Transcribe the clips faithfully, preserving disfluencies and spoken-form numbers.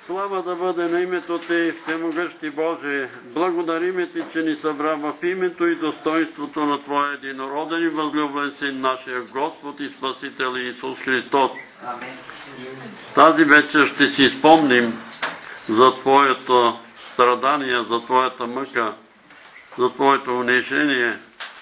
Слава да бъде на името Ти, Всемогъщи Боже. Благодариме Ти, че ни събра в името и достоинството на Твоя единороден и възлюбен Син, нашия Господ и Спасител Исус Христос. Тази вечер ще си спомним за Твоето страдание, за Твоята мъка, за Твоето унижение,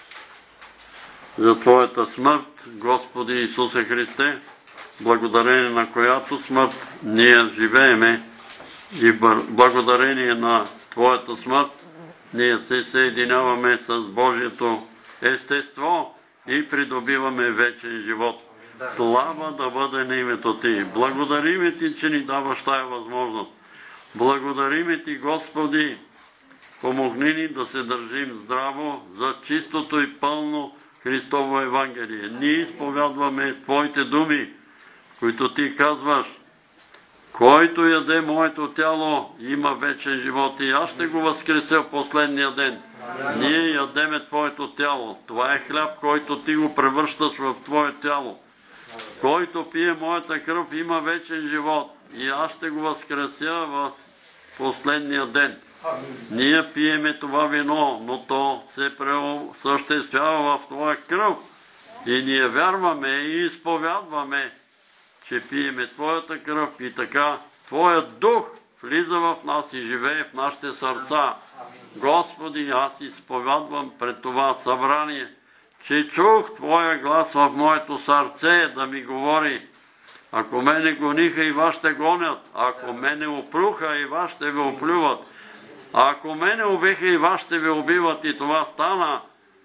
за Твоята смърт, Господи Исусе Христе, благодарение на която смърт ние живееме и благодарение на Твоята смърт ние се съединяваме с Божието естество и придобиваме вечен живот. Слава да бъде на името Ти. Благодариме Ти, че ни даваш тая възможност. Благодариме Ти, Господи, помогни ни да се държим здраво за чистото и пълно Христово Евангелие. Ние изповядваме Твоите думи, които Ти казваш: който яде моето тяло, има вечен живот и аз ще го възкреся в последния ден. Ние ядеме Твоето тяло. Това е хляб, който Ти го превръщаш в Твое тяло. Който пие моята кръв, има вечен живот и аз ще го възкреся в последния ден. Ние пиеме това вино, но то се преосъществява в Твоя кръв и ние вярваме и изповядваме, че пиеме Твоята кръв и така Твоят дух влиза в нас и живее в нашите сърца. Господи, аз изповядвам пред това събрание, че чух Твоя глас в моето сърце да ми говори: ако мене гониха, и вас ще гонят; ако мене оплюха, и вас ще ви оплюват; ако мене убиха, и вас ще ви убиват. И това стана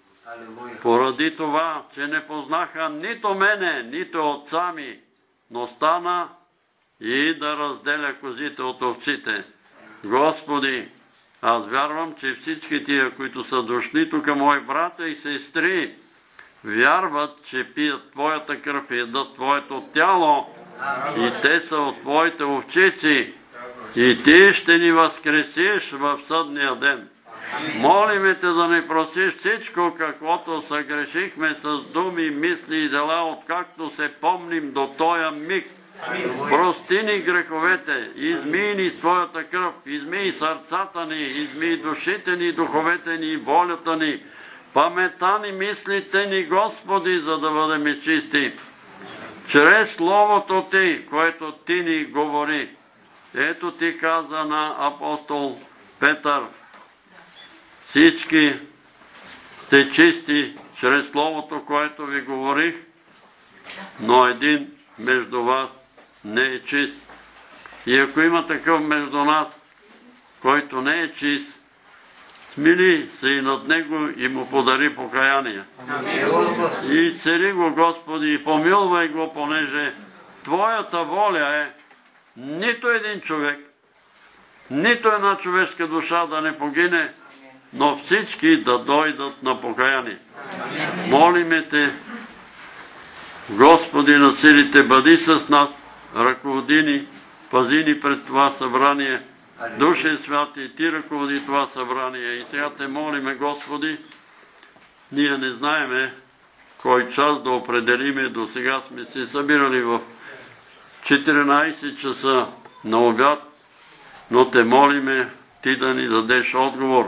поради това, че не познаха нито мене, нито отца ми, но стана и да разделя козите от овците. Господи, аз вярвам, че всички тия, които са дошли тук, мои братя и сестри, вярват, че пият Твоята кръв и ядат Твоето тяло и те са от Твоите овчици и Ти ще ни възкресиш в съдния ден. Молиме Те да ни простиш всичко, каквото съгрешихме с думи, мисли и дела, откакто се помним до тоя миг. Прости ни греховете, измий ни с Твоята кръв, измий сърцата ни, измий душите ни, духовете ни и волята ни, памета ни, мислите ни, Господи, за да бъдем чисти. Чрез Словото Ти, което Ти ни говори. Ето Ти каза на апостол Петър: всички сте чисти чрез Словото, което ви говорих, но един между вас не е чист. И ако има такъв между нас, който не е чист, смили се и над него и му подари покаяние. И цели го, Господи, и помилвай го, понеже Твоята воля е нито един човек, нито една човешка душа да не погине, но всички да дойдат на покаяние. Молиме Те, Господи на силите, бъди с нас, ръководи ни, пази ни пред това събрание. Душе святи, Ти ръководи това събрание. И сега Те молиме, Господи, ние не знаеме кой час да определиме. До сега сме се събирали в четиринайсет часа на обяд, но Те молиме Ти да ни дадеш отговор,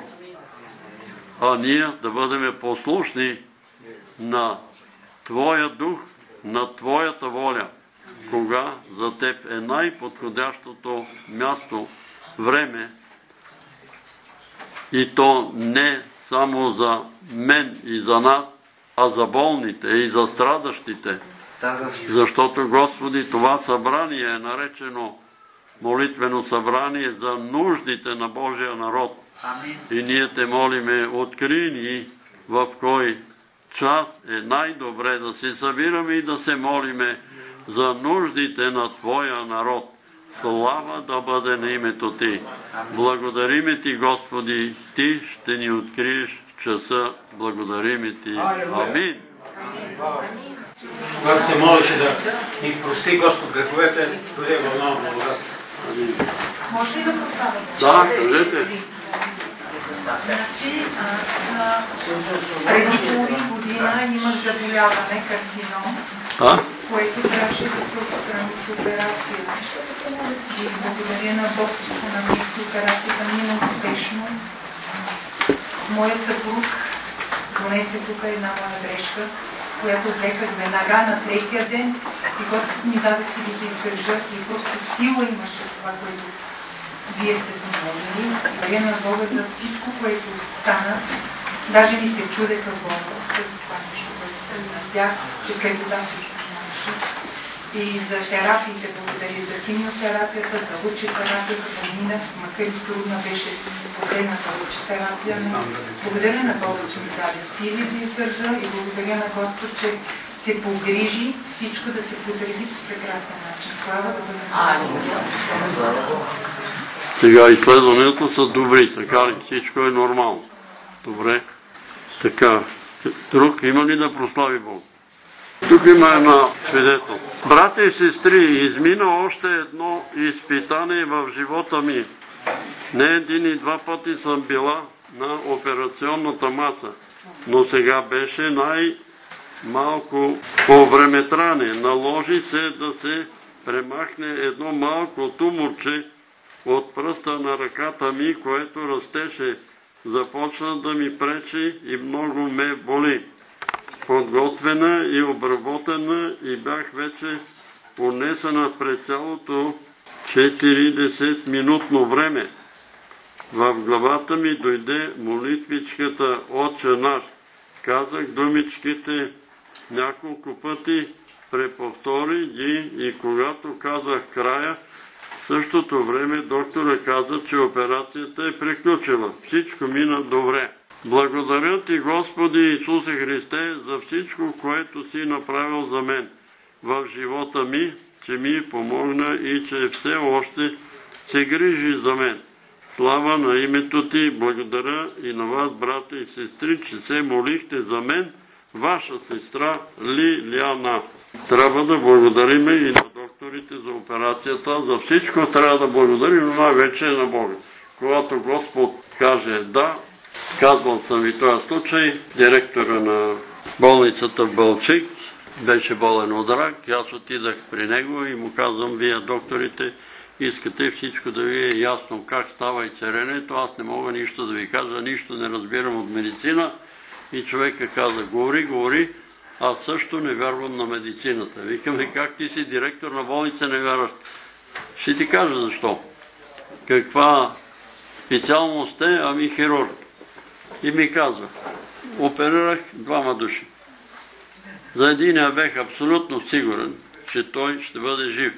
а ние да бъдем послушни на Твоя дух, на Твоята воля, кога за Теб е най-подходящото място, време, и то не само за мен и за нас, а за болните и за страдащите. Защото, Господи, това събрание е наречено молитвено събрание за нуждите на Божия народ. И ние Те молиме, откри ни в кой час е най-добре да се събираме и да се молиме за нуждите на Твоя народ. Слава да бъде на името Ти. Благодариме Ти, Господи, Ти ще ни откриеш часа. Благодариме Ти. Амин. Когато се молеше да ни прости Господ греховете, дойде вълна от благодат. Може ли да поставя? Да, кажете. Значи, аз преди половин година имах заболяване, карцином. А? което трябваше да се отстрани с операция. И благодаря на Бог, че се намеси, операцията мина успешно. Моя съпруг донесе тук една моя грешка, която отлеках веднага на третия ден и който ми даде сили да издържа и просто сила имаше това, което вие сте се молили. Благодаря на Бога за всичко, което стана. Даже ми се чудеха в болницата за това нещо, което стана, че след това всичко нямаше. И за терапиите благодаря, за химиотерапията, за лучетерапията, да минах, макар и трудна беше последната лучетерапия, но благодаря на Бога, че ми даде сили да издържа и благодаря на Господ, че се погрижи всичко да се потреби по прекрасен начин. Слава да бъде. Сега изследванията са добри, така ли? Всичко е нормално. Добре. Така. Друг има ли да прослави Бог? Тук има една свидетел. Брати и сестри, измина още едно изпитание в живота ми. Не един и два пъти съм била на операционната маса, но сега беше най-малко по времетране. Наложи се да се премахне едно малко туморче от пръста на ръката ми, което растеше. Започна да ми пречи и много ме боли. Подготвена и обработена и бях вече понесена през цялото четиридесет минутно време. В главата ми дойде молитвичката Отче наш. Казах думичките няколко пъти, преповтори ги и когато казах края, в същото време доктора каза, че операцията е приключила. Всичко мина добре. Благодаря ти, Господи Исусе Христе, за всичко, което си направил за мен в живота ми, че ми помогна и че все още се грижи за мен. Слава на името ти, благодаря и на вас, брата и сестри, че се молихте за мен, ваша сестра Лиляна. Трябва да благодарим и на докторите за операцията. За всичко трябва да благодарим, но най-вече на Бога. Когато Господ каже да, казвал съм и този случай, директора на болницата в Балчик беше болен от рак. Аз отидах при него и му казвам, вие докторите искате всичко да ви е ясно как става и царенето. Аз не мога нищо да ви кажа, нищо не разбирам от медицина. И човека каза, говори, говори, аз също не вярвам на медицината. Викаме, как ти си директор на болница, не вярваш? Ще ти кажа защо. Каква специалност е, ами хирург. И ми казва, оперирах двама души. За единия бех абсолютно сигурен, че той ще бъде жив.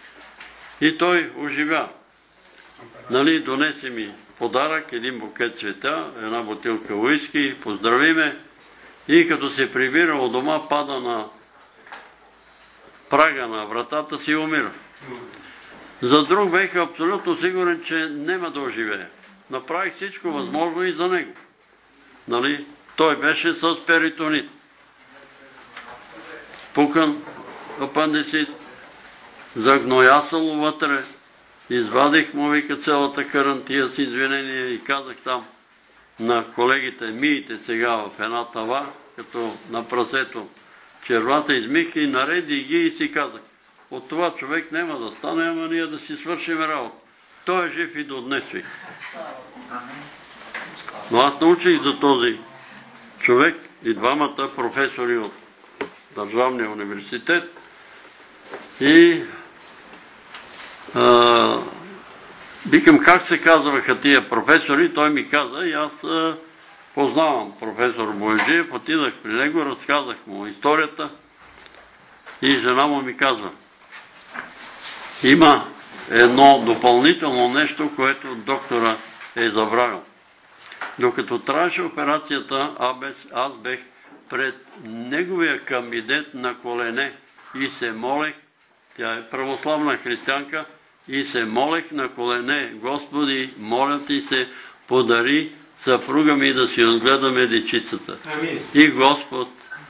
И той оживя. Нали, донесе ми подарък, един букет цвета, една бутилка уиски, поздрави ме и като се прибира от дома, пада на прага на вратата си и умира. За друг бех абсолютно сигурен, че няма да оживее. Направих всичко възможно и за него. Нали? Той беше с перитонит. Пукан апандисит, загноясало вътре, извадих му, вика, цялата карантия с извинение и казах там на колегите, мийте сега в една тава, като на прасето червата измих и нареди ги и си казах, от това човек няма да стане, ама ние да си свършим работа. Той е жив и до днес, вика. Но аз научих за този човек и двамата професори от Държавния университет и а, викам как се казваха тия професори, той ми каза и аз а, познавам професор Бояджиев, отидах при него, разказах му историята и жена му ми казва, има едно допълнително нещо, което доктора е забравил. Докато трябваше операцията, аз бех пред неговия кабинет на колене и се молех, тя е православна християнка, и се молех на колене, Господи, моля ти се, подари съпруга ми да си отгледаме дечицата. И Господ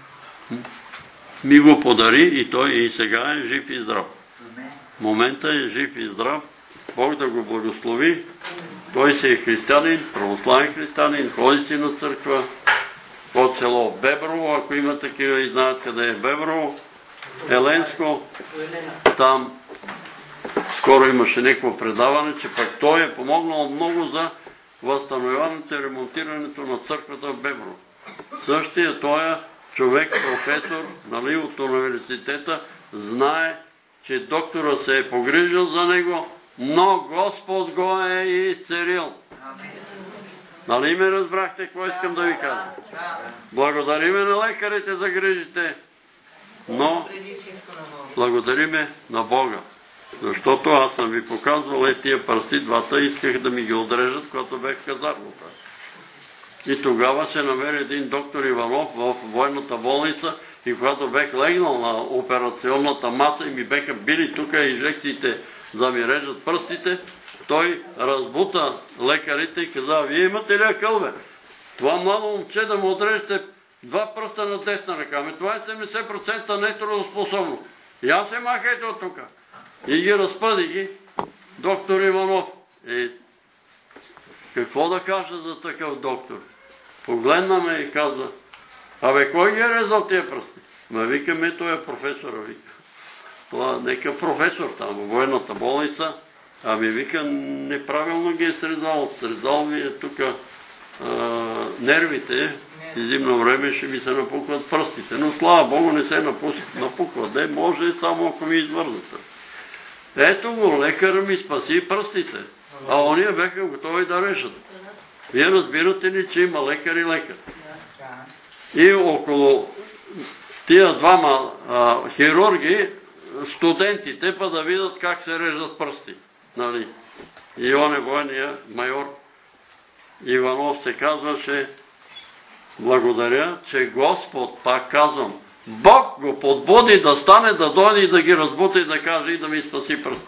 ми го подари и той и сега е жив и здрав. В момента е жив и здрав. Бог да го благослови. Той си е християнин, православен християнин, ходи си на църква от село Беброво, ако има такива и знаят къде е Беброво. Еленско, там скоро имаше някакво предаване, че пък той е помогнал много за възстановяването и ремонтирането на църквата в Беброво. Същия той човек, професор, нали, от университета, знае, че доктора се е погрижил за него, но Господ го е изцелил. Нали ме разбрахте, какво искам да ви кажа? Благодариме на лекарите за грижите, но благодариме на Бога. Защото аз съм ви показвал е тия пръсти, двата исках да ми ги отрежат, когато бех в казармата. И тогава се намери един доктор Иванов в военната болница и когато бех легнал на операционната маса и ми беха били тук инжекциите да ми режат пръстите, той разбута лекарите и каза: вие имате ли акъл, бе? Това младо момче да му отрежете два пръста на десна ръка, ами това е седемдесет процента нетрудоспособно. Я се махайте от тук. И ги разпъди ги доктор Иванов. И какво да кажа за такъв доктор? Погледна ме и каза: абе, кой ги е резал тия пръсти? Ма викаме, той е професора, вика. Това нека професор там, в военната болница. Ами вика, неправилно ги е срезал. Срезал ми е тук нервите и зимно време ще ми се напукват пръстите. Но слава Богу не се напукват. Де, може само ако ми извърнат. Ето го, лекара ми спаси пръстите. А ония бяха готови да решат. Вие разбирате ли, че има лекар и лекар? И около тия двама а, хирурги, студентите па да видят как се режат пръсти. Нали? И он е военния майор Иванов се казваше: благодаря, че Господ, пак казвам, Бог го подбуди да стане, да дойде и да ги разбута и да каже и да ми спаси пръст.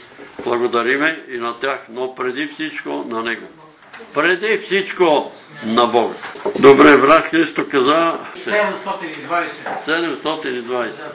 Благодариме и на тях, но преди всичко на Него. Преди всичко на Бога. Добре, брат Христо каза седемстотин и двайсет. седемстотин и двайсет.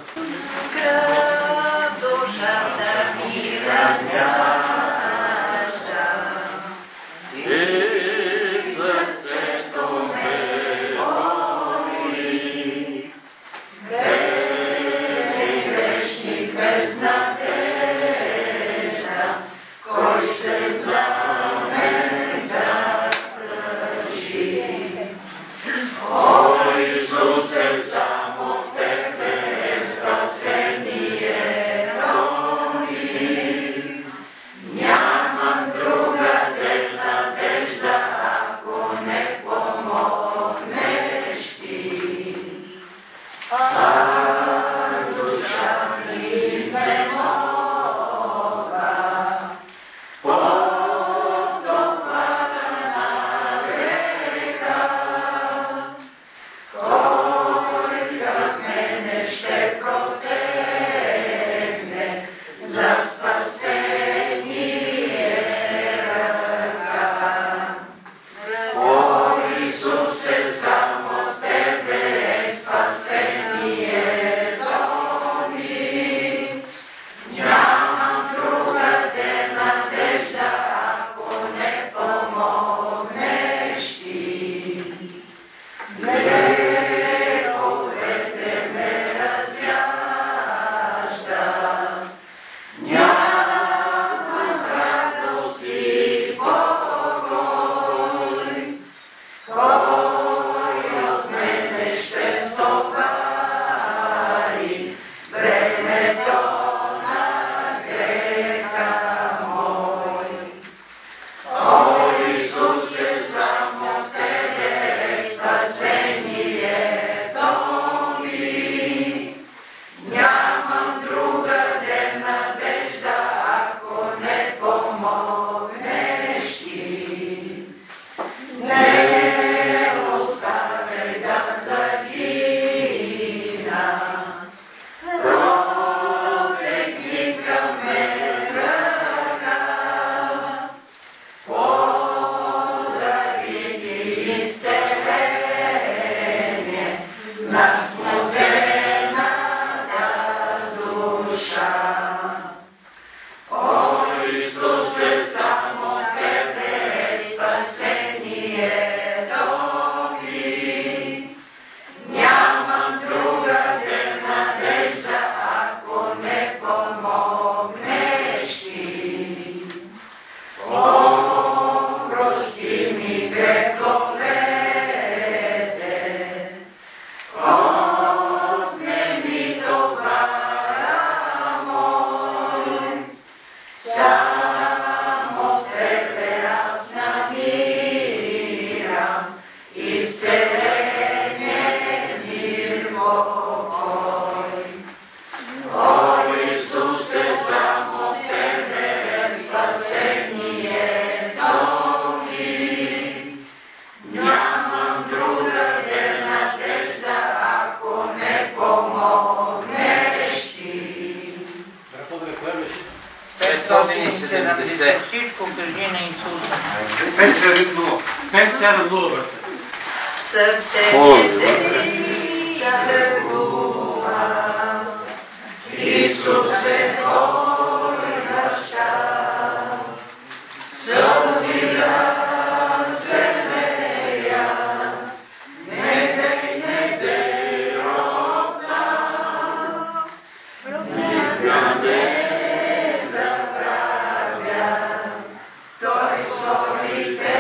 O Ісусе, седемдесет. Всичко кажи на Исуса. пет седем нула. пет седем нула, брате. Сърцете ми тъгува, Исусе, Твой баща, сълзи да се лея, не дей, не дей, родна, никога не забравя, Той своите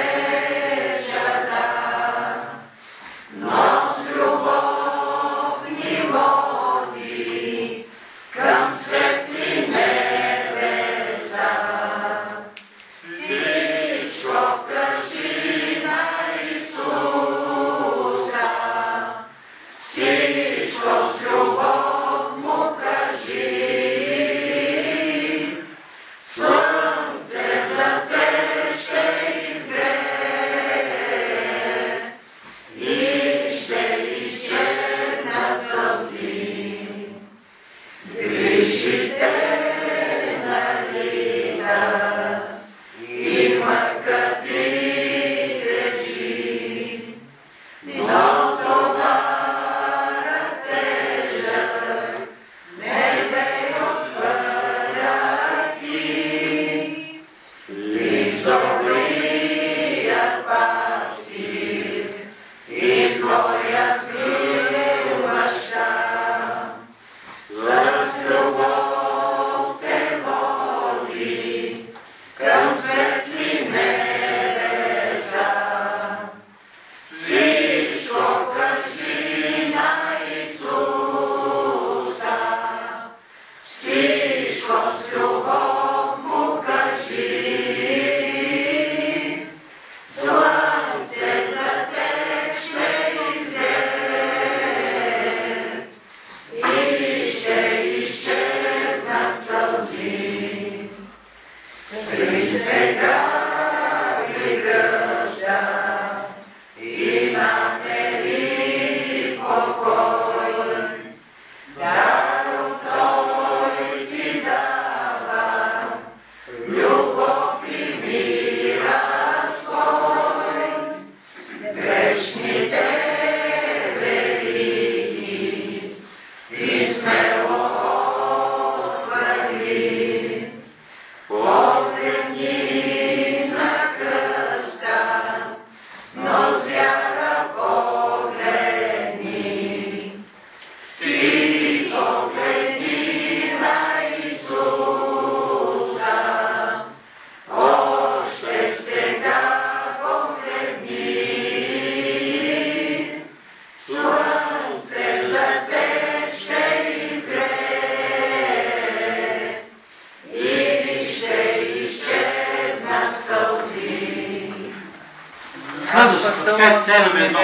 пет седем едно.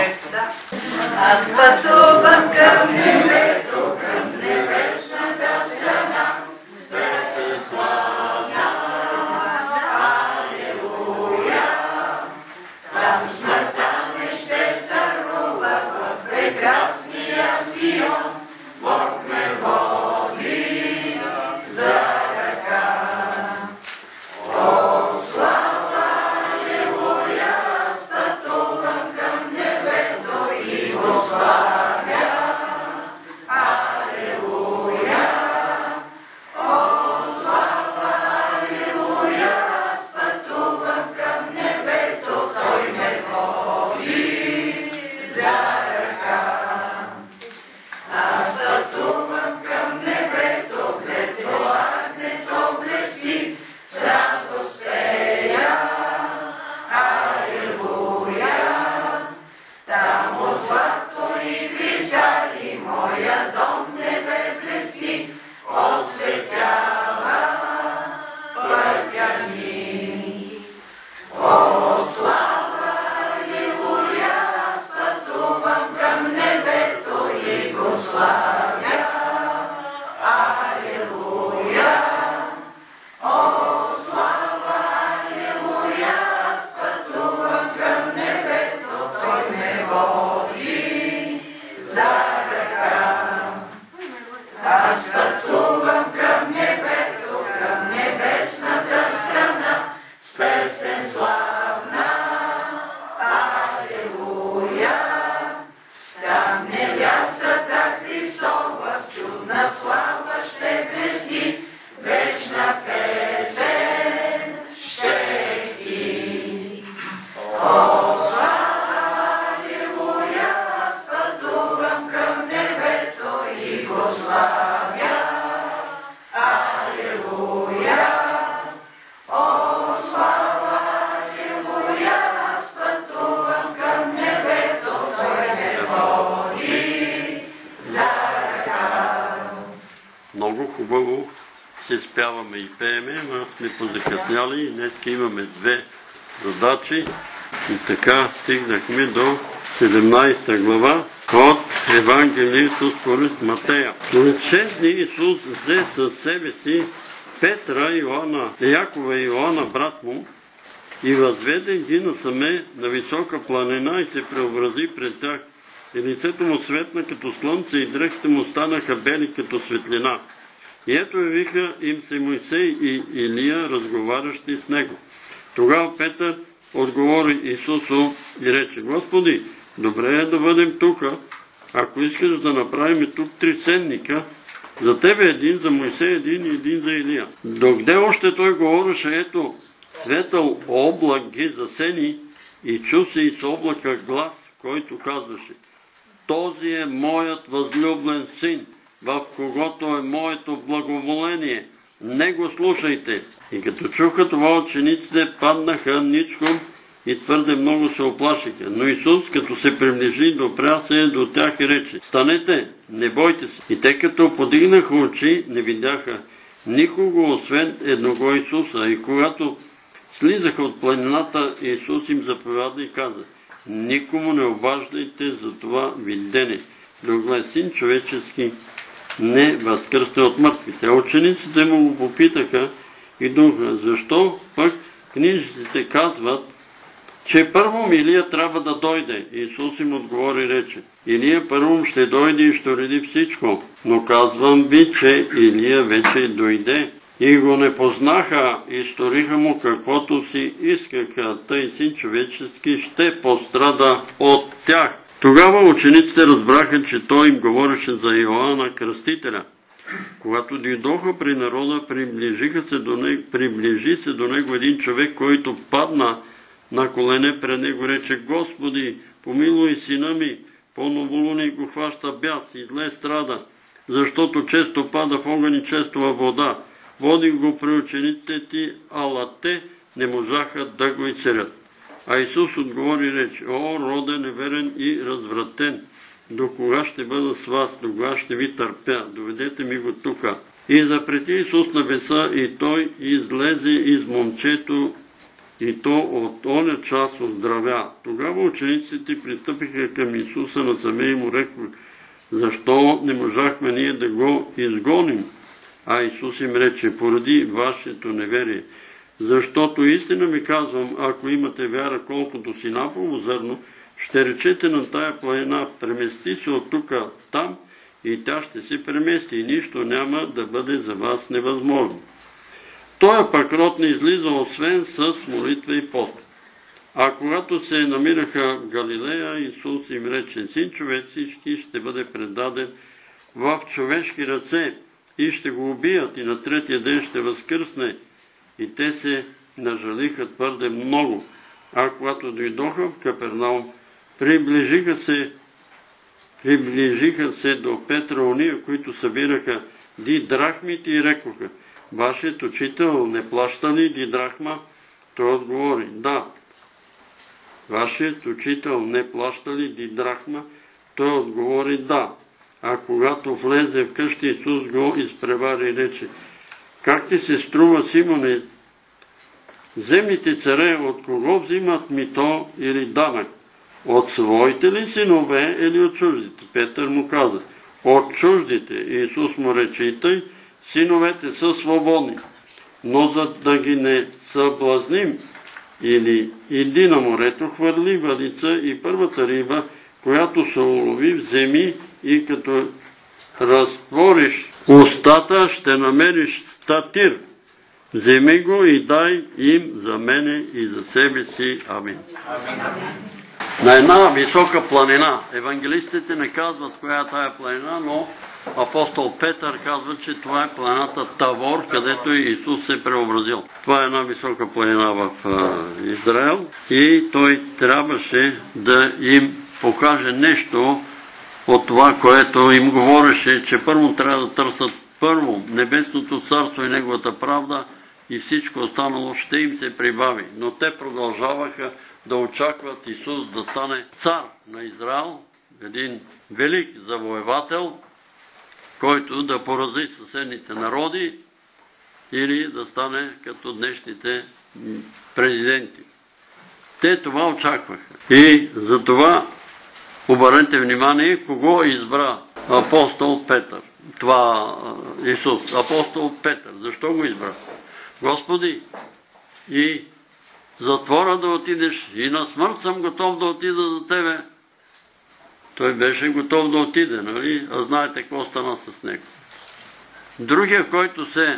Аз пътувам към небето, към небесната страна, да се славя, алелуя. Там смъртта не ще царува в прекрасния Сион, Бог ме води за ръка. О, слава, алелуя, аз пътувам към небето и го славя. Алелуя. О, слава, алелуя, аз пътувам към небето, Той ме води за ръка. Аз пътувам към небето, където огнето блести, с радост пея. Алелуя. Там от злато и кристали моя дом в небе блести, осветява пътя ми. О, слава, алелуя, аз пътувам към небето и го славя. Алелуя. О, слава, алелуя, аз пътувам към небето, Той ме води за ръка. Аз пътувам към небето, към небесната страна, ще спяваме и пееме, но сме позакъсняли и днес имаме две задачи. И така стигнахме до седемнадесета глава от Евангелието според Матея. След шест дни Исус взе със себе си Петра, Йоанна, Якова и Йоанна, брат му, и възведе ги насаме на висока планина и се преобрази пред тях. И лицето му светна като слънце и дрехите му станаха бели като светлина. И ето явиха им се Мойсей и Илия, разговарящи с него. Тогава Петър отговори Исусу и рече: Господи, добре е да бъдем тука, ако искаш да направим тук три ценника, за тебе един, за Мойсей един и един за Илия. Докъде още той говореше, ето, светъл облак ги засени и чу се из облака глас, който казваше: този е моят възлюблен син, в когото е моето благоволение. Не го слушайте. И като чуха това, учениците паднаха ничком и твърде много се оплашиха. Но Исус, като се приближи, допря се до тях и рече: станете, не бойте се. И те, като подигнаха очи, не видяха никого, освен едного Исуса. И когато слизаха от планината, Исус им заповяда и каза: никому не обаждайте за това видение, докато Син човечески не възкръсне от мъртвите. Учениците му го попитаха и духа: защо пък книжниците казват, че първо Илия трябва да дойде? Исус им отговори и рече: Илия първо ще дойде и ще уреди всичко, но казвам ви, че Илия вече дойде и го не познаха и сториха му каквото си искаха, тъй Син човечески ще пострада от тях. Тогава учениците разбраха, че той им говореше за Йоанна Кръстителя. Когато дойдоха при народа, приближиха се до него, приближи се до него един човек, който падна на колене пред него, рече: Господи, помилуй сина ми, по новолуние го хваща бяс и зле страда, защото често пада в огън и често във вода. Води го при учениците ти, ала те не можаха да го изцелят. А Исус отговори и рече: О, роде неверен и развратен, до кога ще бъда с вас, до кога ще ви търпя, доведете ми го тука. И запрети Исус на беса, и той излезе из момчето, и то от оня час оздравя. Тогава учениците пристъпиха към Исуса насаме и му рекоха: защо не можахме ние да го изгоним? А Исус им рече: поради вашето неверие. Защото истина ми казвам, ако имате вяра колкото синапово зърно, ще речете на тая планина: премести се от тука там, и тя ще се премести, и нищо няма да бъде за вас невъзможно. Той пък род не излиза, освен с молитва и пост. А когато се намираха в Галилея, Исус им рече: Син човечески ще бъде предаден в човешки ръце и ще го убият, и на третия ден ще възкръсне. И те се нажалиха твърде много. А когато дойдоха в Капернаум, приближиха се, приближиха се до Петра ония, които събираха дидрахмите, и рекоха: вашият учител не плаща ли дидрахма? Той отговори: да. Вашият учител не плаща ли дидрахма? Той отговори: да. А когато влезе в къща, Исус го изпревари и рече: как ти се струва, Симоне? Земните царе от кого взимат мито или данък? От своите ли синове или от чуждите? Петър му каза: от чуждите. Исус му рече: и тъй, синовете са свободни, но за да ги не съблазним, или иди на морето, хвърли въдица и първата риба, която се улови, вземи, и като разтвориш устата, ще намериш статир. Вземи го и дай им за мене и за себе си. Амин. На една висока планина. Евангелистите не казват коя е тая планина, но апостол Петър казва, че това е планината Тавор, където Исус се преобразил. Това е една висока планина в Израел и той трябваше да им покаже нещо от това, което им говореше, че първо трябва да търсят първо небесното царство и неговата правда, и всичко останало ще им се прибави. Но те продължаваха да очакват Исус да стане цар на Израел, един велик завоевател, който да порази съседните народи или да стане като днешните президенти. Те това очакваха. И за това обърнете внимание, кого избра апостол Петър. Това Исус, апостол Петър. Защо го избра? Господи, и затвора да отидеш, и на смърт съм готов да отида за Тебе. Той беше готов да отиде, нали? А знаете какво стана с него. Другия, който се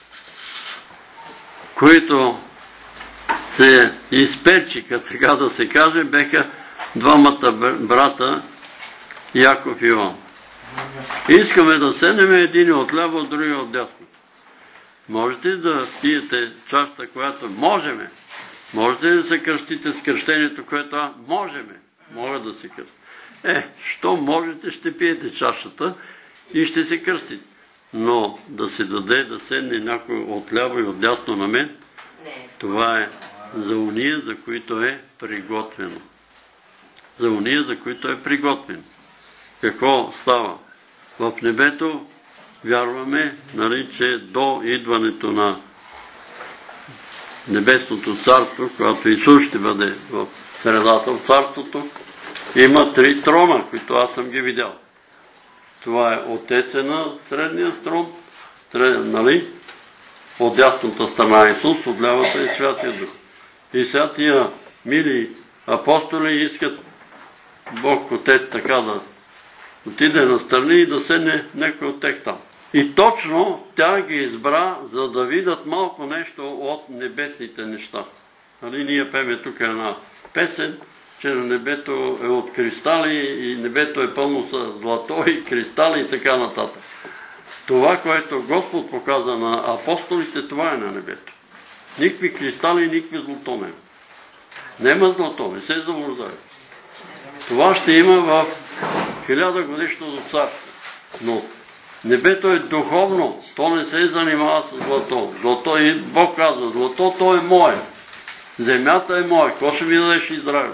които се изпечиха, така да се каже, беха двамата брата Яков и Йоан. Искаме да седнем един отляво, други отдясно. Можете да пиете чашата, която можеме. Можете да се кръстите с кръщението, което можеме. Мога да се кръстите. Е, що можете, ще пиете чашата и ще се кръстите. Но да се даде да седне някой отляво и отдясно на мен, това е за уния, за които е приготвено. За уния, за които е приготвено. Какво става? В небето вярваме, нали, че до идването на Небесното царство, когато Исус ще бъде в средата в царството, има три трона, които аз съм ги видял. Това е Отеца на средния трон, нали? От дясната страна Исус, от лявата е Святия Дух. И сега тия мили апостоли искат Бог Отец така да отиде настрани и да седне някой от тех там. И точно тя ги избра, за да видят малко нещо от небесните неща. Нали, ние пеме тук една песен, че на небето е от кристали и небето е пълно с злато и кристали и така нататък. Това, което Господ показа на апостолите, това е на небето. Никакви кристали, никакви злато няма. Нема злато, не се заблуждайте. Това ще има в хиляда годишното царство. Но небето е духовно, то не се занимава с злато. Злато и Бог казва, златото е мое. Земята е моя. Какво ще ми дадеш Израил?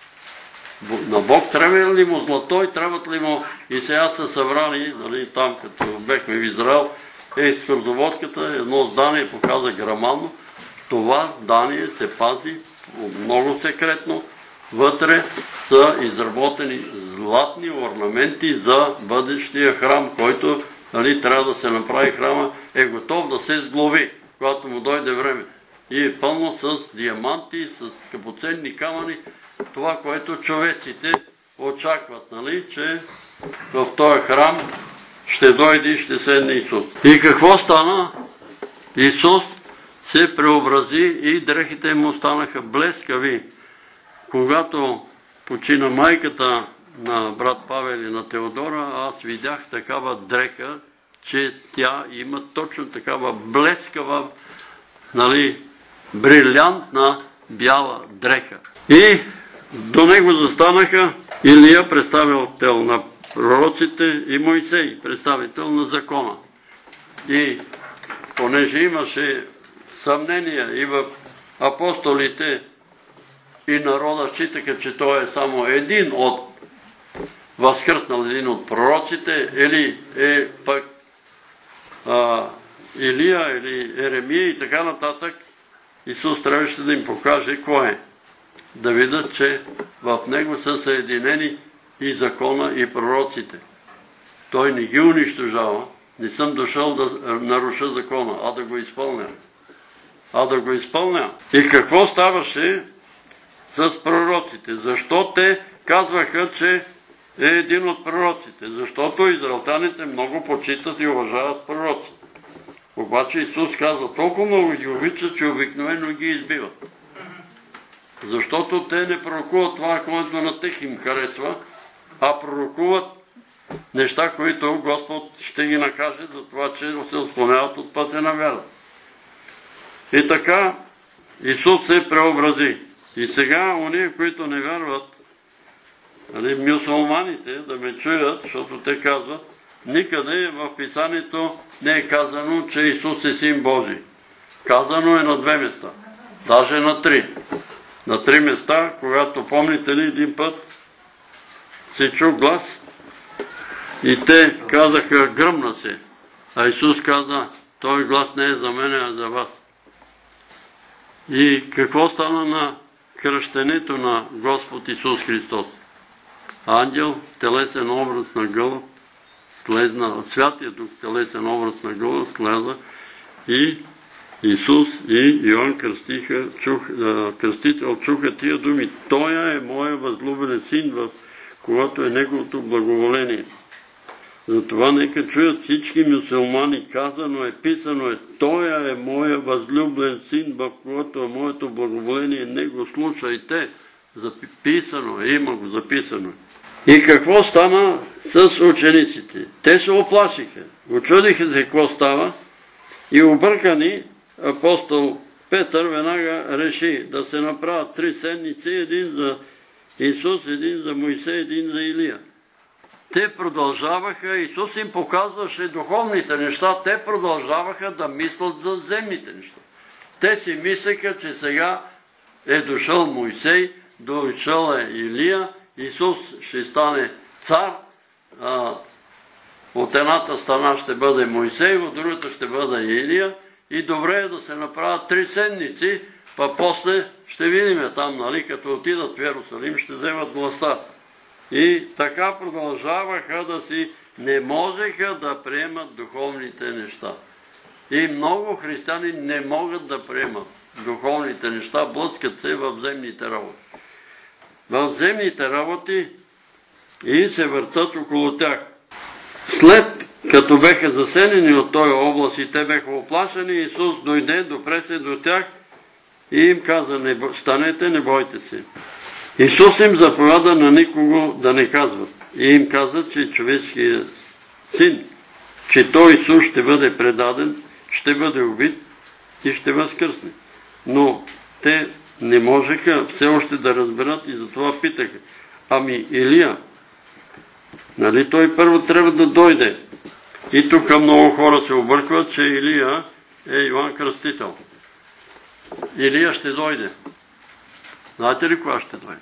На Бог трябва ли му злато и трябват ли му... И сега са събрани, нали, там като бехме в Израел, е с хързоводката, едно здание показа грамадно. Това здание се пази много секретно. Вътре са изработени златни орнаменти за бъдещия храм, който, нали, трябва да се направи храма, е готов да се сглови, когато му дойде време. И е пълно с диаманти, с скъпоценни камъни, това, което човеците очакват, нали, че в този храм ще дойде и ще седне Исус. И какво стана? Исус се преобрази и дрехите му станаха блескави. Когато почина майката на брат Павел и на Теодора, аз видях такава дреха, че тя има точно такава блескава, нали, брилянтна бяла дреха. И до него застанаха Илия, представител на пророците, и Мойсей, представител на закона. И понеже имаше съмнения и в апостолите, и народа считаха, че той е само един от възкръснал един от пророците, или е пък а, Илия, или Еремия и така нататък, Исус трябваше да им покаже кой е. Да видят, че в него са съединени и закона, и пророците. Той не ги унищожава. Не съм дошъл да наруша закона, а да го изпълня. А да го изпълня. И какво ставаше с пророците? Защо те казваха, че е един от пророците? Защото израелтяните много почитат и уважават пророците. Обаче Исус казва, толкова много ги обичат, че обикновено ги избиват. Защото те не пророкуват това, което на тях им харесва, а пророкуват неща, които Господ ще ги накаже за това, че се отклоняват от пътя на вяра. И така Исус се преобрази. И сега ония, които не вярват, нали, мюсулманите, да ме чуят, защото те казват, никъде в Писанието не е казано, че Исус е Син Божий. Казано е на две места. Даже на три. На три места, когато, помните ли, един път се чу глас и те казаха, гръмна се. А Исус каза, Той глас не е за мен, а за вас. И какво стана на кръщенето на Господ Исус Христос? Ангел, телесен образ на гълъб, слезна, Святия Дух, телесен образ на гълъб, слеза и Исус и Йоан кръстиха, чух, кръстител чуха тия думи. Той е моя възлюбен син, в когато е неговото благоволение. Затова нека чуят всички мюсюлмани, казано е, писано е, той е моя възлюблен син, в когато е моето благоволение, него слушайте. Записано е, има го записано. И какво стана с учениците? Те се оплашиха, очудиха се какво става и объркани апостол Петър веднага реши да се направят три седмици, един за Исус, един за Моисей, един за Илия. Те продължаваха, Исус им показваше духовните неща, те продължаваха да мислят за земните неща. Те си мислеха, че сега е дошъл Моисей, дошъл е Илия, Исус ще стане цар, а, от едната страна ще бъде Моисей, от другата ще бъде Илия и добре е да се направят три седмици, па после ще видим там, нали, като отидат в Йерусалим, ще вземат властта. И така продължаваха да си, не можеха да приемат духовните неща. И много християни не могат да приемат духовните неща, блъскат се в земните работи. В земните работи и се въртат около тях. След като беха заселени от този област и те беха оплашени, Исус дойде, допре се до тях и им каза, не, станете, не бойте се. Исус им заповяда на никого да не казват. И им каза, че човешкият син, че той Исус ще бъде предаден, ще бъде убит и ще възкръсне. Но те не можеха все още да разберат и затова питаха. Ами Илия, нали той първо трябва да дойде? И тук много хора се объркват, че Илия е Йоан Кръстител. Илия ще дойде. Знаете ли кога ще дойде?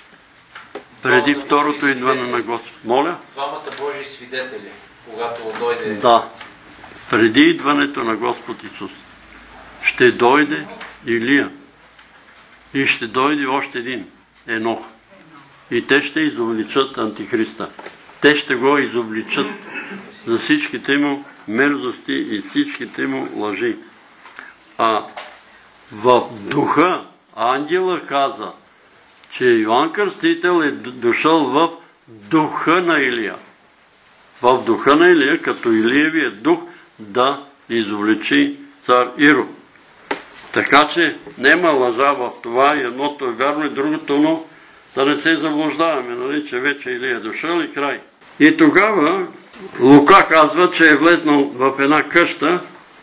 Преди второто идване на Господ. Моля? Двамата Божии свидетели, когато дойде... Да. Преди идването на Господ Исус. Ще дойде Илия. И ще дойде още един. Енох. И те ще изобличат Антихриста. Те ще го изобличат за всичките му мерзости и всичките му лъжи. А в духа ангела каза, че Йоан Кръстител е дошъл в духа на Илия. В духа на Илия, като Илиевия дух, да изобличи цар Ирод. Така че нема лъжа в това, и едното е вярно и другото, но да не се заблуждаваме, нали, че вече Илия е дошъл и край. И тогава Лука казва, че е влезнал в една къща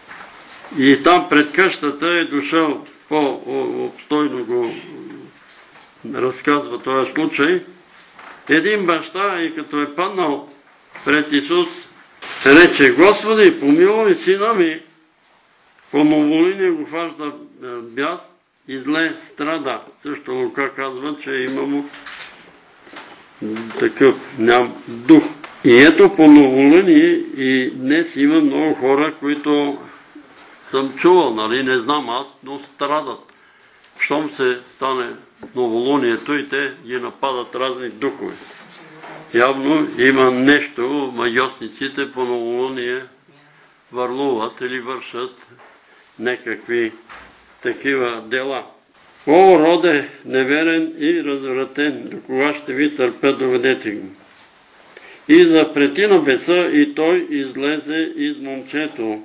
и там пред къщата е дошъл, по-обстойно го разказва този случай, един баща и като е паднал пред Исус, рече, Господи, помилуй сина ми, по новолиние го фажда бяс и зле страда. Също Лука казва, че има му такъв ням дух. И ето по новолиние и днес има много хора, които съм чувал, нали, не знам аз, но страдат. Щом се стане новолунието и те ги нападат разни духове. Явно има нещо, магиосниците по новолуние върлуват или вършат някакви такива дела. О, роде, неверен и развратен, до кога ще ви търпя, доведете го. И запрети на беса и той излезе из момчето.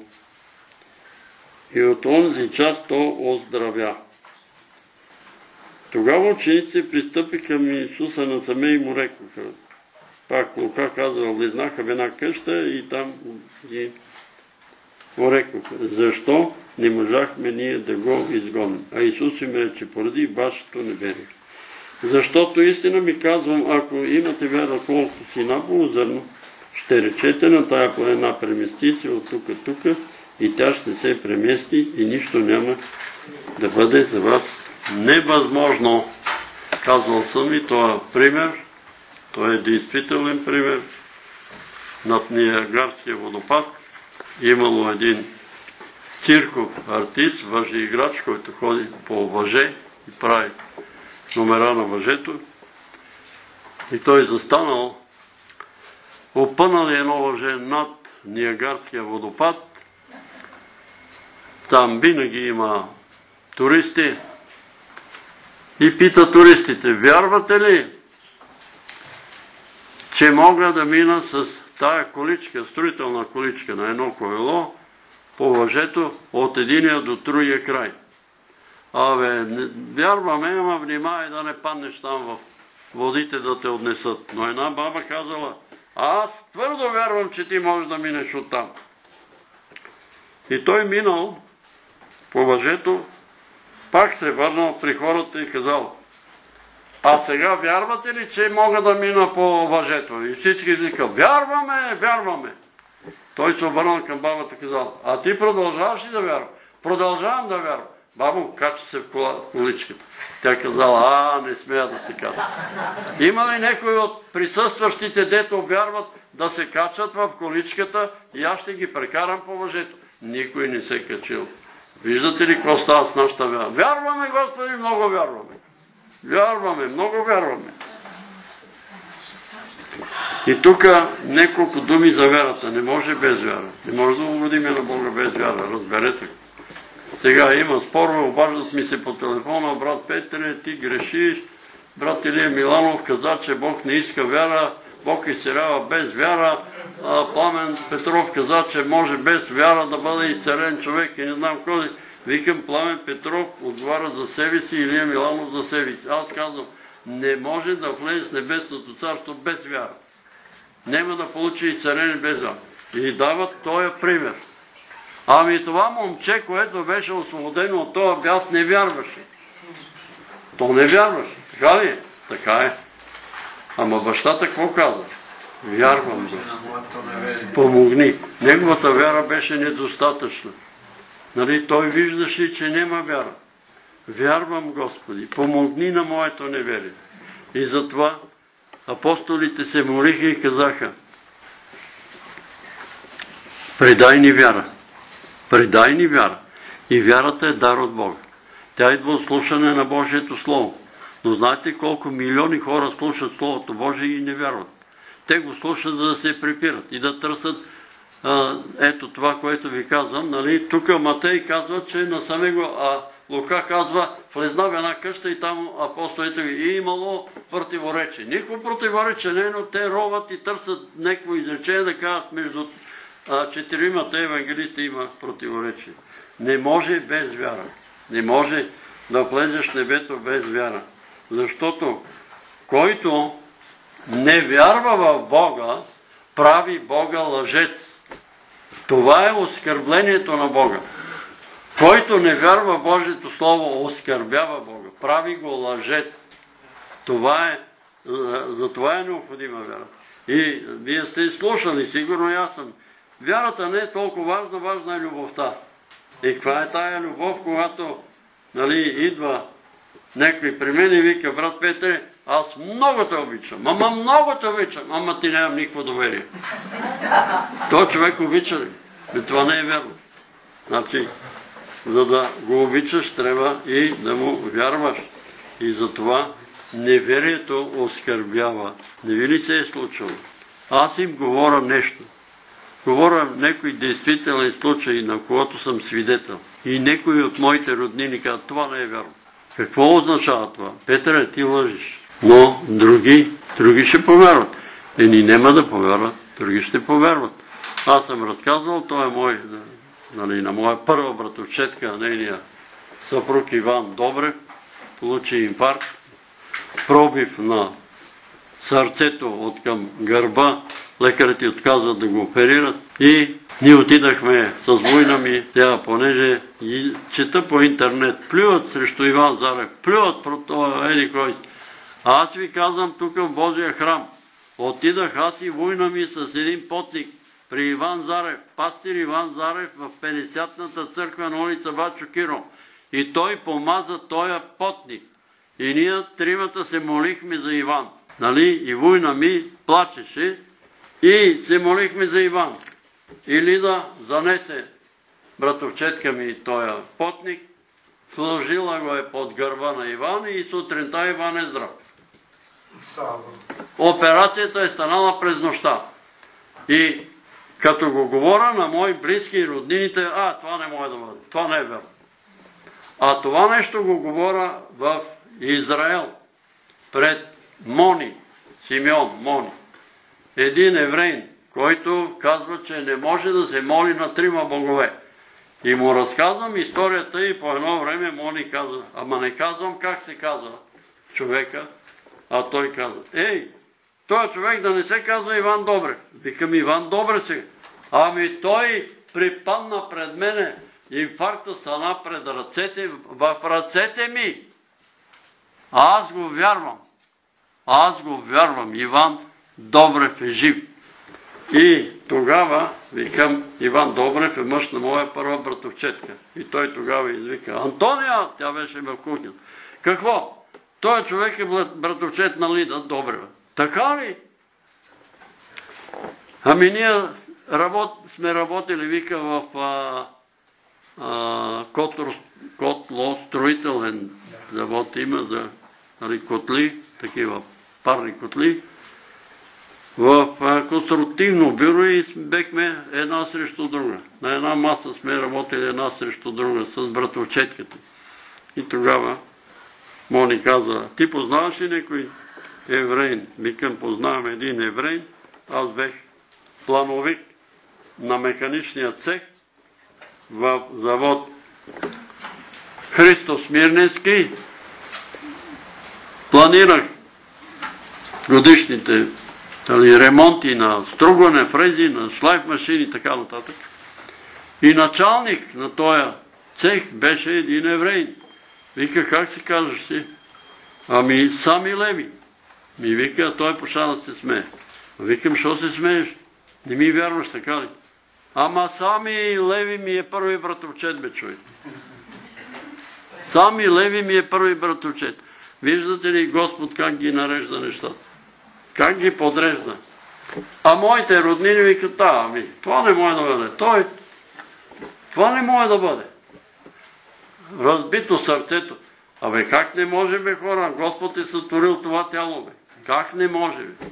И от онзи час то оздравя. Тогава учениците пристъпи към Исуса насаме и му рекоха. Пак Лука казва, влезнаха в една къща и там ги орекоха. Защо не можахме ние да го изгоним? А Исус им рече, поради вашето неверие. Защото истина ми казвам, ако имате вяра колко си наполо зърно, ще речете на тая планина, премести се от тук тук и тя ще се премести и нищо няма да бъде за вас невъзможно. Казвал съм и това пример. Той е действителен пример. Над Ниагарския водопад имало един цирков артист, въже играч, който ходи по въже и прави номера на въжето. И той застанал, опънал едно въже над Ниагарския водопад. Там винаги има туристи и пита туристите: вярвате ли, че мога да мина с тая количка, строителна количка на едно колело по въжето от единия до другия край? Абе, вярваме, ама внимай да не паднеш там в водите да те отнесат. Но една баба казала: аз твърдо вярвам, че ти можеш да минеш оттам. И той минал по въжето, пак се върнал при хората и казал: а сега вярвате ли, че мога да мина по въжето? И всички викат: вярваме, вярваме. Той се обърнал към бабата и казал: а ти продължаваш ли да вярваш? Продължавам да вярвам. Бабо, кача се в количката. Тя казала: а, не смея да се кача. Има ли някой от присъстващите, дето вярват, да се качат в количката и аз ще ги прекарам по въжето? Никой не се качил. Виждате ли какво става с нашата вяра? Вярваме, Господи, много вярваме. Вярваме, много вярваме. И тук няколко думи за вярата. Не може без вяра. Не може да угодиме на Бога без вяра. Разберете. Сега има спорове, обаждат ми се по телефона: брат Петре, ти грешиш. Брат Илия Миланов каза, че Бог не иска вяра, Бог изцелява без вяра. А Пламен Петров каза, че може без вяра да бъде изцелен човек и не знам кой. Викам: Пламен Петров отговаря за себе си, Илия Миланов за себе си. Аз казвам: не може да влезе в небесното царство без вяра. Нема да получи изцеление без вяра. И дават този пример. Ами това момче, което беше освободено от този бяс, не вярваше. То не вярваше. Така ли е? Така е. Ама бащата какво каза? Вярвам, Господи. Помогни. Неговата вяра беше недостатъчна. Нали, той виждаше, че няма вяра. Вярвам, Господи, помогни на моето неверие. И затова апостолите се молиха и казаха: предай ни вяра. Предай ни вяра. И вярата е дар от Бога. Тя идва от слушане на Божието Слово. Но знаете колко милиони хора слушат Словото Божие и не вярват. Те го слушат, за да се припират и да търсят а, ето това, което ви казвам. Нали? Тук Матей казва, че на самего, а Лука казва: влезна в една къща и там апостолите ви и имало противоречие. Никакво противоречие не, но те роват и търсят някакво изречение да кажат между а, четиримата евангелисти има противоречие. Не може без вяра. Не може да влезеш в небето без вяра. Защото който не вярва в Бога, прави Бога лъжец. Това е оскърблението на Бога. Който не вярва в Божието Слово, оскърбява Бога. Прави го лъжец. Това е, за това е необходима вяра. И вие сте слушали, сигурно и аз съм. Вярата не е толкова важна, важна е любовта. И каква е тая любов, когато, нали, идва някой при мен и вика: брат Петре, аз много те обичам, ама много те обичам, ама ти нямам никакво доверие. Той човек обича ли? И това не е верно. Значи, за да го обичаш, трябва и да му вярваш. И затова неверието оскърбява. Не ви ли се е случило? Аз им говоря нещо. Говоря някой действителен случай, на когото съм свидетел. И някои от моите роднини казват: това не е вярно. Какво означава това? Петре, ти лъжиш. Но други, други ще повярват. Ени няма да повярват, други ще повярват. Аз съм разказвал, той е мой, нали, на моя първа братовчетка, нейния съпруг Иван Добрев, получи инфаркт, пробив на сърцето от към гърба, лекарите отказват да го оперират и ние отидахме с война ми, тя, понеже и чета по интернет, плюват срещу Иван Зарев, плюват про това, еди кой. А аз ви казвам тук в Божия храм, отидах аз и война ми с един потник при Иван Зарев, пастир Иван Зарев в петдесетната църква на улица Бачо Киро. И той помаза този потник. И ние тримата се молихме за Иван. Нали? И война ми плачеше и се молихме за Иван. И Лида занесе братовчетка ми, тоя потник, сложила го е под гърба на Иван и сутринта Иван е здрав. Операцията е станала през нощта. И като го говоря на мои близки и роднините, а, това не може да бъде, това не е верно. А това нещо го говоря в Израел, пред Мони, Симеон Мони, един евреин, който казва, че не може да се моли на трима богове. И му разказвам историята и по едно време Мони казва, ама не казвам как се казва човека, а той казва, ей, този човек да не се казва Иван Добрев. Викам, Иван Добрев се. Ами той припадна пред мене, инфаркта стана пред ръцете, в ръцете ми. А аз го вярвам. Аз го вярвам. Иван Добрев е жив. И тогава, викам, Иван Добрев е мъж на моя първа братовчетка. И той тогава извика, Антония, тя беше в кухнята. Какво? Той човек е братовчет на Лида Добрева. Така ли? Ами ние работ, сме работили, вика, в а, а, котлостроителен завод има за нали, котли, такива парни котли. В а, конструктивно бюро и бехме една срещу друга. На една маса сме работили една срещу друга с братовчетката. И тогава Мони казва, ти познаваш ли някой евреин? Викам, познавам един евреин. Аз бех плановик на механичния цех в завод Христо Смирненски. Планирах годишните ремонти на стругване, фрези, на шлайф машини и така нататък. И началник на този цех беше един евреин. Вика, как се казваш си? Ами, Сами Леви. Ми вика, а той почна да се смее. Викам, що се смееш? Не ми вярваш, така ли? Ама Сами Леви ми е първи братовчет, бе, човек. Сами Леви ми е първи братовчет. Виждате ли Господ как ги нарежда нещата? Как ги подрежда? А моите роднини викат, а, ами, това не може да бъде. Той, това не може да бъде. Разбито сърцето. Абе, как не може, бе, хора? Господ е сътворил това тяло, бе. Как не може, бе?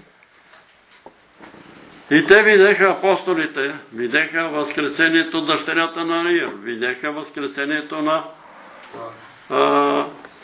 И те видеха апостолите, видеха възкресението дъщерята на Рия, видеха възкресението на а,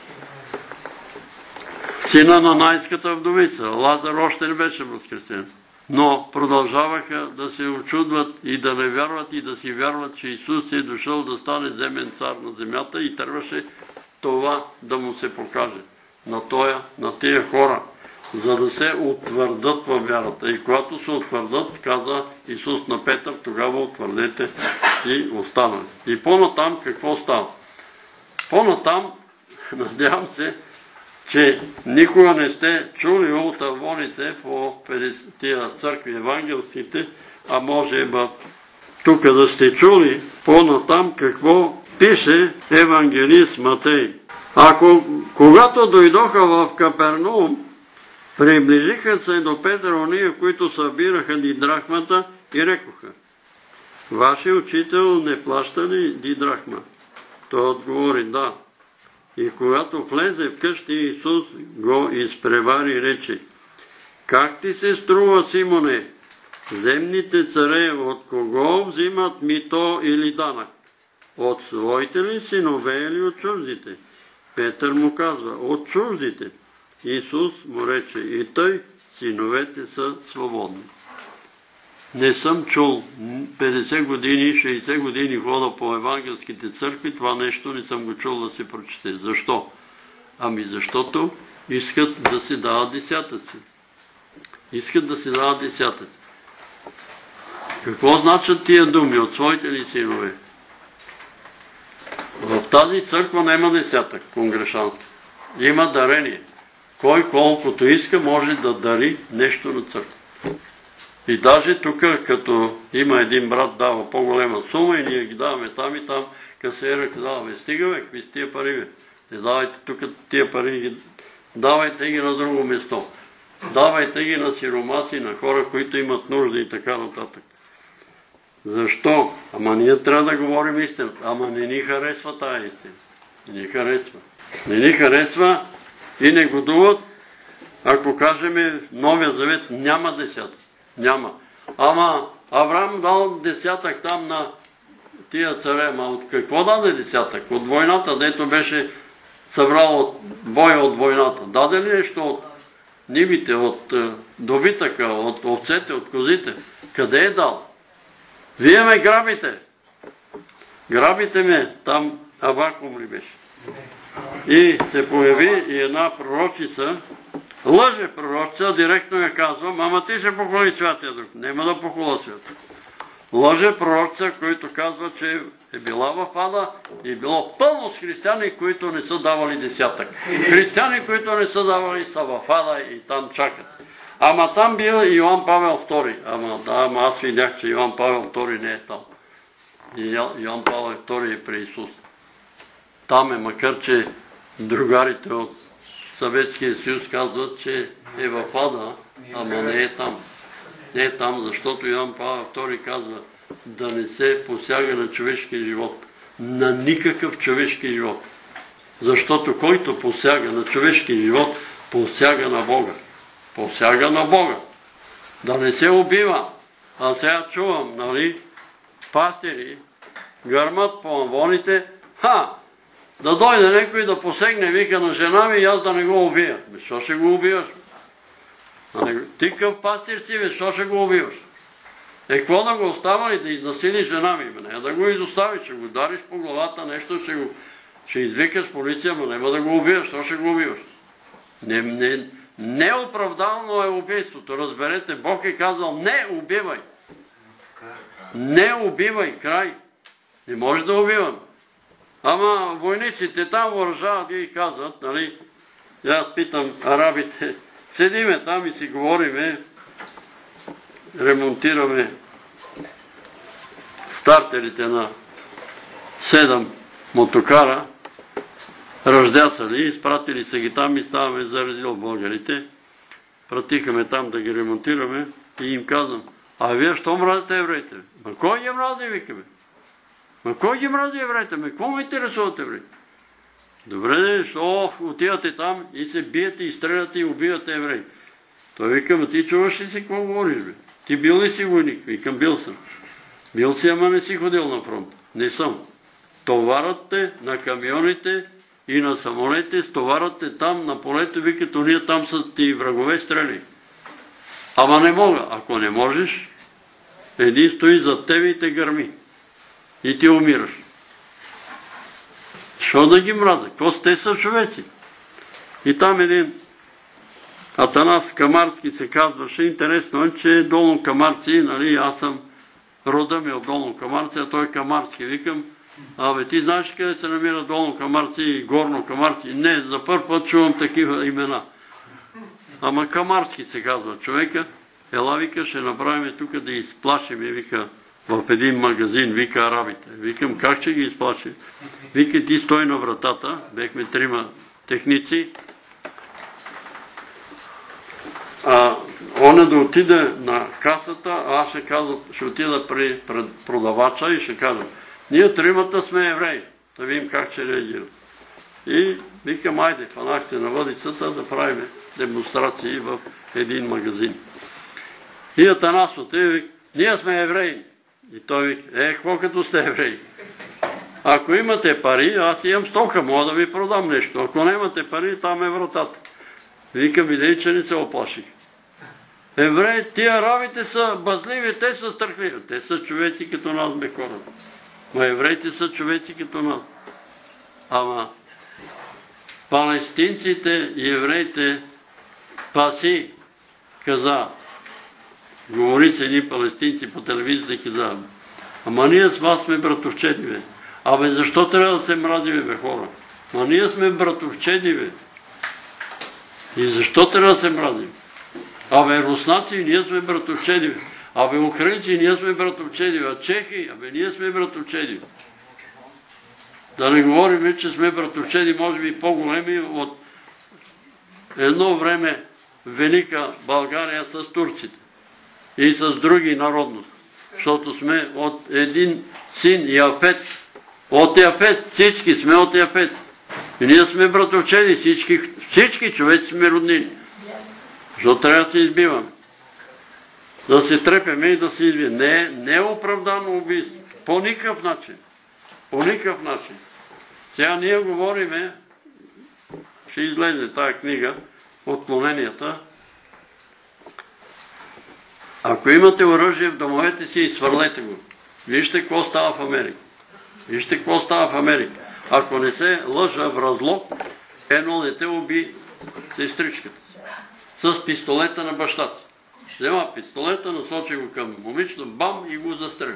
сина на Найската вдовица. Лазар още не беше възкресен. Но продължаваха да се очудват и да не вярват и да си вярват, че Исус е дошъл да стане земен цар на земята и трябваше това да му се покаже на тоя, на тия хора, за да се утвърдат във вярата. И когато се утвърдат, каза Исус на Петър, тогава утвърдете и останали. И по-натам какво става? По-натам, надявам се, че никога не сте чули от авоните по тия църкви евангелските, а може тук да сте чули по-натам какво пише евангелист Матей. Ако когато дойдоха в Капернаум, приближиха се до Петър ония, които събираха дидрахмата и рекоха, вашия учител не плаща ли дидрахма? Той отговори, да. И когато влезе в къщи, Исус го изпревари и рече, как ти се струва, Симоне? Земните царе от кого взимат мито или данък? От своите ли синове или от чуждите? Петър му казва, от чуждите. Исус му рече, и тъй синовете са свободни. Не съм чул петдесет години, шейсет години хода по евангелските църкви, това нещо не съм го чул да се прочете. Защо? Ами защото искат да се дават десятъци. Искат да се дават десятъци. Какво значат тия думи от своите ли синове? В тази църква няма десятък, конгрешанство. Има дарение. Кой колкото иска може да дари нещо на църква. И даже тук, като има един брат дава по-голема сума и ние ги даваме там и там, касиера казва, стига бе, какви с тия пари бе? Не давайте тук тия пари, давайте ги на друго место. Давайте ги на сиромаси, на хора, които имат нужда и така нататък. Защо? Ама ние трябва да говорим истината. Ама не ни харесва тая истина. Не ни харесва. Не ни харесва и не годуват, ако кажем Новия Завет няма десятък. Няма. Ама Авраам дал десятък там на тия царе. Ама от какво даде десятък? От войната, дето беше събрал от боя от войната. Даде ли нещо от нивите, от добитъка, от овцете, от козите? Къде е дал? Вие ме грабите. Грабите ме. Там Авакум ли беше? И се появи и една пророчица, лъже пророчица, директно я казвам, ама ти ще похвали Святия Дух. Нема да похваля Святия. Лъже пророчица, който казва, че е била в ада и е било пълно с християни, които не са давали десятък. Християни, които не са давали, са в ада и там чакат. Ама там бил Йоан Павел втори. Ама да, ама аз видях, че Йоан Павел втори не е там. И Йоан Павел втори е при Исус. Там е, макар че другарите от Съветския съюз казват, че е в ада, ама не е там. Не е там, защото Йоан Павел втори казва да не се посяга на човешкия живот. На никакъв човешки живот. Защото който посяга на човешки живот, посяга на Бога. Посяга на Бога. Да не се убива. А сега чувам, нали, пастири гърмат по амвоните, ха, да дойде някой да посегне, вика на жена ми и аз да не го убия. Защо ще го убиваш? Ти къв пастир си, защо ще го убиваш? Е, какво да го остава и да изнасили жена ми? Не да го изоставиш, ще го удариш по главата, нещо ще го... Ще извикаш полиция, но няма да го убиваш. Защо ще го убиваш? Не, не, неоправдано е убийството. Разберете, Бог е казал, не убивай. Не убивай, край. Не може да убивам. Ама войниците там въоръжават и казват, нали, аз питам арабите, седиме там и си говориме, ремонтираме стартерите на седем мотокара, ръждясали, изпратили са ги там и ставаме заразил българите. Пратихаме там да ги ремонтираме и им казвам, а вие що мразите евреите? Ма кой ги мрази, викаме? Ма кой ги мрази евреите? Ме какво ме интересуват евреите? Добре, що отивате там и се биете, и стреляте и убивате евреи. Той вика, ти чуваш ли си какво говориш, бе? Ти бил ли си войник? Викам, бил съм. Бил си, ама не си ходил на фронт. Не съм. Товарат те на камионите и на самолетите, стоварат те там на полето, викат, уния там са ти врагове, стрели. Ама не мога. Ако не можеш, един стои зад тебе и те гърми. И ти умираш. Що да ги мразя? Какво те са човеци? И там един Атанас Камарски се казваше, интересно е, че Долно Камарци, нали, аз съм рода ми от Долно Камарци, а той е Камарски. Викам, абе ти знаеш къде се намира Долно Камарци и Горно Камарци? Не, за първ път чувам такива имена. Ама Камарски се казва човека. Ела, вика, ще направим тук да изплашим, вика, в един магазин, вика арабите. Викам, как ще ги изплашим? Вика, ти стой на вратата, бехме трима техници, а он да отиде на касата, аз ще, каза, ще отида при продавача и ще кажа, ние тримата сме евреи, да видим как ще реагират. И викам, айде, фанах се на въдицата да правим демонстрации в един магазин. И Атанасо, те вик, ние сме евреи. И той вика, е, какво като сте евреи? Ако имате пари, аз имам стока, мога да ви продам нещо. Ако нямате пари, там е вратата. Вика, видей, че не се оплаших. Евреи, тия арабите са базливи, те са страхливи. Те са човеци като нас, бе хората. Ма евреите са човеци като нас. Ама палестинците и евреите паси, каза, говори се едни палестинци по телевизията и каза, ама ние с вас сме братовчеди, бе. Абе, защо трябва да се мразиме, бе, хора? Ама ние сме братовчеди, бе. И защо трябва да се мразим? Абе, руснаци, ние сме братовчеди, бе. Абе, украинци, ние сме братовчеди, бе. Чехи, абе, ние сме братовчеди. Да не говорим, че сме братовчеди, може би по-големи от едно време велика България с турците и с други народности. защото сме от един син Яфет. От Яфет, всички сме от Яфет. И ние сме братовчеди, всички, всички човеци сме роднини. Защото трябва да се избиваме. Да се трепеме и да се избиваме. Не, не е оправдано убийство. По никакъв начин. По никакъв начин. Сега ние говориме, ще излезе тая книга, Отклоненията. Ако имате оръжие в домовете си, изхвърлете го. Вижте какво става в Америка. Вижте какво става в Америка. Ако не се лъжа в разлог, едно дете уби сестричката с пистолета на баща си. Взема пистолета, насочи го към момичето, бам, и го застреля.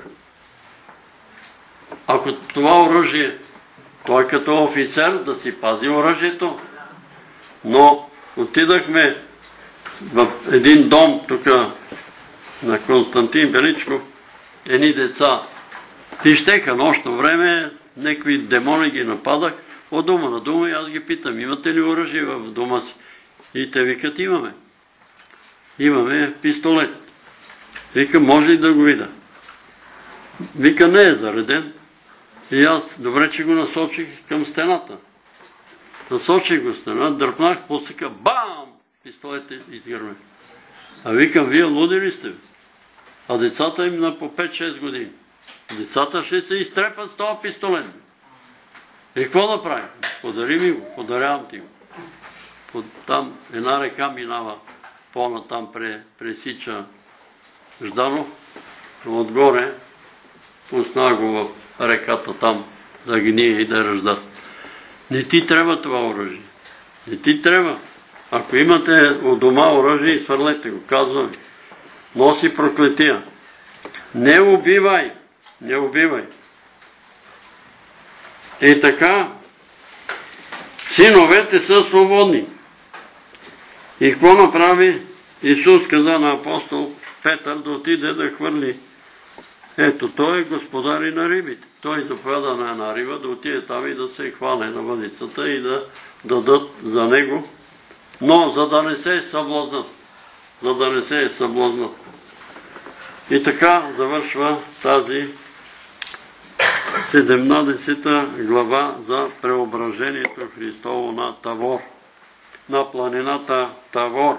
Ако това оръжие, той като офицер да си пази оръжието, но отидахме в един дом тук на Константин Величков, едни деца пищеха нощно време, някакви демони ги нападах, от дума на дума и аз ги питам, имате ли оръжие в дома си? И те викат, имаме. Имаме пистолет. Вика, може ли да го видя? Вика, не е зареден. И аз, добре, че го насочих към стената. Насочих го стена, дръпнах, посека, бам! Пистолет изгърме. А викам, вие луди ли сте? А децата им на по пет-шест години. Децата ще се изтрепат с този пистолет. И какво да правим? Подари ми го, подарявам ти го. Там една река минава, по-натам пресича Жданов, отгоре пусна го в реката там, да гние и да ръждат. Не ти трябва това оръжие. Не ти трябва. Ако имате от дома оръжие, изхвърлете го, казвам. Носи проклетия. Не убивай. Не убивай. И така, синовете са свободни. И какво направи? Исус каза на апостол Петър да отиде да хвърли. Ето, той е господар и на рибите. Той заповяда на една риба да отиде там и да се хване на въдицата и да дадат за него. Но за да не се съблазнат. За да не се съблазнат. И така завършва тази седемнадесета глава за преображението Христово на Тавор. На планината Тавор.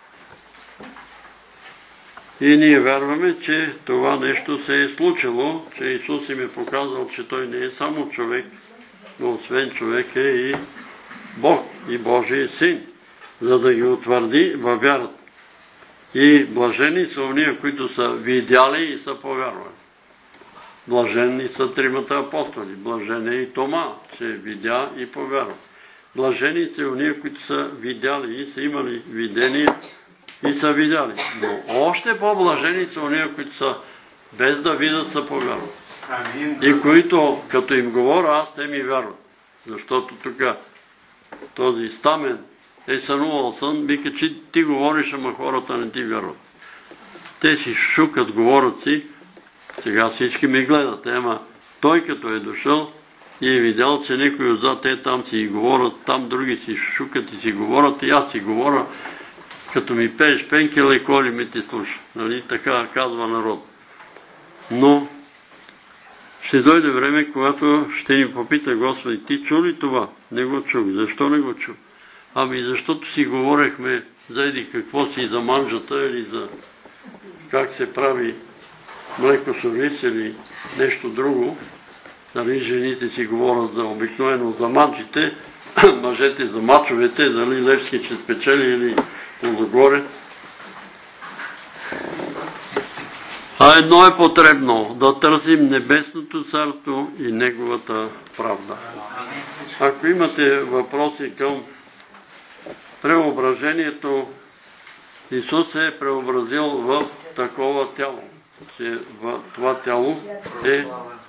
И ние вярваме, че това нещо се е случило, че Исус им е показал, че Той не е само човек, но освен човек е и Бог и Божий Син, за да ги утвърди във вярата. И блажени са уния, които са видяли и са повярвали. Блажени са тримата апостоли. Блажен е и Тома, че видя и повярва. Блажени са уния, които са видяли и са имали видение и са видяли. Но още по-блажени са уния, които са без да видят, са повярват. И които, като им говоря, аз те ми вярват. Защото тук този Стамен е сънувал сън, вика, че ти говориш, ама хората не ти вярват. Те си шукат, говорят си, сега всички ме гледат, ама той като е дошъл и е видял, че някой отзад те там си говорят, там други си шукат и си говорят, и аз си говоря, като ми пееш пенки, леко ли ми ти слуша. Нали? Така казва народ. Но ще дойде време, когато ще ни попита Господи, ти чу ли това? Не го чух. Защо не го чух? Ами защото си говорехме за еди какво си, за манжата или за как се прави млекосорис или нещо друго. Дали жените си говорят за обикновено за манджите, мъжете за мачовете, дали Левски ще спечели или Лозогорец. А едно е потребно, да търсим небесното царство и неговата правда. Ако имате въпроси към преображението, Исус се е преобразил в такова тяло. Че това тяло е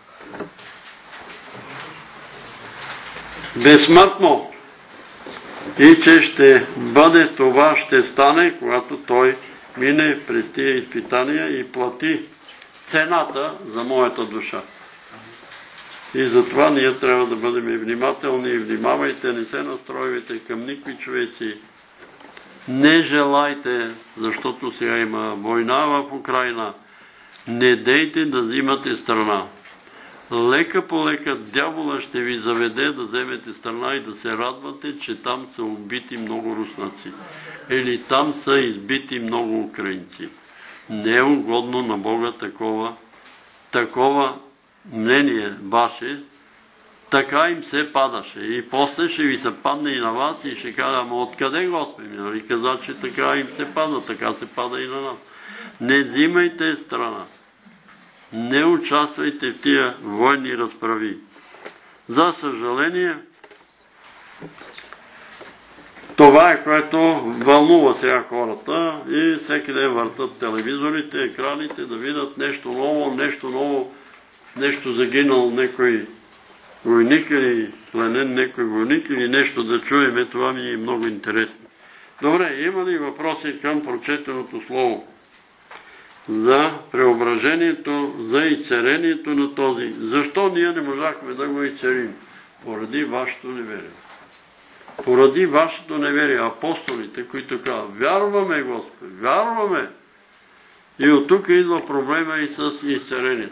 безсмъртно и че ще бъде това, ще стане, когато Той мине през тия изпитания и плати цената за моята душа. И затова ние трябва да бъдем внимателни и внимавайте, не се настройвайте към никакви човеци. Не желайте, защото сега има война в Украина, Не дейте да взимате страна. Лека по лека дявола ще ви заведе да вземете страна и да се радвате, че там са убити много руснаци. Или там са избити много украинци. Не е угодно на Бога такова, такова мнение ваше, така им се падаше. И после ще ви се падне и на вас и ще кажа, ама откъде Господи? Нали каза, че така им се пада, така се пада и на нас. Не взимайте страна. Не участвайте в тия войни разправи. За съжаление, това е, което вълнува сега хората и всеки ден въртат телевизорите, екраните, да видят нещо ново, нещо ново, нещо загинал некой войник или пленен некой войник или нещо да чуеме, това ми е много интересно. Добре, има ли въпроси към прочетеното слово? За преображението, за изцерението на този. Защо ние не можахме да го изцерим? Поради вашето неверие. Поради вашето неверие. Апостолите, които казват, вярваме, Господи, вярваме. И от тук идва проблема и с изцерението.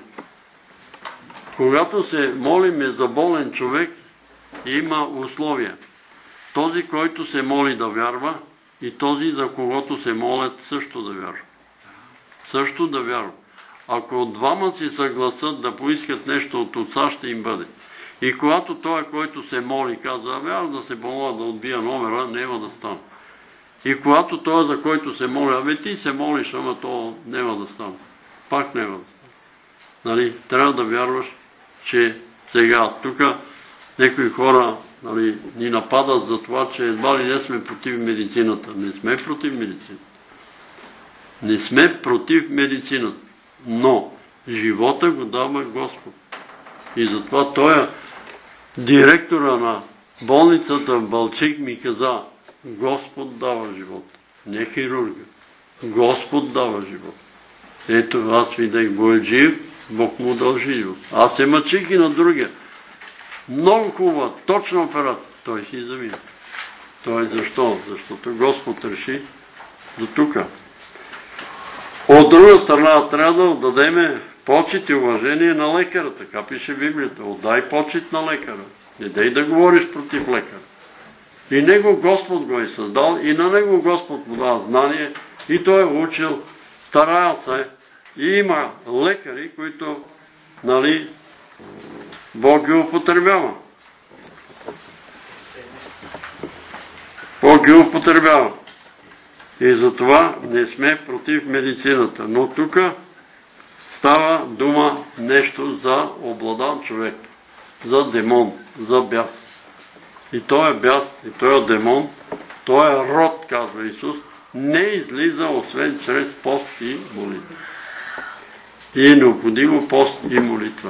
Когато се молиме за болен човек, има условия. Този, който се моли да вярва, и този, за когото се молят, също да вярва. Също да вярва. Ако двама си съгласат да поискат нещо от Отца, ще им бъде. И когато той, който се моли, казва, ами аз да се помоля да отбия номера, няма да стане. И когато той, за който се моли, ами ти се молиш, ама то няма да стане. Пак няма да стане. Нали, трябва да вярваш, че сега тук някои хора, нали, ни нападат за това, че едва ли не сме против медицината. Не сме против медицината. Не сме против медицината. Но живота го дава Господ. И затова той, директора на болницата в Балчик, ми каза, Господ дава живот. Не хирурга. Господ дава живот. Ето, аз видях Бояджиев, Бог му дължи живот. Аз се мъчих и на другия. Много хубава, точна операция. Той си замина. Той защо? Защото Господ реши до тук. От друга страна, трябва да отдадеме почет и уважение на лекара. Така пише Библията. Отдай почет на лекара. Не дай да говориш против лекара. И него Господ го е създал, и на него Господ му дава знание, и той е учил, стараял се. И има лекари, които, нали, Бог ги употребява. Бог ги употребява. И затова не сме против медицината. Но тук става дума нещо за обладан човек, за демон, за бяс. И той е бяс, и той е демон, той е род, казва Исус, не излиза освен чрез пост и молитва. И е необходимо пост и молитва.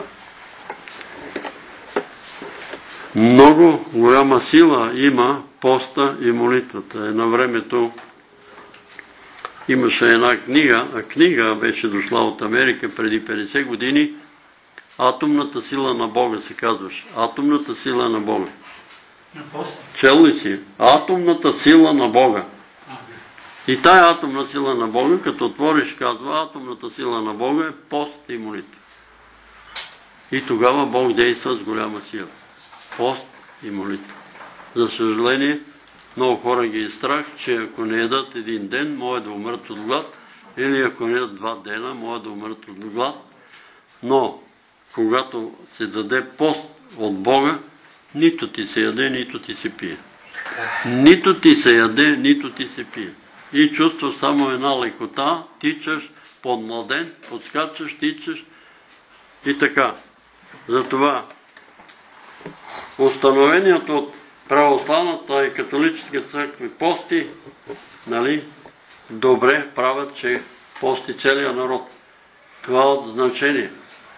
Много голяма сила има поста и молитвата. Е, на времето имаше една книга, а книга беше дошла от Америка преди петдесет години, Атомната сила на Бога се казваше. Атомната сила на Бога. Чел ли си? Атомната сила на Бога. И тая атомна сила на Бога, като отвориш, казва, атомната сила на Бога е пост и молитва. И тогава Бог действа с голяма сила. Пост и молитва. За съжаление, много хора ги е страх, че ако не ядат един ден, могат да умрат от глад, или ако не ядат два дена, могат да умрат от глад. Но, когато се даде пост от Бога, нито ти се яде, нито ти се пие. Нито ти се яде, нито ти се пие. И чувстваш само една лекота, тичаш, подмладен, подскачаш, тичаш и така. Затова установението от православната и католическа църква пости, нали, добре правят, че пости целият народ. Това е от значение.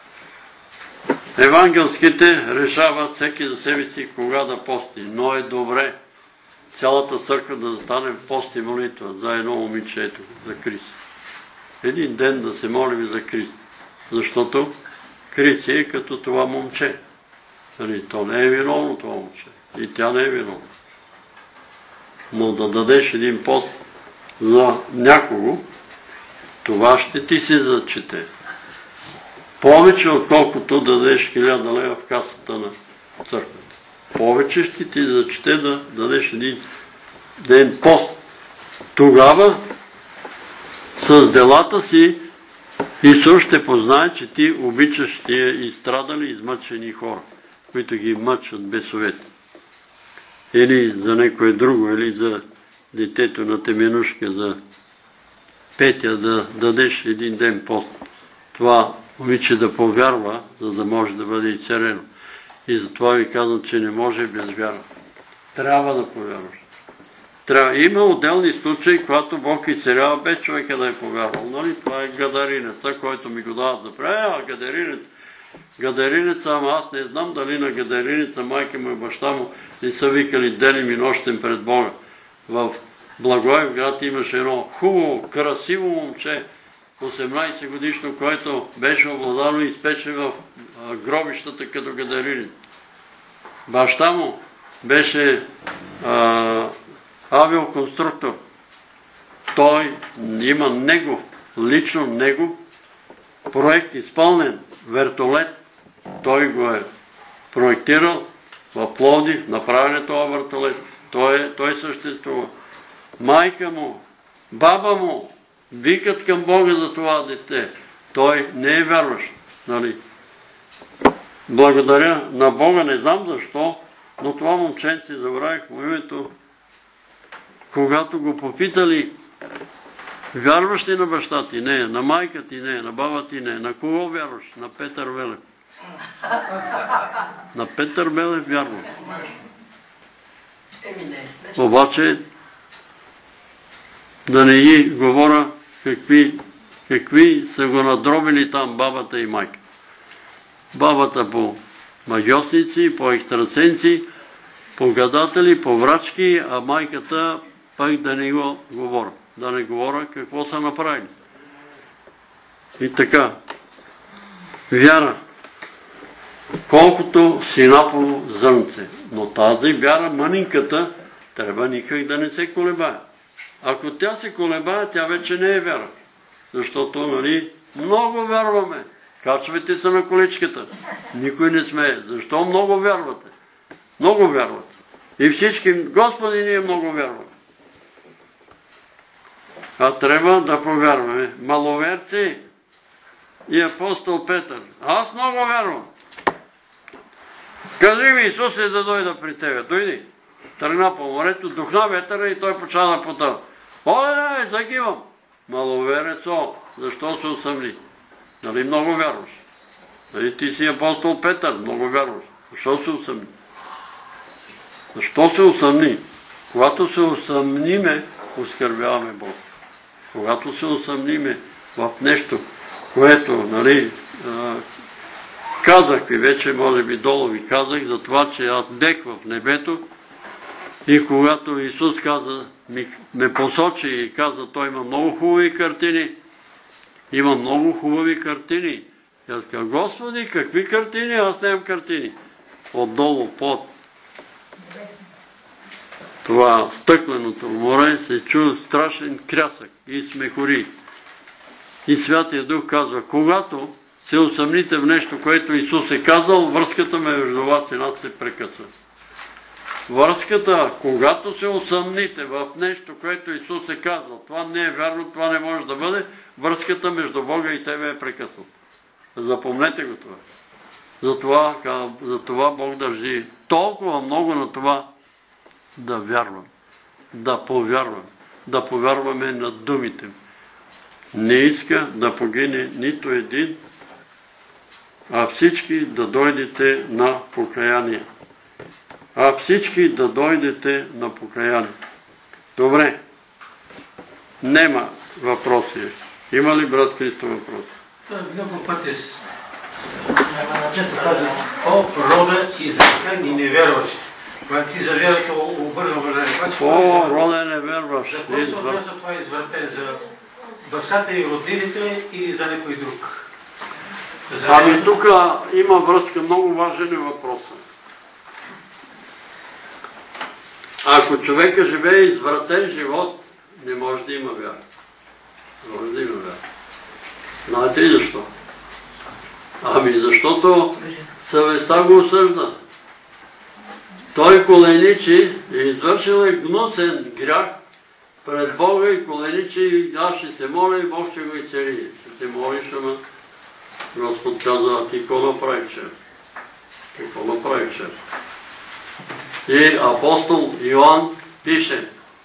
Евангелските решават всеки за себе си кога да пости, но е добре цялата църква да застане в пост и молитва за едно момиче, ето, за Крист. Един ден да се молим за Крист, защото Крист е като това момче. Нали, то не е виновно това момче и тя не е виновна. Но да дадеш един пост за някого, това ще ти се зачете. повече отколкото да дадеш хиляда лева в касата на църквата. Повече ще ти зачете да дадеш един ден пост. Тогава с делата си Исус ще познае, че ти обичаш тия изстрадали, измъчени хора, които ги мъчат бесовете. Или за некое друго, или за детето на Теменушка, за Петя да дадеш един ден пост. Това момиче да повярва, за да може да бъде изцелено. И затова ви казвам, че не може без вяра. Трябва да повярваш. Трябва. Има отделни случаи, когато Бог изцелява без човека да е повярвал. Нали? Това е гадаринеца, който ми го дават за прави. А, гадаринец. Гадаринеца, ама аз не знам дали на гадаринеца майка му и баща му не са викали денем и нощем пред Бога. В Благоевград имаше едно хубаво, красиво момче, осемнайсет годишно, което беше обладано и изпече в гробищата като гадаринец. Баща му беше а, авиоконструктор. Той има негов, лично негов проект изпълнен, вертолет. Той го е проектирал в Пловдив, направен е това вертолет. Той, е, той съществува. Майка му, баба му викат към Бога за това дете. Той не е вярващ. Нали? Благодаря на Бога, не знам защо, но това момченце, забравих му името, когато го попитали, вярваш ли на баща ти? Не. На майка ти? Не. На баба ти? Не. На кого вярваш? На Петър Велев. На Петър Велев вярвам. Обаче, да не ги говоря какви, какви са го надробили там бабата и майка. Бабата по магиосници, по екстрасенци, по гадатели, по врачки, а майката пък да не го говоря. Да не говоря какво са направили. И така, вяра, колкото синапово зърнце, но тази вяра, мънинката, трябва никак да не се колебае. Ако тя се колебае, тя вече не е вяра. Защото, нали, много вярваме. Качвайте се на количката. Никой не смее. Защо много вярвате? Много вярвате. И всички, Господи, ние много вярваме. А трябва да повярваме. Маловерци и апостол Петър. Аз много вярвам. Кажи ми, Исусе, да дойда при тебе. Дойди. Тръгна по морето, духна ветъра и той почна да потъва. Оле, загивам. Маловерец, о, защо се усъмни? Нали много вярваш? Нали ти си апостол Петър, много вярваш. Защо се усъмни? Защо се усъмни? Когато се усъмниме, оскърбяваме Бог. Когато се усъмниме в нещо, което, нали, а, казах ви вече, може би долу ви казах, за това, че аз бех в небето и когато Исус каза, ми, ме посочи и каза, той има много хубави картини, има много хубави картини. И аз казах, Господи, какви картини? Аз нямам картини. Отдолу, под това стъкленото море се чу страшен крясък и смехори. И Святия Дух казва, когато се усъмните в нещо, което Исус е казал, връзката между вас и нас се прекъсва. Връзката, когато се усъмните в нещо, което Исус е казал, това не е вярно, това не може да бъде, връзката между Бога и тебе е прекъсната. Запомнете го това. Затова, затова Бог държи толкова много на това да вярвам, да повярвам, да повярваме на думите. Не иска да погине нито един, а всички да дойдете на покаяние. А всички да дойдете на покаяние. Добре. Нема въпроси. Има ли, брат Христо, въпрос? Много пъти каза, о, рода извратен и невярващ. Когато ти за вярата обърнал върна, о, рода невярващ. За кой се отнася това извратен? За бащата и родителите или за някой друг? Ами тук има връзка, много важен е въпросът. Ако човека живее извратен живот, не може да има вяра. Не може да има вяра. Знаете ли защо? Ами защото съвестта го осъжда. Той коленичи и извършил е гнусен грях пред Бога и коленичи и аз ще се моля и Бог ще го изцели. Ще се молиш, ама Господ казва, ти какво направи вчера? Какво направи вчера? И апостол Йоан пише,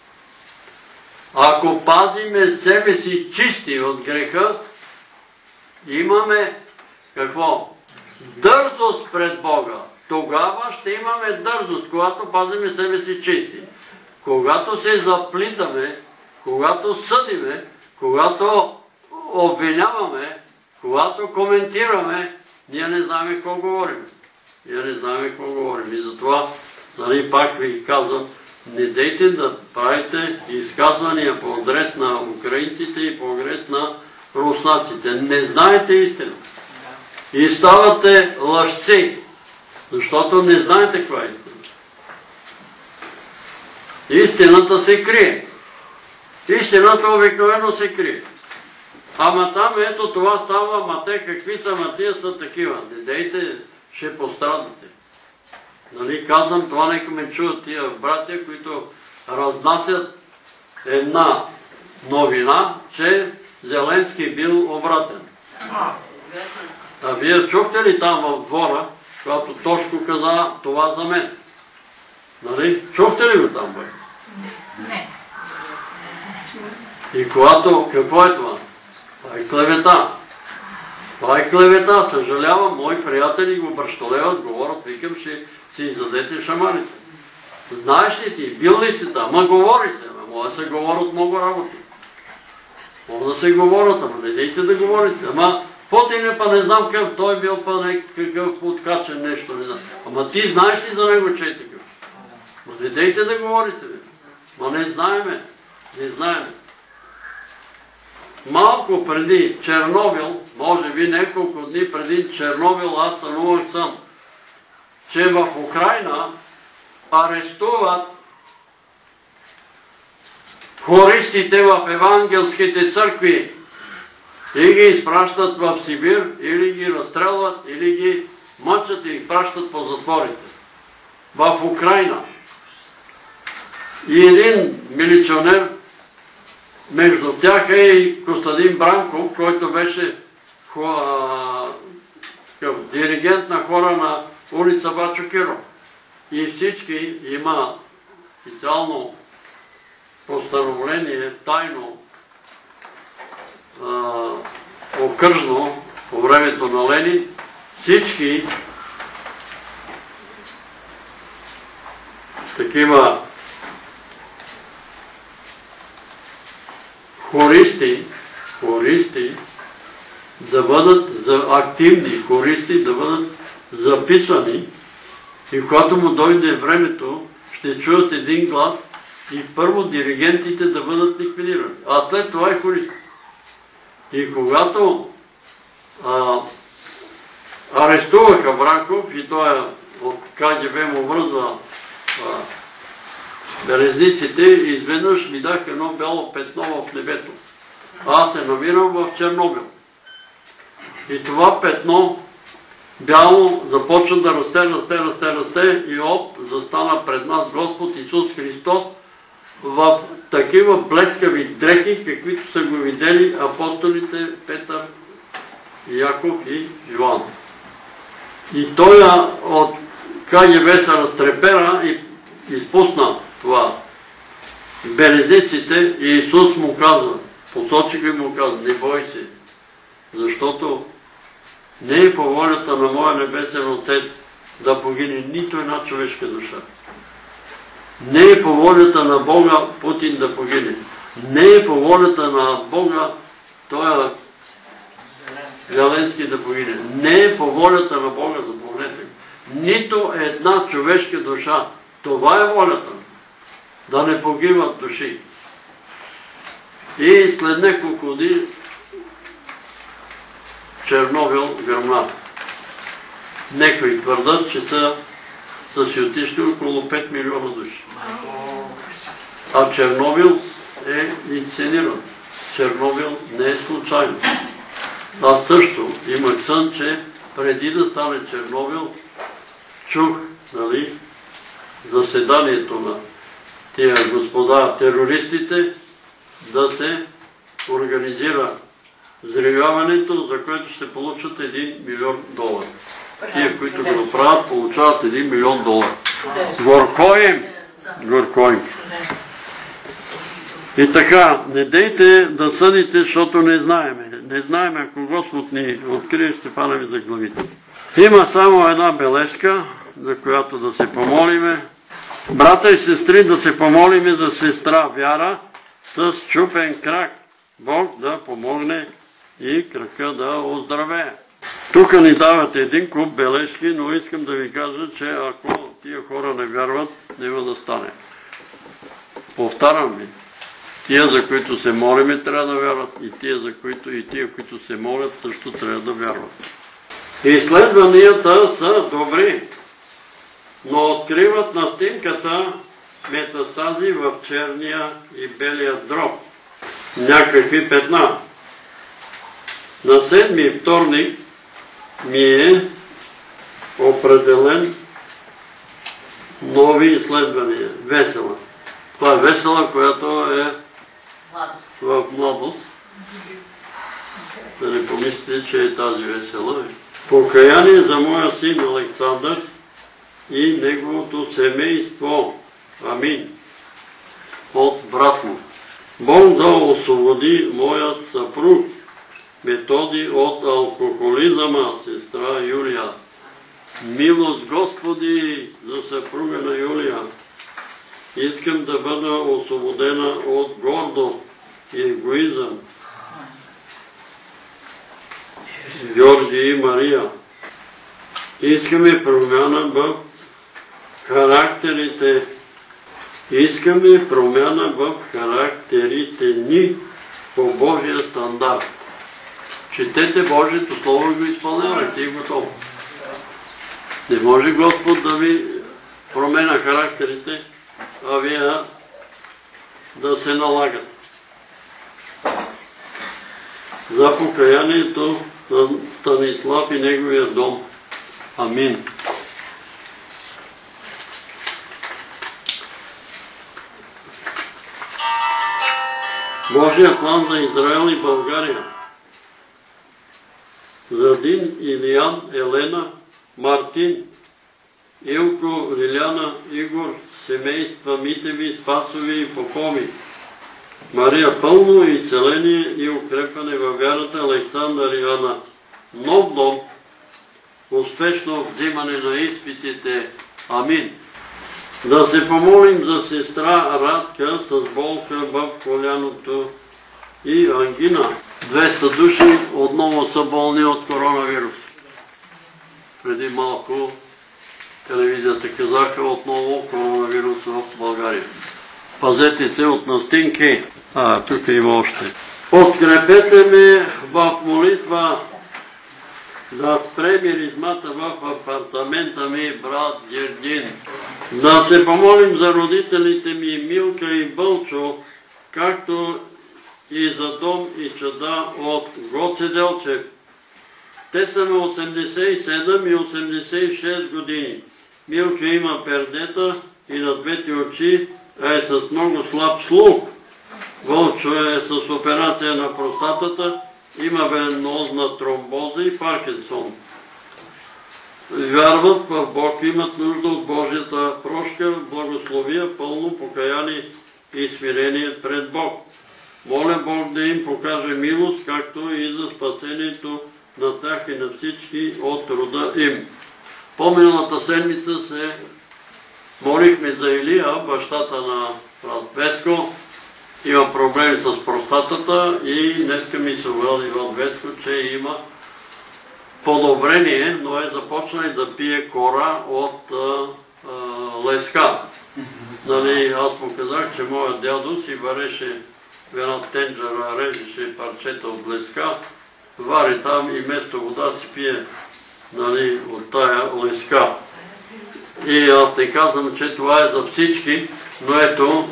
ако пазиме себе си чисти от греха, имаме какво? Дързост пред Бога. Тогава ще имаме дързост, когато пазиме себе си чисти. Когато се заплитаме, когато съдиме, когато обвиняваме, когато коментираме, ние не знаем какво говорим. Ние не знаем какво говорим. И затова, нали, пак ви казвам, не дейте да правите изказвания по адрес на украинците и по адрес на руснаците. Не знаете истина. И ставате лъжци, защото не знаете каква е истина. Истината се крие. Истината обикновено се крие. Ама там ето това става, ама те какви са, ама тия са такива. Не дейте, ще пострадате. Нали, казвам, това нека ме чуят тия братя, които разнасят една новина, че Зеленски бил обратен. А вие чухте ли там в двора, когато Тошко каза това за мен? Нали? Чухте ли го там, бе? Не. И когато, какво е това? Това е клевета. Това е клевета. Съжалявам, мои приятели го бръщолеват, говорят, викам, ще си издадете шамарите. Знаеш ли ти, бил ли си там? Ма говори се, може да се говорят много работи. Може да се говорят, ама не дейте да говорите. Ама, по-тине па не знам какъв, той бил па някакъв откачен нещо, не знам. Ама ти знаеш ли за него, че е такъв? Ма не дейте да говорите, бе. Ма не знаеме, не знаеме. Малко преди Чернобил, може би няколко дни преди Чернобил, аз сънувах съм, че в Украйна арестуват хористите в евангелските църкви и ги изпращат в Сибир, или ги разстрелват, или ги мъчат и ги пращат по затворите. В Украйна. И един милиционер, между тях е и Костадин Бранков, който беше диригент на хора на улица Бачо Киро. И всички има специално постановление, тайно, окръжно, по времето на Ленин, всички такива хористи, хористи да бъдат активни, хористи да бъдат записвани и когато му дойде времето, ще чуят един глас и първо диригентите да бъдат ликвидирани, а след това и хористи. И когато а, арестуваха Бранков и той от КГБ му връзва белезниците и изведнъж видях едно бяло петно в небето. Аз се намирам в Чернобил. И това петно бяло започва да расте, расте, расте, расте и оп, застана пред нас Господ Исус Христос в такива блескави дрехи, каквито са го видели апостолите Петър, Яков и Йоан. И той от КГБ се разтрепера и изпусна това белезниците и Исус му казва, посочи го и му казва, не бой се, защото не е по волята на моя небесен Отец да погине нито една човешка душа. Не е по волята на Бога Путин да погине. Не е по волята на Бога той Зеленски да погине. Не е по волята на Бога, запомнете. Нито една човешка душа. Това е волята. Да не погиват души. И след няколко дни Чернобил гръмна. Некои твърдат, че са са си отишли около пет милиона души. А Чернобил е инсцениран. Чернобил не е случайно. Аз също имах сън, че преди да стане Чернобил, чух, нали, заседанието на тия господа терористите да се организира взривяването, за което ще получат един милион долара. Тия, които го направят, получават един милион долара. Горко им! Горко им! И така, не дейте да съдите, защото не знаеме. Не знаеме, ако Господ ни открие, ще панем за главите. Има само една бележка, за която да се помолиме. Брата и сестри, да се помолиме за сестра Вяра с чупен крак. Бог да помогне и крака да оздравее. Тук ни дават един куп бележки, но искам да ви кажа, че ако тия хора не вярват, няма да стане. Повтарям ви. Тия, за които се молиме, трябва да вярват. И тия, за които, и тия, които се молят, също трябва да вярват. Изследванията са добри, но откриват на снимката метастази в черния и белия дроб. Някакви петна. На седми вторник ми е определен нови изследвания. Весела. Това е весела, която е в младост. Да не помислите, че е тази весела. Покаяние за моя син Александър и неговото семейство. Амин. От брат му. Бог да освободи моят съпруг Методи от алкохолизма, сестра Юлия. Милост Господи за съпруга на Юлия. Искам да бъда освободена от гордост и егоизъм. Георги и Мария. Искаме промяна в характерите. Искаме промяна в характерите ни по Божия стандарт. Четете Божието Слово и го изпълнявайте и готово. Не може Господ да ви променя характерите, а вие да се налагате. За покаянието на Станислав и неговия дом. Амин. Божия план за Израел и България. За Дин, Илиян, Елена, Мартин, Илко, Лиляна, Игор, семейства Митеви, Спасови и Попови. Мария пълно изцеление и укрепване във вярата, Александър и Ана. Нов дом, успешно взимане на изпитите. Амин. Да се помолим за сестра Радка с болка в коляното и ангина. двеста души отново са болни от коронавирус. Преди малко телевизията казаха отново коронавирус в България. Пазете се от настинки. А, тук има още. Подкрепете ме в молитва да спре миризмата в апартамента ми, брат Гергин. Да се помолим за родителите ми Милка и Бълчо, както и за дом и чада от Гоце Делчев. Те са на осемдесет и седем и осемдесет и шест години. Милка има пердета и на двете очи, а е с много слаб слух. Вълчо е с операция на простатата, има венозна тромбоза и Паркинсон. Вярват в Бог, имат нужда от Божията прошка, благословия, пълно покаяние и смирение пред Бог. Моля Бог да им покаже милост, както и за спасението на тях и на всички от рода им. По-миналата седмица се молихме за Илия, бащата на брат Веско. Има проблеми с простатата и днеска ми се обади Иван Веско, че има подобрение, но е започнал да пие кора от а, а, леска. Нали, аз му казах, че моят дядо си вареше в една тенджера, режеше парчета от леска, вари там и вместо вода си пие, нали, от тая леска. И аз не казвам, че това е за всички, но ето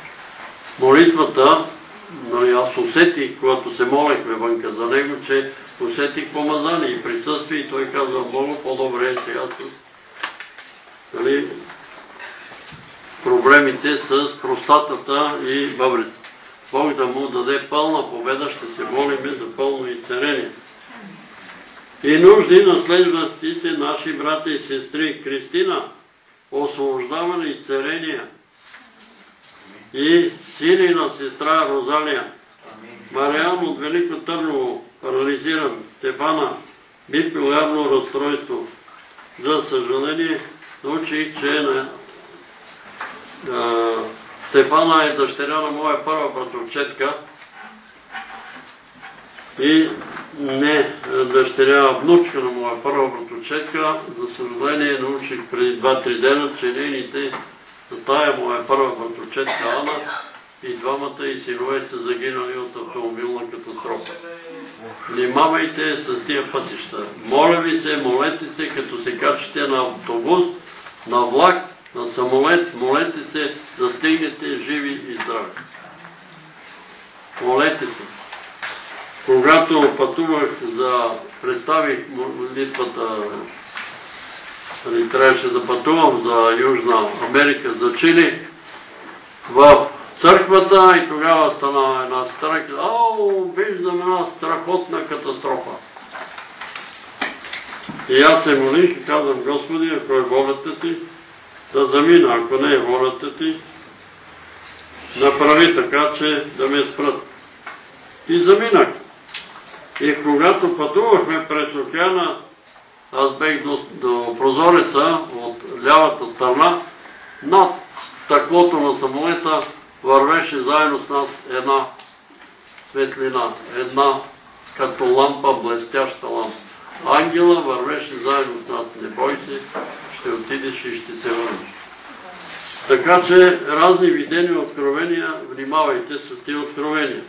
молитвата, нали, аз усетих, когато се молехме вънка за него, че усетих помазание и присъствие и той казва, много по-добре е сега с нали, проблемите с простатата и бъбрецата. Бог да му даде пълна победа, ще се молим за пълно изцеление. И нужди на следващите наши брати и сестри Кристина, освобождаване и изцеление. И силина сестра Розалия. Мариан от Велико Търново, парализиран. Стефана, биполярно разстройство. За съжаление, научих, че на, а, Стефана е дъщеря на моя първа братовчетка и не дъщеря, внучка на моя първа братовчетка. За съжаление, научих преди два-три дена, че нейните, тая моя първа братовчетка Ана и двамата и синове са загинали от автомобилна катастрофа. Внимавайте с тия пътища. Моля ви се, молете се, като се качите на автобус, на влак, на самолет, молете се да стигнете живи и здрави. Молете се. Когато пътувах за... представих молитвата, трябваше да пътувам за Южна Америка, за Чили, в църквата и тогава стана една сестра и каза, ау, виждам една страхотна катастрофа. И аз се молих и казвам, Господи, ако е волята ти, да замина, ако не е волята ти, направи така, че да ме спрат. И заминах. И когато пътувахме през океана, аз бех до, до прозореца от лявата страна, над стъклото на самолета вървеше заедно с нас една светлина, една като лампа, блестяща лампа. Ангела вървеше заедно с нас. Не бой се, ще отидеш и ще се върнеш. Така че разни видени откровения, внимавайте с тия откровения.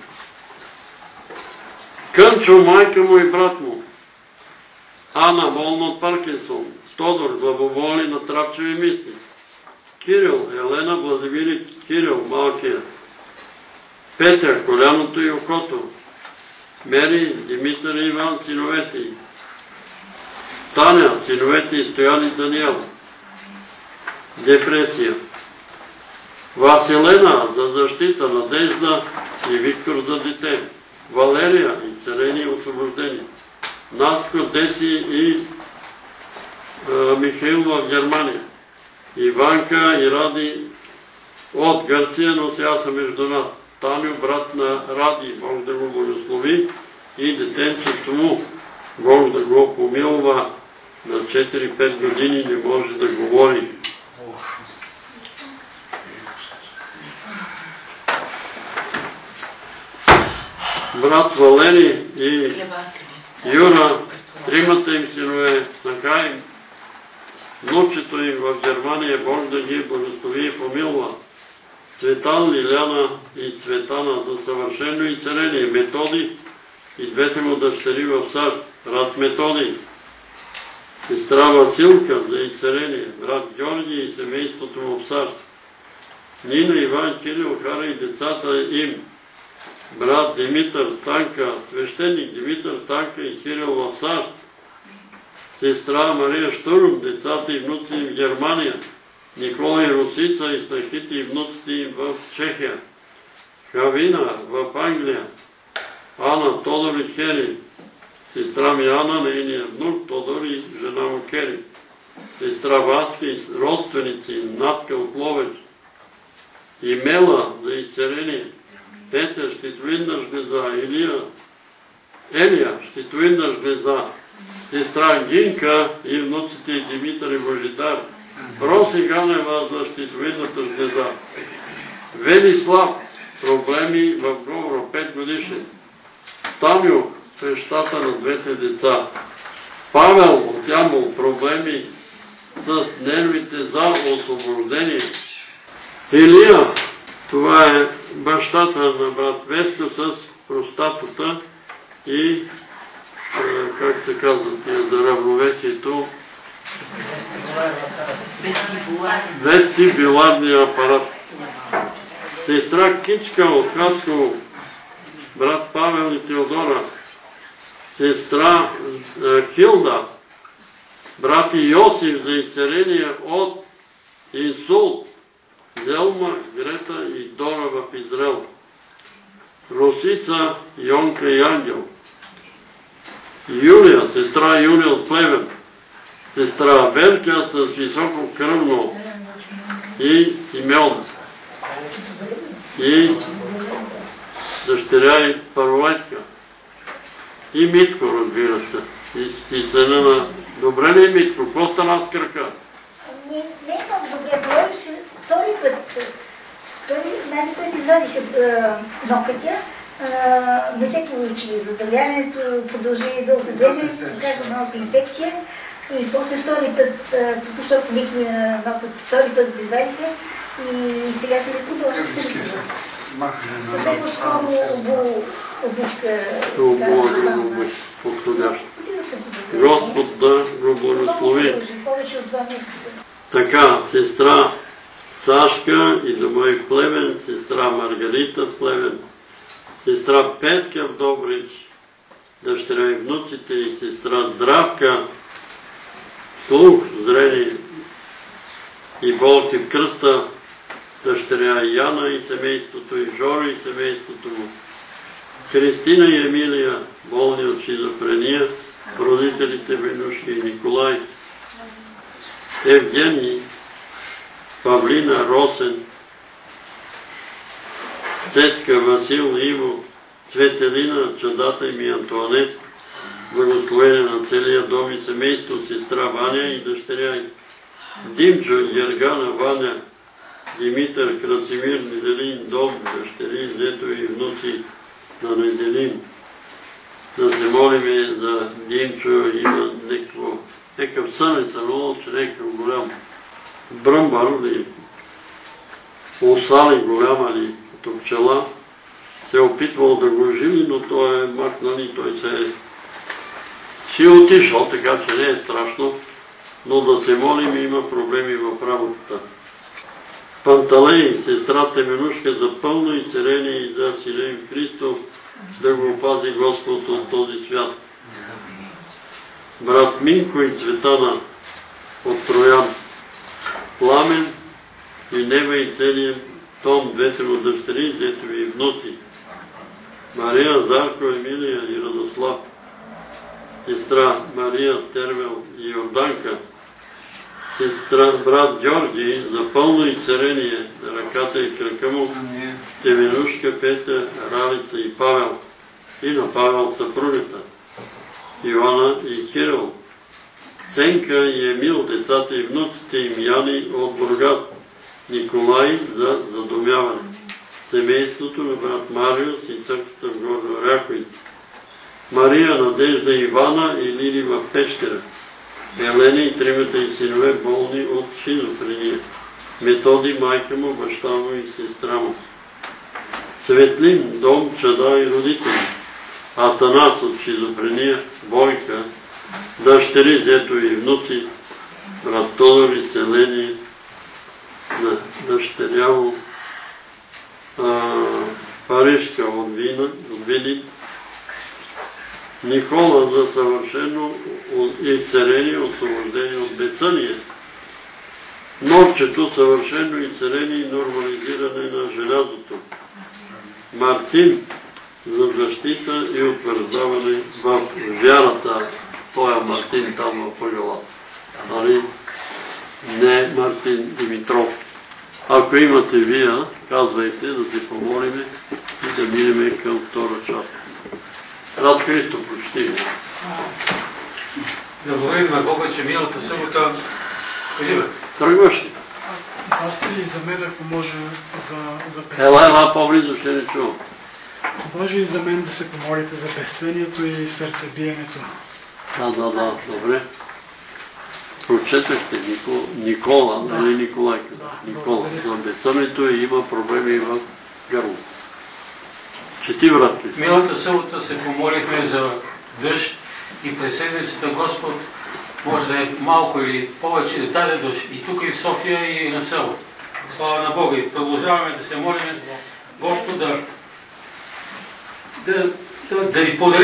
Кънчо, майка му и брат му. Ана, болна от Паркинсон. Тодор, главоболни на трапчеви мисли. Кирил, Елена, Владимир, Кирил, малкия. Петър, коляното и окото. Мери, Димитър и Иван, синовете й. Таня, синовете и Стоян и Даниел. Депресия. Василена за защита, Надежда и Виктор за дете. Валерия и целение и освобождение. Наско, Деси и а, Михаил в Германия. Иванка и Ради от Гърция, но сега са между нас. Таню, брат на Ради, Бог да го благослови и детенцето му, Бог да го помилва, на четири-пет години не може да говори. Брат Валери и Юра, тримата им синове, така им, внучето им в Германия, Бог да ги благослови и помилва. Цветан, Лиляна и Цветана за съвършено изцеление. Методи и двете му дъщери в САЩ. Брат Методи. Сестра Василка за изцеление. Брат Георги и семейството му в САЩ. Нина, Иван, Кирил, Хара и децата им. Брат Димитър, Станка, свещеник Димитър, Станка и Кирил в САЩ. Сестра Мария Штурм, децата и внуци им в Германия. Никола и Русица и снахите и внуците им в Чехия. Хавина в Англия. Ана, Тодор и Хери. Сестра ми Ана, нейния внук, Тодор и жена му Кери. Сестра Васка и родственици, Натка от Ловеч. И Мела за изцеление. Петър, щитовидна жлеза. Илия, Елия, щитовидна жлеза. Сестра Гинка и внуците и Димитър и Божидар. Роси Ганева за щитовидната жлеза. Велислав, проблеми в говора, пет годишен. Таню, свещата на двете деца. Павел от Ямол, проблеми с нервите за освобождение. Илия, това е бащата на брат Веско с простатата и, как се казва тия за равновесието, вестибуларния апарат. Сестра Кичка от Хасково, брат Павел и Теодора. сестра Хилда, брат Йосиф за изцеление от инсулт, Зелма, Грета и Дора в Израел, Росица, Йонка и Ангел, Юлия, сестра Юлия от Плевен, сестра Верка с високо кръвно и Симеон, и дъщеря и Парлетка, и Митко, разбира се, и, и сена на... Добре ли е, Митко? Какво стана с крака? Не, не е много добре, говориш втори път. Втори, най път извадиха нокътя, не се получи задървяването, продължи дълго време, кажа малка инфекция и после втори път, току-що побити нокът, втори път го извадиха и сега се лекува. Съвсем по-скоро обувка. Подходящо. Господ да го благослови. Така, сестра Сашка и дома и Плевен, сестра Маргарита в Плевен, сестра Петка в Добрич, дъщеря и внуците и сестра Здравка, слух, зрение и болки в кръста, дъщеря Яна и семейството, и Жоро и семейството му, Христина и Емилия, болни от шизофрения, родителите Венушки и Николай, Евгений, Павлина, Росен, Цецка, Васил, Иво, Цветелина, чадата им и Антуанет, благословение на целия дом и семейство, сестра Ваня и дъщеря й, Димчо, Гергана, Ваня, Димитър, Красимир, Неделин, Дом, дъщери, зето и внуци на Неделин. Да се молиме за Димчо, има някакъв сън е сънувал, че някакъв голям бръмбар или осали голяма ли като пчела, се е опитвал да го жили, но той е махнал и той се е си отишъл, така че не е страшно, но да се молим, има проблеми в работата. Панталей, сестра Теменушка, за пълно изцеление и за Силен Христов, да го опази Господ от този свят. Брат Минко и Цветана от Троян, Пламен и Нева и целият Том, двете му дъщери, двете ми внуци, Мария, Зарко, Емилия и Радослав, сестра Мария, Тервел и Йорданка, сестра брат Георги за пълно изцеление на ръката и крака му, Теменушка, Петя, Ралица и Павел, и на Павел съпругата, Йоанна и Хирил, Ценка и Емил, децата и внуците им, Яни от Бургас, Николай за задумяване, семейството на брат Мариус и църквата в Горна Оряховица, Мария, Надежда, Ивана и Лили в Пещера, Елена и тримата и синове болни от шизофрения, Методи, майка му, баща му и сестра му, Светлин, дом, чада и родители, Атанас от шизофрения, Бойка, дъщери, зето и внуци, брат Тодор и Селени, на дъщеря му, Парижка от Видин, Никола за съвършено изцеление, освобождение от безсъние, Норчето съвършено изцеление и нормализиране на желязото, Мартин за защита и утвърждаване в вярата. Той е Мартин там в ъгъла. Нали? Не Мартин Димитров. Ако имате вие, казвайте да се помолиме и да минеме към втора част. Рад Христо, почти. Да благодарим на Бога, че миналата събота... Кажи бе. Тръгваш ли? Пастири, за мен, ако може за, за безсънието. Ела, ела, по-близо ще не чувам. Може и за мен да се помолите за безсънието и сърцебиенето. Да, да, да, добре. Прочетахте Никола, нали Николай каза? Никола. За безсънието и има проблеми в гърло. Чети, брат. Миналата събота се помолихме за дъжд и през седмицата Господ може да е малко или повече да даде дъжд. И тук и в София и на село. Слава на Бога. И продължаваме да се молим Господ да, да, да, да ни подари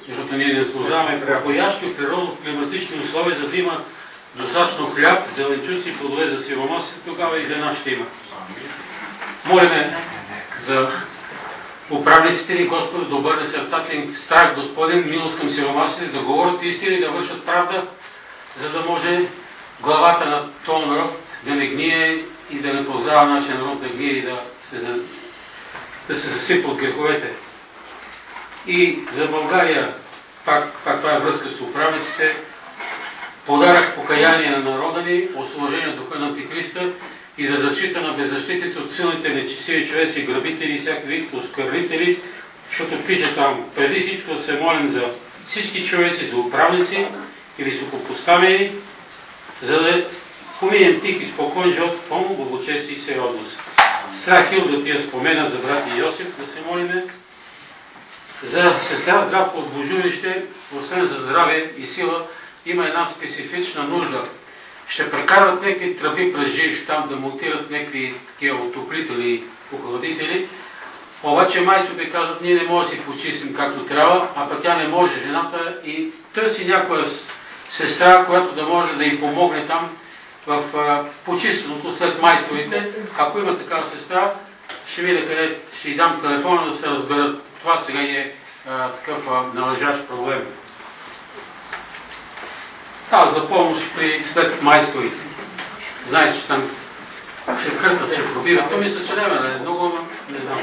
защото ние не заслужаваме подходящи природно-климатични условия, за да има достатъчно хляб, зеленчуци и плодове за сиромасите, тогава и за нас ще има. Молиме за управниците ни, Господ, да обърне сърцата им страх, Господин, милост към сиромасите, да говорят истина и да вършат правда, за да може главата на този народ да не гние и да не ползава нашия народ да гние и да се, да се засипа от греховете. И за България, пак, пак това е връзка с управниците, подарък покаяние на народа ни, освобождение духа на Антихриста и за защита на беззащитите от силните нечестиви човеци, грабители и всякакви вид оскърбители, защото пише там, преди всичко да се молим за всички човеци, за управници и високопоставени, за да поминем тих и спокоен живот в пълно благочестие и сериозност. Страхил да ти я спомена за брат и Йосиф, да се молиме. За сестра Здравко от Божурище, освен за здраве и сила, има една специфична нужда. Ще прекарват някакви тръби през жилището там да монтират някакви такива отоплители и охладители. Обаче майсторите казват, ние не можем да си почистим както трябва, а пък тя не може, жената, и търси някоя сестра, която да може да й помогне там в почистването след майсторите. Ако има такава сестра, ще видя къде, ще й дам телефона да се разберат. Това сега е а, такъв а, належащ проблем. Това за помощ при след майсторите. Знаеш, че там ще къртат, ще пробиват. То мисля, че не е много, не знам.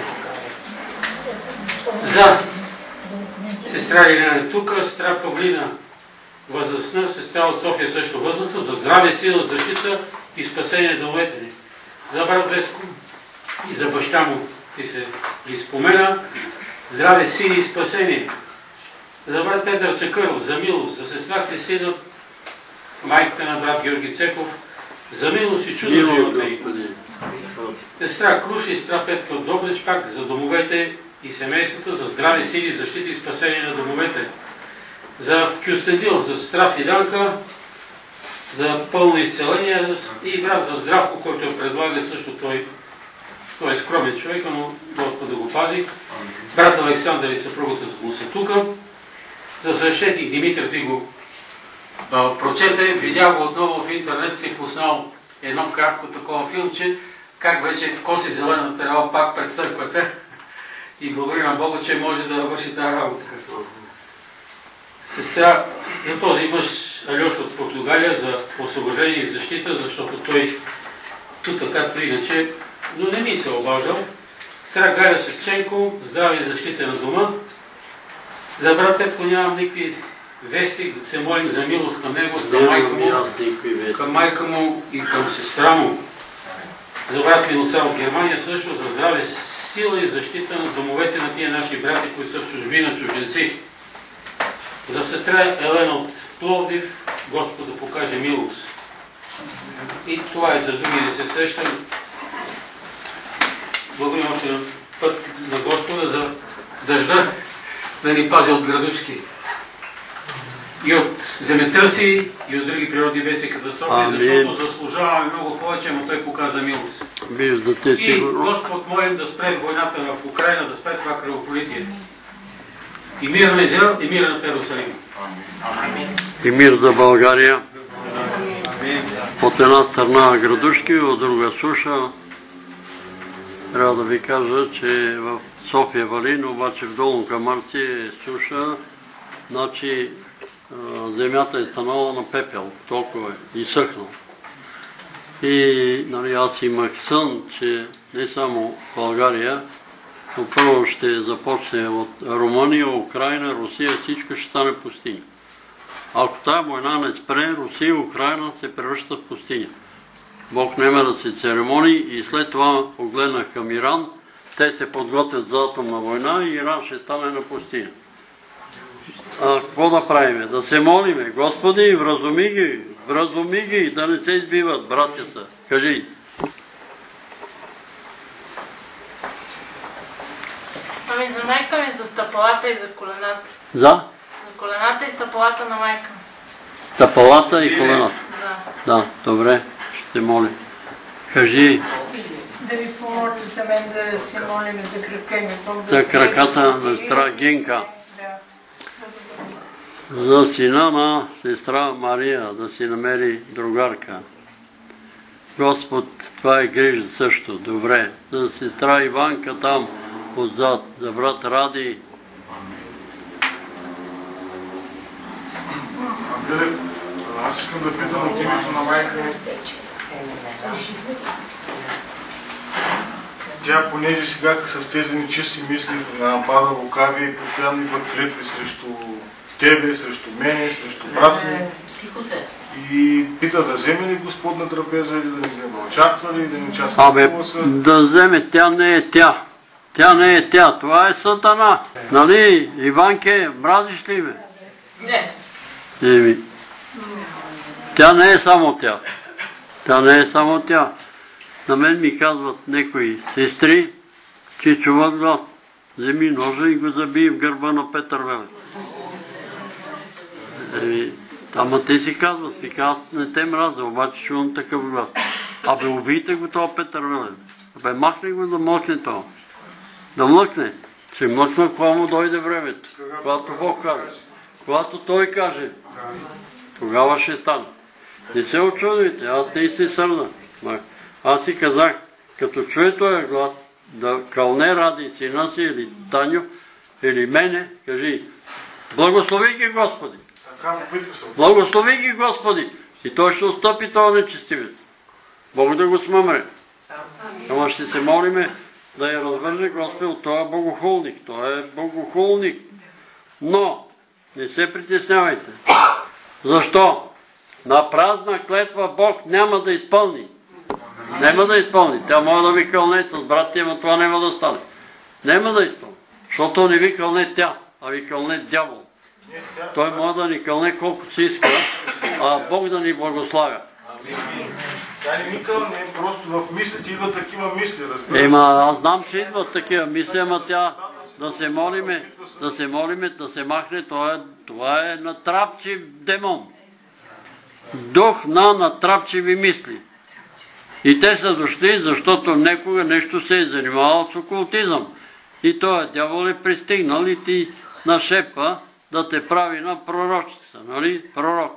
За сестра Илина е тук, сестра Павлина възрастна, сестра от София също възрастна, за здраве, сила, защита и спасение домовете ни. За брат Веско и за баща му ти се ги спомена. Здраве, сили и спасение. За брат Петър Чакъров, за милост, за сестра Христина, майката на брат Георги Цеков, за милост и чудо живота й. Сестра Круша и сестра Петка от Добрич, пак за домовете и семействата, за здраве, сили, защита и спасение на домовете. За Кюстендил, за сестра Фиданка, за пълно изцеление и брат за Здравко, който я предлага също той. Той е скромен човек, но Господ да го пази. Брат Александър и съпругата му са тук. За свещеник Димитър ти го а, прочете, видя го отново в интернет, си пуснал едно кратко такова филмче, как вече коси зелена трева пак пред църквата. И благодаря на Бога, че може да върши тази работа. Сестра, за този мъж Алеш от Португалия, за освобождение и защита, защото той тук, както иначе, но не ми се обаждал. Сестра Галя Шевченко, здраве и защита на дома. За брат Петко нямам никакви вести, да се молим за милост към него, към майка му, към майка му и към сестра му. За брат Миноцар от Германия също, за здраве, сила и защита на домовете на тия наши брати, които са в чужбина, чужденци. За сестра Елена от Пловдив, Господ да покаже милост. И това е за други да се срещам. Благодарим още на път на Господа за дъжда да ни пази от градучки. И от земетръси, и от други природни бедствия и катастрофи, защото заслужаваме много повече, но той показа милост. И Господ молим да спре войната в Украина, да спре това кръвопролитие. И мир на Израел, и мир на Иерусалим. И мир за България. От една страна градушки, от друга суша. Трябва да ви кажа, че в София Валин, обаче в Долно Камарци е суша. Значи земята е станала на пепел, толкова е изсъхнал. И нали, аз имах сън, че не само България, но първо ще започне от Румъния, Украина, Русия, всичко ще стане пустиня. Ако тази война не спре, Русия и Украина се превръщат в пустиня. Бог няма да се церемони и след това погледнах към Иран, те се подготвят за атомна война и Иран ще стане на пустиня. А какво да правиме? Да се молиме. Господи, вразуми ги, вразуми ги, да не се избиват, братя са. Кажи. Ами за майка ми, за стъпалата и за колената. За? За колената и стъпалата на майка. Стъпалата и колената? Да. Да, добре, ще моля. Кажи. Да ви помолите за мен да се молим за кръка ми. За краката на сестра Генка. За сина на сестра Мария да си намери другарка. Господ, това е грижа също. Добре. За сестра Иванка там отзад. За брат Ради. Андрей, аз искам да питам от името на майка ми. Тя, понеже сега с тези нечисти мисли напада лукави и постоянно идват клетви срещу тебе, срещу мене, срещу брат ми. И пита да вземе ли Господ на трапеза или да не вземе. Участва ли или да не участва? Абе, да вземе, тя не е тя. Тя не е тя, това е Сатана. Нали, Иванке, мразиш ли ме? Не. Еми, тя не е само тя. Тя не е само тя. На мен ми казват некои сестри, че чуват глас. Вземи ножа и го забий в гърба на Петър Велев. Еми, ама те си казват, вика, аз не те мразя, обаче чувам такъв глас. Абе, убийте го това Петър Велев. Абе, махне го да млъкне това. Да млъкне. Ще млъкна, когато му дойде времето. Когато Бог каже. Когато Той каже, тогава ще стане. Не се очудвайте, аз не се сърда. Аз си казах, като чуе този глас, да кълне Ради сина си или Таню, или мене, кажи, благослови ги Господи. Благослови ги Господи. И той ще отстъпи този нечестивец. Бог да го смъмре. Ама ще се молиме да я развърже Господ, той е богохулник. Той е богохулник. Но не се притеснявайте. Защо? На празна клетва Бог няма да изпълни. Няма да изпълни. Тя може да ви кълне с брат ти, но това няма да стане. Няма да изпълни. Защото не ви кълне тя, а ви кълне дявол. Той може да ни кълне колкото си иска, а Бог да ни благославя. Тя не ми кълне, просто в мислите идват такива мисли, разбира се. Ема, аз знам, че идват такива мисли, ама тя да се молиме, да се молиме, да се махне, това е, това е натрапчив демон. Дух на натрапчиви мисли. И те са дошли, защото некога нещо се е занимавало с окултизъм. И този дявол е пристигнал и ти нашепа да те прави на пророчица, нали? Пророк.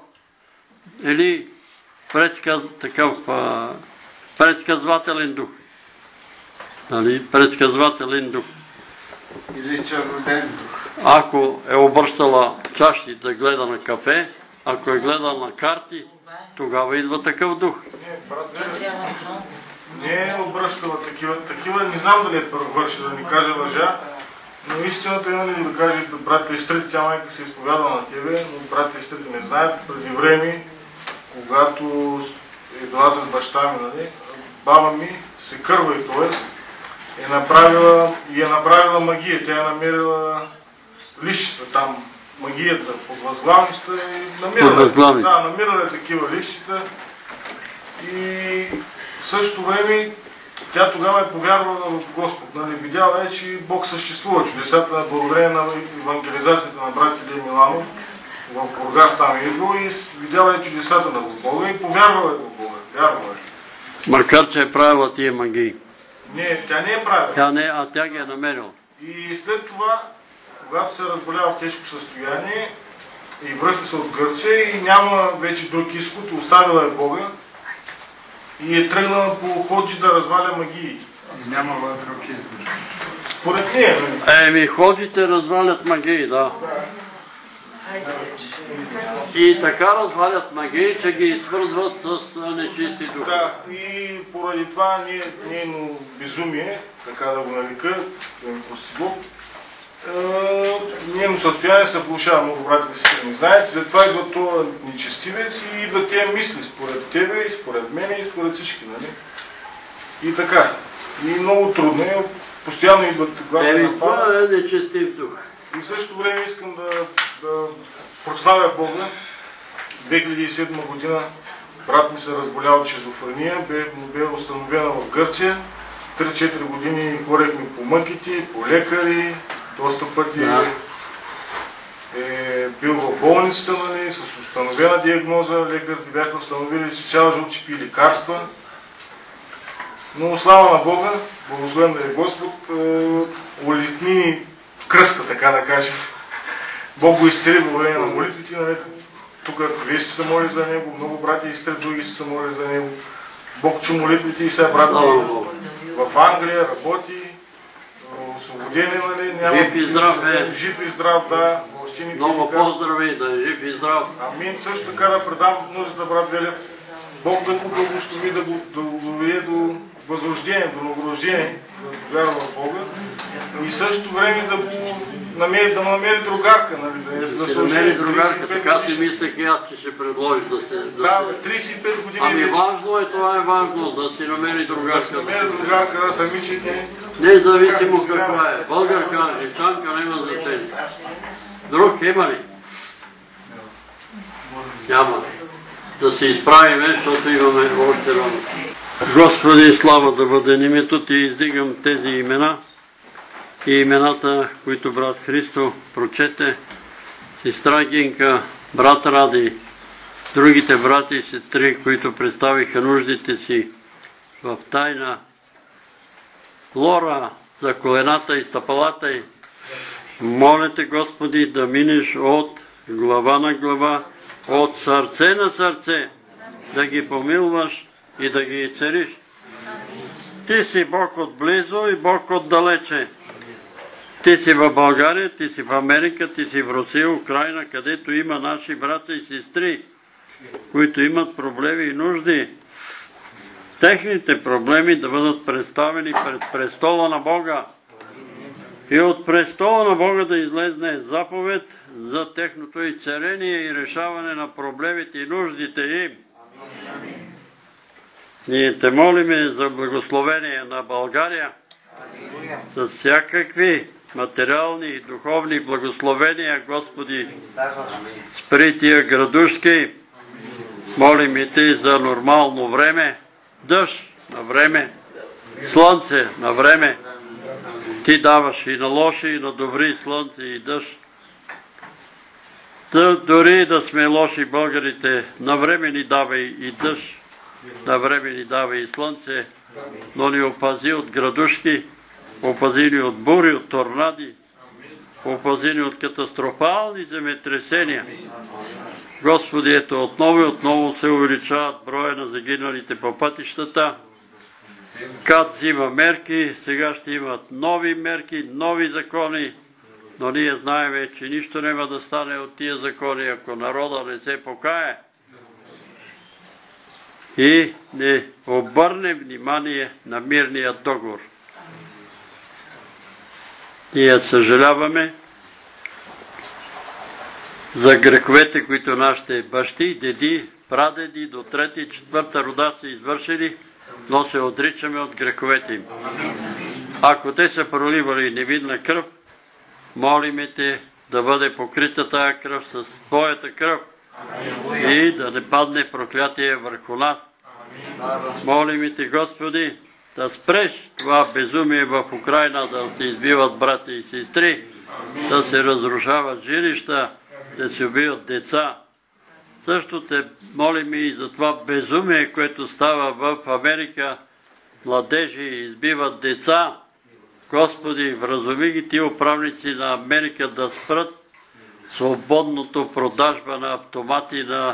Или предсказ, такъв а, предсказвателен дух. Нали? Предсказвателен дух. Или черноден дух. Ако е обръщала чаши да гледа на кафе, ако е гледал на карти, тогава идва такъв дух. Не, брат, не е обръщала такива, такива, не знам дали е първърши, да ни каже лъжа, но истината е, нали, да каже брат и сестри, тя майка се изповяда на тебе, но брат и сестри не знаят, преди време, когато е била с баща ми, нали, баба ми, се кърва и т.е. е направила, и е направила магия, тя е намерила лищата там, магията под възглавницата и намирала, да, намирала такива лищата и в същото време тя тогава е повярвала в Господ. Нали, видяла е, че Бог съществува. Чудесата благодарение на евангелизацията на братите Миланов в Бургас там е идвал и видяла е чудесата на Бога и повярвала е в Бога. Вярвала е. Макар че е правила тия магии. Не, тя не е правила. Тя не, а тя ги е намерила. И след това, когато се разболява в тежко състояние и връща се от Гърция и няма вече друг изход, оставила е Бога и е тръгнала по ходжи да разваля магии. Нямала друг избор. Според нея, нали? Еми, ходжите развалят магии, да. И така развалят магии, че ги свързват с нечисти духи. Да, и поради това нейно безумие, така да го нарека, да ми прости Бог, нейно състояние се влошава, много брати си не знаете, затова идва този нечестивец и идва тези мисли според тебе, и според мене, и според всички, нали? И така. И много трудно е, постоянно идват главни напада. Еми, това е нечестив дух. И в същото време искам да, да прославя Бога. две хиляди и седма година брат ми се разболя от шизофрения, бе, му бе установена в Гърция. три-четири години хорехме по мъките, по лекари, доста пъти да. е бил в болницата, нали, с установена диагноза. Лекарите бяха установили, че цял живот ще пие лекарства. Но слава на Бога, благословен да е Господ, улитни кръста, така да кажем. Бог го изцели благодарение на молитвите, нали? Тук вие се се моли за него, много брати и сестри други се се моли за него. Бог чу молитвите и сега брати в Англия работи, освободени, нали? Няма... Жив и здрав е. Жив и здрав, да. Много поздрави, да е жив и здрав. Амин. Също така да предам нуждата, брат Велев. Бог да го благослови, да го доведе до възрождение, до новорождение, да вярва в Бога. И също време да го намери, да намери другарка, нали? Да, да, да се намери другарка, така си мислех и аз, че ще предложи да се... Да, тридесет и пет години ами вече. важно е, това е важно, да си намери другарка. Да си намери другарка, да самичите. Независимо каква е. Българка, англичанка, няма значение. Друг има ли? Няма. Да се изправиме, защото имаме още рано. Господи, слава да бъде името Ти, издигам тези имена и имената, които брат Христо прочете, сестра Гинка, брат Ради, другите брати и сестри, които представиха нуждите си в тайна, Лора за колената и стъпалата й. Моля те, Господи, да минеш от глава на глава, от сърце на сърце, да ги помилваш и да ги цариш. Ти си Бог отблизо и Бог отдалече. Ти си в България, ти си в Америка, ти си в Русия, Украина, където има наши брата и сестри, които имат проблеми и нужди. Техните проблеми да бъдат представени пред престола на Бога. И от престола на Бога да излезне заповед за техното изцеление и решаване на проблемите и нуждите им. Ние те молиме за благословение на България с всякакви материални и духовни благословения, Господи, спри тия градушки. Молим и Ти за нормално време, дъжд на време, слънце на време. Ти даваш и на лоши, и на добри слънце и дъжд. Дори да сме лоши българите, на време ни давай и дъжд, на време ни давай и слънце, но ни опази от градушки, опази ни от бури, от торнади, опази ни от катастрофални земетресения. Господи, ето отново и отново се увеличават броя на загиналите по пътищата. КАТ взима мерки, сега ще имат нови мерки, нови закони, но ние знаем, че нищо няма да стане от тия закони, ако народа не се покае и не обърне внимание на мирния договор. Ние съжаляваме за греховете, които нашите бащи, деди, прадеди до трета и четвърта рода са извършили, но се отричаме от греховете им. Ако те са проливали невидна кръв, молиме Те да бъде покрита тая кръв с Твоята кръв и да не падне проклятие върху нас. Молиме Те, Господи, да спреш това безумие в Украйна, да се избиват брати и сестри, да се разрушават жилища, да се убиват деца. Също Те молим и за това безумие, което става в Америка. Младежи избиват деца. Господи, вразуми ги Ти управници на Америка да спрат свободното продажба на автомати, на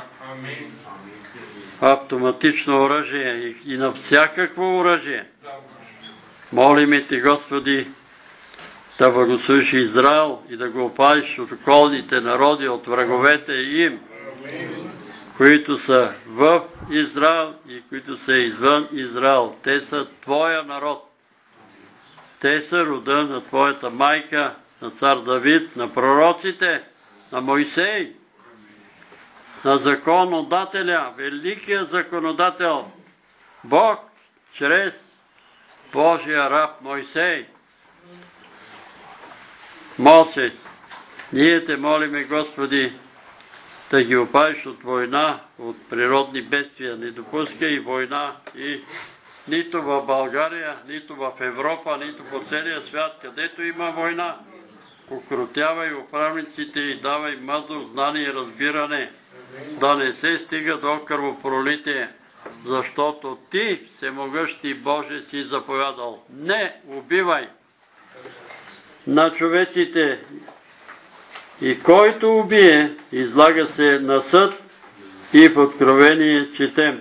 автоматично оръжие и на всякакво оръжие. Молиме Ти, Господи, да благословиш Израел и да го опазиш от околните народи, от враговете им, които са в Израел и които са извън Израел. Те са Твоя народ. Те са рода на Твоята майка, на цар Давид, на пророците, на Мойсей, на законодателя, великия законодател, Бог, чрез Божия раб Мойсей. Мосе, ние Те молиме, Господи, да ги опазиш от война, от природни бедствия. Не допускай война и нито в България, нито в Европа, нито по целия свят, където има война. Укротявай управниците и давай мъдро знание и разбиране, да не се стига до кръвопролитие, защото Ти, всемогъщи Боже, си заповядал: не убивай. На човеците И който убие, излага се на съд и в Откровение четем.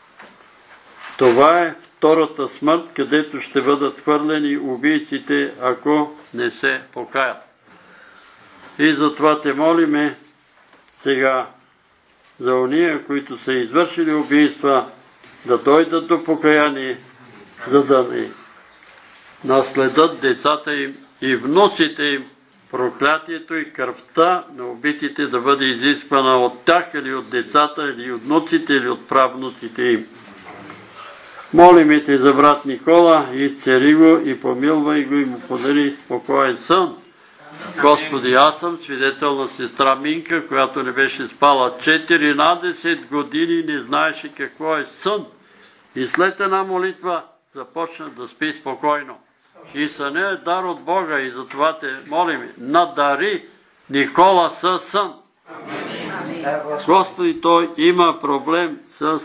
Това е втората смърт, където ще бъдат хвърлени убийците, ако не се покаят. И затова те молиме сега за ония, които са извършили убийства, да дойдат до покаяние, за да не наследат децата им и внуците им проклятието и кръвта на убитите да бъде изисквана от тях или от децата, или от внуците, или от правнуците им. Молим те за брат Никола и цари го и помилвай го и му подари спокоен сън. Господи, аз съм свидетел на сестра Минка, която не беше спала четиринадесет години, не знаеше какво е сън. И след една молитва започна да спи спокойно. И съня е дар от Бога и затова те молим, надари Никола със сън. Господи, той има проблем с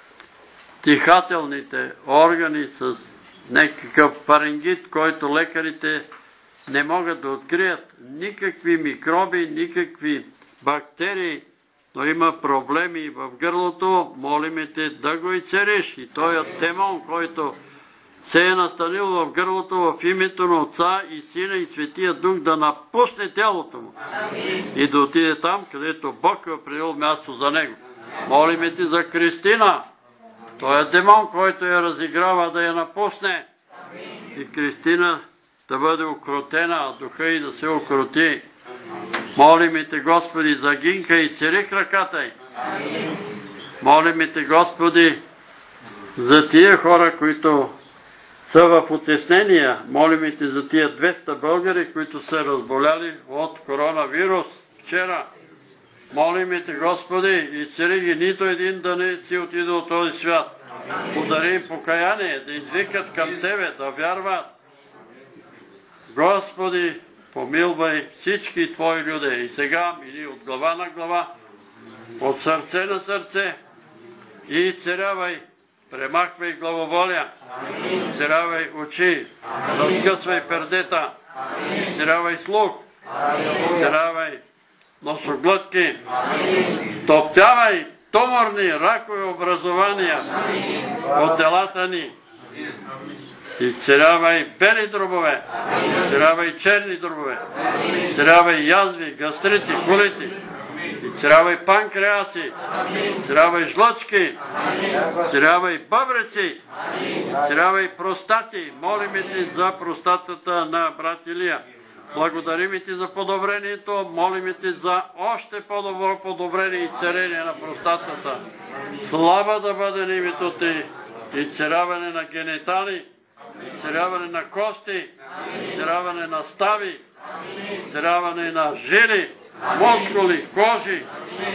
дихателните органи, с някакъв фарингит, който лекарите не могат да открият. Никакви микроби, никакви бактерии, но има проблеми в гърлото. Молиме те да го изцелиш. И той е демон, който се е настанил в гърлото в името на Отца и Сина и Светия Дух да напусне тялото му. И да отиде там, където Бог е определил място за него. Молиме ти за Кристина. Той е демон, който я разиграва да я напусне. И Кристина да бъде укротена, а духа и да се укроти. Молиме те, Господи, за Гинка и цели краката й. Молиме те, Господи, за тия хора, които са в утеснения. Молиме те за тия двеста българи, които са разболяли от коронавирус вчера. Молиме те, Господи, и цели ги, нито един да не си отиде от този свят. Подари им покаяние, да извикат към Тебе, да вярват. Господи, помилвай всички Твои люди. И сега мини от глава на глава, от сърце на сърце и царявай, премахвай главоволия, царявай очи, разкъсвай пердета, царявай слух, царявай носоглътки, стоптявай туморни, ракови образования от телата ни. И царявай бели дробове, царявай черни дробове, царявай язви, гастрити, колити, и царявай панкреаси, царявай жлъчки, царявай бъбреци, царявай простати. Молиме ти за простатата на брат Илия. Благодариме ти за подобрението, молиме ти за още по-добро подобрение и царение на простатата. Слава да бъде на името ти и царяване на генитали, царяване на кости, царяване на стави, царяване на жили, мускули, кожи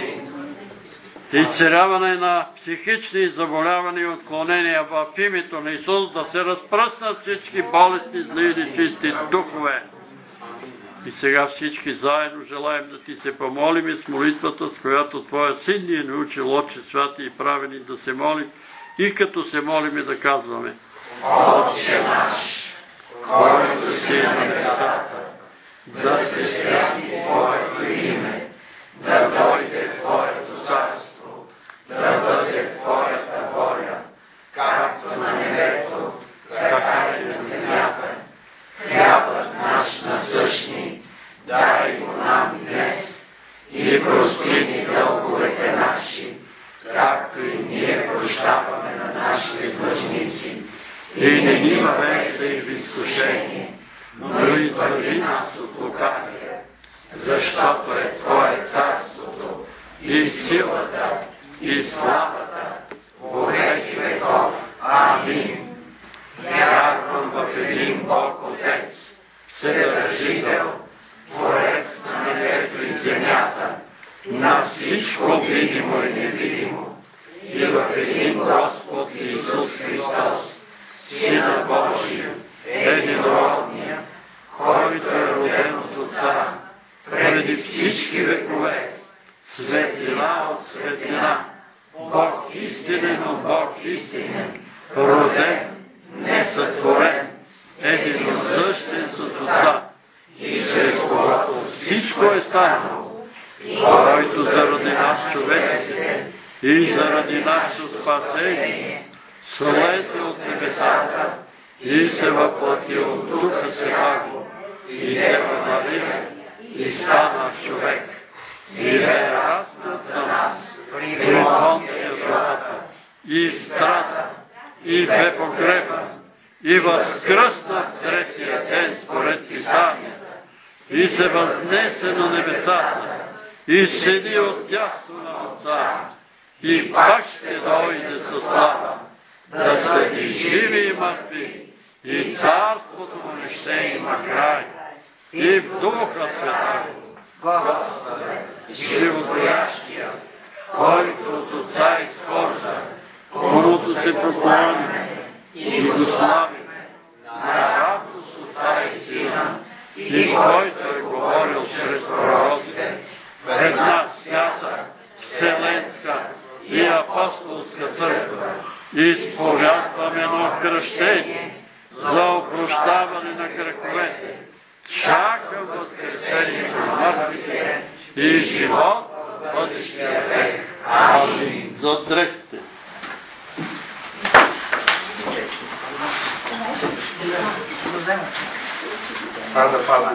и царяване на психични заболявания и отклонения в името на Исус, да се разпръснат всички болести, зли или чисти духове. И сега всички заедно желаем да ти се помолим и с молитвата, с която Твоя Син ни е научил, Отче святи и правени, да се молим и като се молим да казваме: Отче наш, който си на небесата, да се святи Твоето име, да дойде Твоето царство, да бъде Твоята воля, както на небето, така и на земята. Хлябът наш насъщни, дай го нам днес и прости ни дълговете наши, както и ние прощаваме на нашите длъжници. И не ни въвеждай в изкушение, но избави нас от лукавия, защото е Твое царството и силата и славата во веки веков. Амин. Вярвам в един Бог Отец, Вседържител, Творец на небето и земята, на всичко видимо и невидимо, и в един Господ Исус Христос, Сина Божия, единородния, който е роден от Отца, преди всички векове, светлина от светлина, Бог истинен от Бог истинен, роден, несътворен, единосъщен с Отца, и чрез когото всичко е станало, който заради нас човеците и заради нашето спасение слезе от небесата и се въплати от Духа Святаго и Дева Мария и стана човек и бе разнат за нас при Понтия Пилата и страда и бе погребан и възкръсна в третия ден според Писанията и се възнесе на небесата и седи отдясно на Отца и пак ще дойде със слава да съди живи и мъртви и царството му не ще има край. И в Духа Святаго, Господа, животворящия, който от Отца изхожда, комуто се поклоняме и го славиме, на радост Отца и Сина, и който е говорил чрез пророците, в една свята, вселенска и апостолска църква, изповядваме едно кръщение за опрощаване на греховете, чакам възкресението на мъртвите и живот в бъдещия век. Амин. За дрехите. Пада, пада.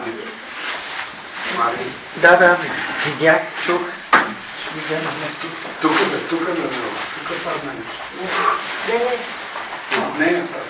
Да, да, видях, чух. Ще ви взема, мерси. Тук, тук, тук, тук падна нещо. От нея падна.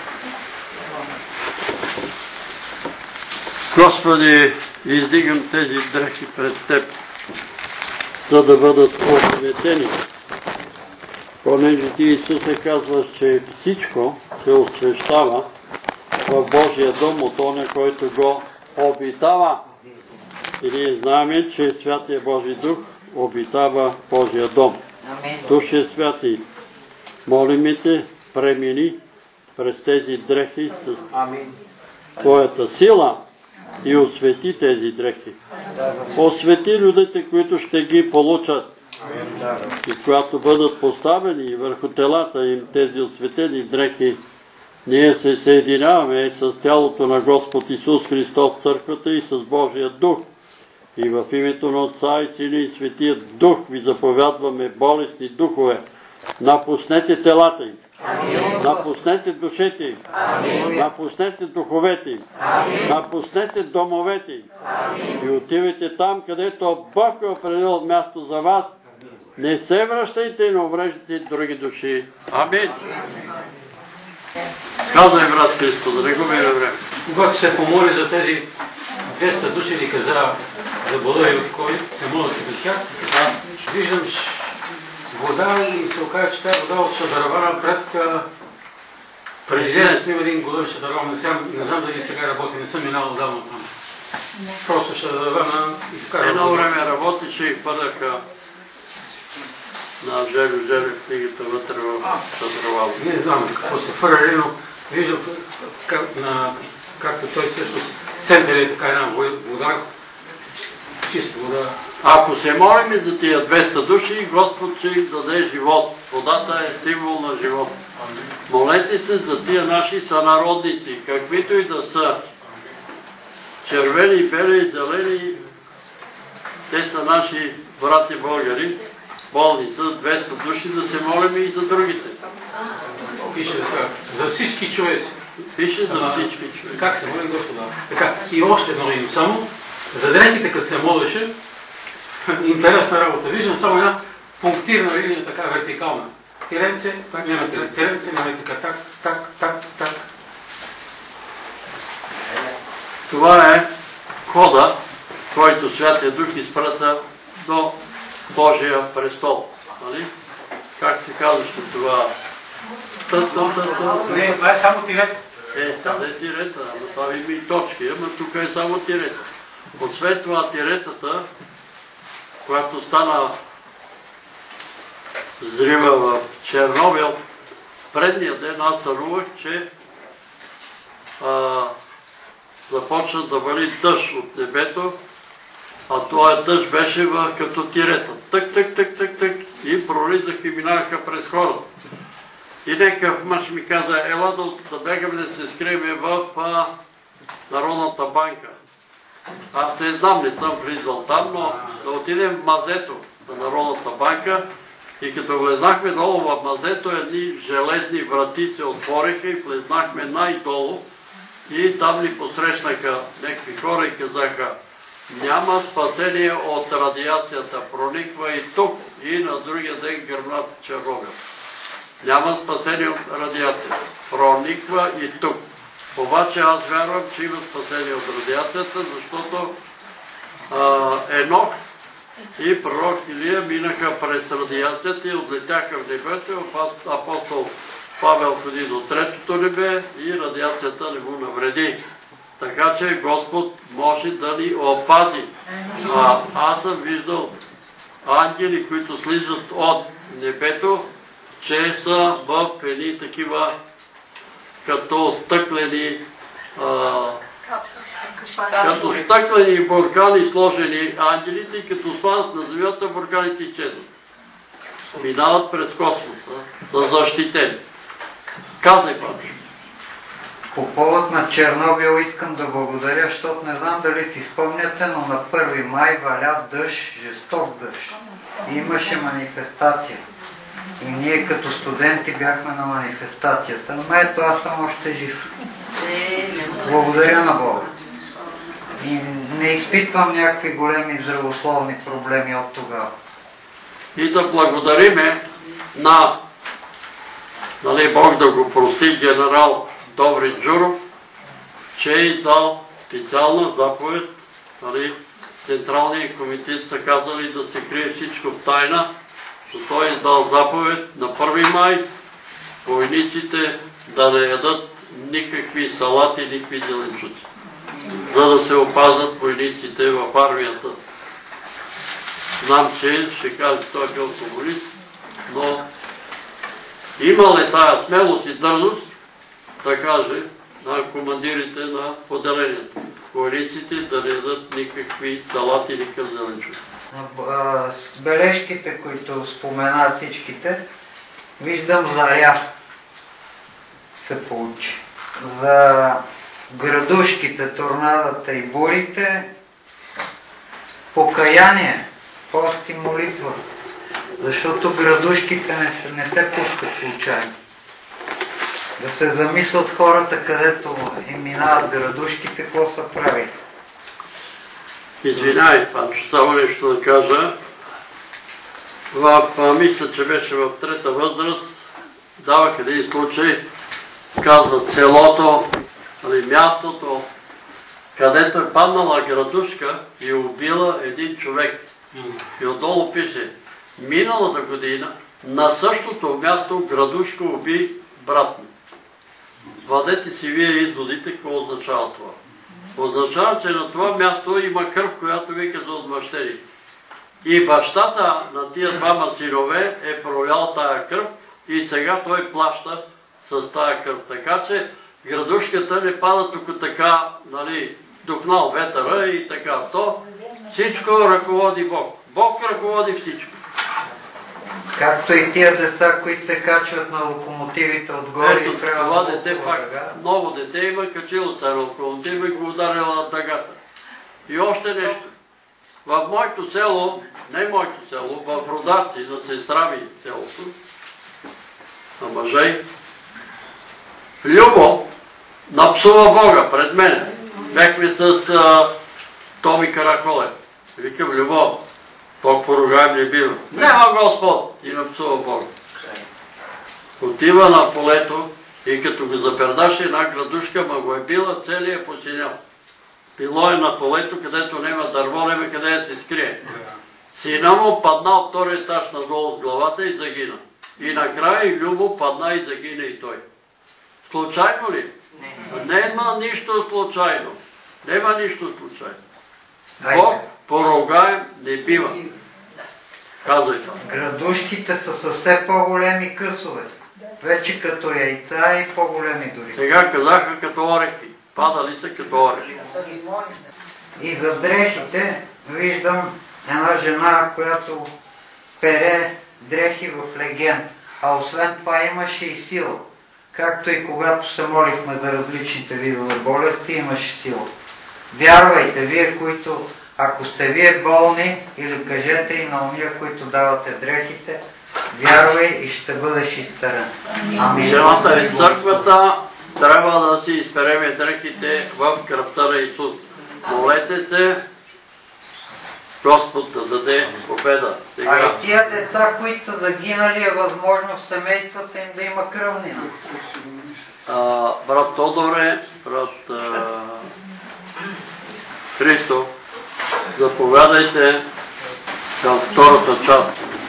Господи, издигам тези дрехи пред Теб, за да бъдат осветени. Понеже Ти, Исусе, казваш, че всичко се освещава в Божия дом от оня, който го обитава. И ние знаем, че Святия Божий Дух обитава Божия дом. Душе Святи, молим Те, премини през тези дрехи с Твоята сила и освети тези дрехи. Освети людите, които ще ги получат. И когато бъдат поставени върху телата им тези осветени дрехи, ние се съединяваме с тялото на Господ Исус Христос в църквата и с Божия Дух. И в името на Отца и Сина и Светия Дух ви заповядваме, болестни духове, напуснете телата им. Напуснете душите им, напуснете духовете им, напуснете домовете им и отивайте там, където Бог е определил място за вас. Не се връщайте и не увреждайте други души. Амин. Казвай, брат Христо, да не губим време. Когато се помоли за тези двеста души, или каза за бола и от ковид, се молите за тях, виждам вода и се оказа, че тази вода от Шадаравана пред президентството има един голям Шадараван. Не знам дали сега работи, не съм минал отдавна там. Просто Шадаравана изкара. Едно време работеше и падаха на Желю Желю книгата вътре в Шадаравана. Не знам какво се фърли, но виждам както той също център е така една вода, чиста вода. Ако се молим за тия двеста души, Господ ще им даде живот. Водата е символ на живот. Молете се за тия наши сънародници, каквито и да са. Червени, бели, зелени, те са наши брати българи. Болни са двеста души, да се молим и за другите. Пише така, за всички човеци. Пише за всички човеци. Как се молим, Господа? Така, и още едно им само. За дрехите, като се молеше, интересна работа. Виждам само една пунктирна линия, така вертикална. Тиренце, няма тиренце, няма така, так, так, так, так. Това е хода, който Святия Дух изпрата до Божия престол. Нали? Как се казваше това? Не, това е само тирета. Е, това е тирета, ама това има и точки, ама тук е само тирета. Освен това тиретата, която стана взрива в Чернобил, предния ден аз сънувах, че а, започна да вали дъжд от небето, а този дъжд беше в, като тирета. Тък, тък, тък, тък, тък и проризах и минаха през хората. И някакъв мъж ми каза, ела да, да бегаме да се скрием в а, Народната банка. Аз не знам, не съм влизал там, но да отидем в мазето на Народната банка и като влезнахме долу в мазето, едни железни врати се отвориха и влезнахме най-долу и там ни посрещнаха някакви хора и казаха: няма спасение от радиацията, прониква и тук, и на другия ден гръмнат червога. Няма спасение от радиацията, прониква и тук. Обаче аз вярвам, че има спасение от радиацията, защото Енох и пророк Илия минаха през радиацията и отлетяха в небето. Апостол Павел ходи до третото небе и радиацията не му навреди. Така че Господ може да ни опази. А, аз съм виждал ангели, които слизат от небето, че са в едни такива като стъклени а, като стъклени буркани сложени ангелите и като свалят на земята, бурканите изчезват. Минават през космоса, са защитени. Казай, Павел. По повод на Чернобил искам да благодаря, защото не знам дали си спомняте, но на първи май валя дъжд, жесток дъжд. И имаше манифестация. И ние като студенти бяхме на манифестацията. Но ето аз съм още жив. Благодаря на Бога. И не изпитвам някакви големи здравословни проблеми от тогава. И да благодариме на, нали, Бог да го прости, генерал Добри Джуров, че е издал специална заповед. Нали, Централният комитет са казали да се крие всичко в тайна, но той е издал заповед на първи май войниците да не ядат никакви салати, никакви зеленчуци, за да се опазят войниците в армията. Знам, че ще каже, той е бил комунист, но имал е тая смелост и дързост да каже на командирите на поделенията, войниците да не ядат никакви салати, никакъв зеленчуци. С бележките, които споменат всичките, виждам заря се получи. За градушките, торнадата и бурите, покаяние, пост и молитва, защото градушките не, не се пускат случайно. Да се замислят хората, където им минават градушките, какво са правили. Извинявай, Панчо, само нещо да кажа. В, мисля, че беше в трета възраст, давах един случай, казват селото, или мястото, където е паднала градушка и убила един човек. И отдолу пише: миналата година на същото място градушка уби брат ми. Вадете си вие изводите, какво означава това. Означава, че на това място има кръв, която вика за отмъщение. И бащата на тия двама синове е пролял тая кръв и сега той плаща с тая кръв. Така че градушката не пада тук така, нали, духнал ветъра и така. То всичко ръководи Бог. Бог ръководи всичко. Както и тия деца, които се качват на локомотивите отгоре и трябва това дете пак, ново дете има, качило се на локомотива и го ударила на тъгата. И още нещо. В моето село, не моето село, в Родарци, на сестра ми селото, на мъжей, Любо напсува Бога пред мене. Бехме с а, Томи Караколев. Викам: Любо, Бог поругаем не бива. Нема Господ! И напсува Бога. Отива на полето и като го запердаше една градушка, ма го е била, целият посинял. Било е на полето, където няма дърво, няма къде да се скрие. Сина му падна от втория етаж надолу с главата и загина. И накрая и Любо падна и загина и той. Случайно ли? Нема нищо случайно. Нема нищо случайно. Бог поругаем не бива. Казвай това. Градушките са със все по-големи късове. Вече като яйца и по-големи дори. Сега казаха като орехи. Падали са като орехи. И за дрехите виждам една жена, която пере дрехи в леген. А освен това имаше и сила. Както и когато се молихме за различните видове болести, имаше сила. Вярвайте, вие, които, ако сте вие болни, или кажете и на уния, които давате дрехите, вярвай и ще бъдеш изцелен. Амин. Жената и църквата трябва да си изпереме дрехите в кръвта на Исус. Молете се, Господ да даде победа. Сега... А и тия деца, които са загинали, е възможно в семействата им да има кръвнина. А, брат Тодоре, брат а, Христо, заповядайте към втората част.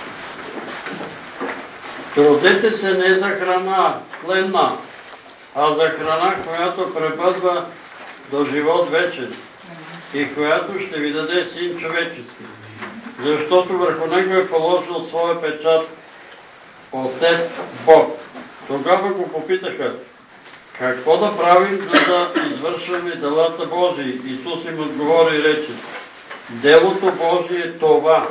Трудете се не за храна тленна, а за храна, която пребъдва до живот вечен и която ще ви даде Син човечески, защото върху него е положил своя печат Отец Бог. Тогава го попитаха: какво да правим, за да извършваме делата Божии? Исус им отговори и рече: делото Божие е това,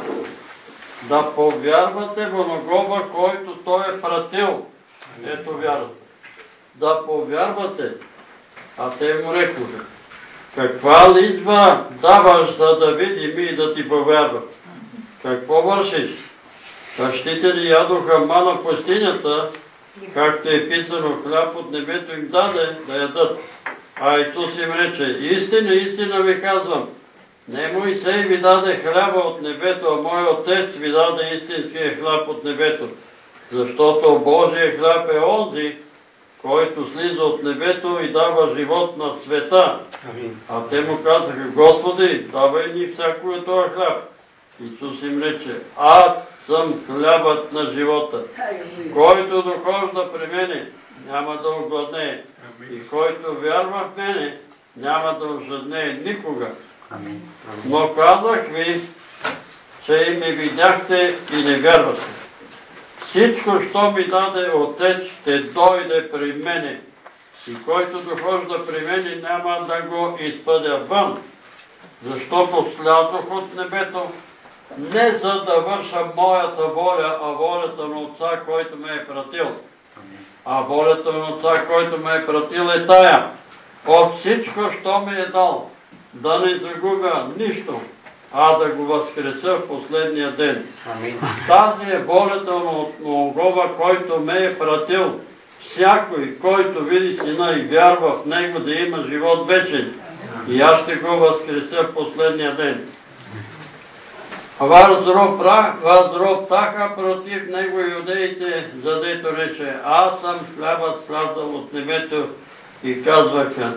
да повярвате в Оногова, който Той е пратил. Ето вярата. Да повярвате. А те му рекоха: каква личба даваш, за да видим и да ти повярват? Какво вършиш? Бащите ли ядоха мана в пустинята, както е писано: хляб от небето им даде да ядат. А Исус им рече: истина, истина ви казвам, не Моисей ви даде хляба от небето, а мой Отец ви даде истинския хляб от небето. Защото Божия хляб е онзи, който слиза от небето и дава живот на света. А те му казаха: Господи, давай ни всяко е този хляб. Исус им рече: аз съм хлябът на живота. Който дохожда при мене, няма да огладнее. И който вярва в мене, няма да ожаднее никога. Но казах ви, че и ме видяхте и не вярвате. Всичко, що ми даде Отец, ще дойде при мене. И който дохожда при мене, няма да го изпъдя вън. Защото слязох от небето, не за да върша моята воля, а волята на Отца, който ме е пратил. А волята на Отца, който ме е пратил, е тая: от всичко, що ми е дал, да не загубя нищо, а да го възкреса в последния ден. Тази е волята на Оногова, който ме е пратил. Всякой, който види Сина и вярва в Него, да има живот вечен. И аз ще го възкреса в последния ден. Възроптаха против него иудеите, задето рече: аз съм хлябът слязал от небето, и казваха: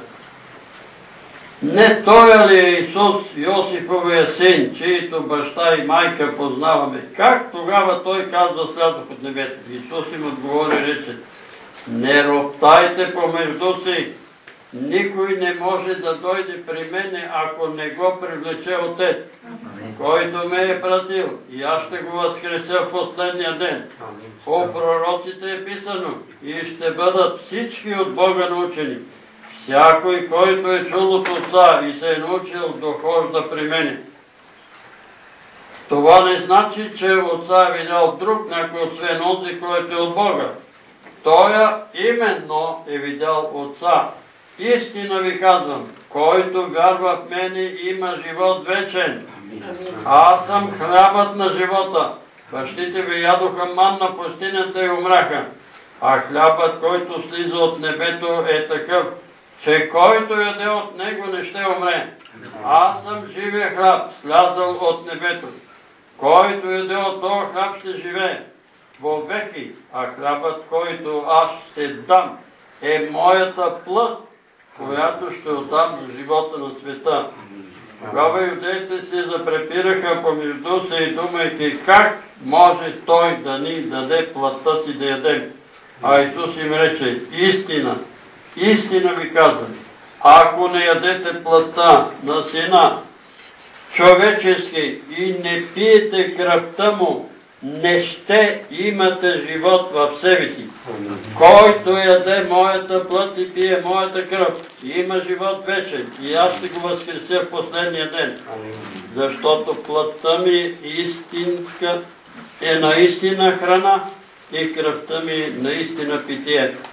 не той ли е Исус, Йосифовия син, чието баща и майка познаваме? Как тогава той казва: слязох от небето? Исус им отговори и рече: не роптайте помежду си. Никой не може да дойде при мене, ако не го привлече Отец, който ме е пратил, и аз ще го възкреся в последния ден. По пророците е писано: и ще бъдат всички от Бога научени. Всякой, който е чул от Отца и се е научил, дохожда при мене. Това не значи, че Отца е видял друг някой, освен онзи, който е от Бога. Той именно е видял Отца. Истина ви казвам, който вярва в мене, има живот вечен. Аз съм хлябът на живота. Бащите ви ядоха манна в пустинята и умряха. А хлябът, който слиза от небето, е такъв, че който яде от него, не ще умре. Аз съм живия хляб, слязал от небето. Който яде от този хляб, ще живее вовеки, а хлябът, който аз ще дам, е моята плът, която ще отдам за живота на света. Тогава юдеите се запрепираха помежду се и думайки: как може той да ни даде плътта си да ядем? А Исус им рече: истина, истина ви казвам, ако не ядете плътта на Сина човечески и не пиете кръвта му, не ще имате живот в себе си. Който яде моята плът и пие моята кръв, има живот вечен, и аз ще го възкреся в последния ден. Защото плътта ми истинска е наистина храна и кръвта ми наистина питие.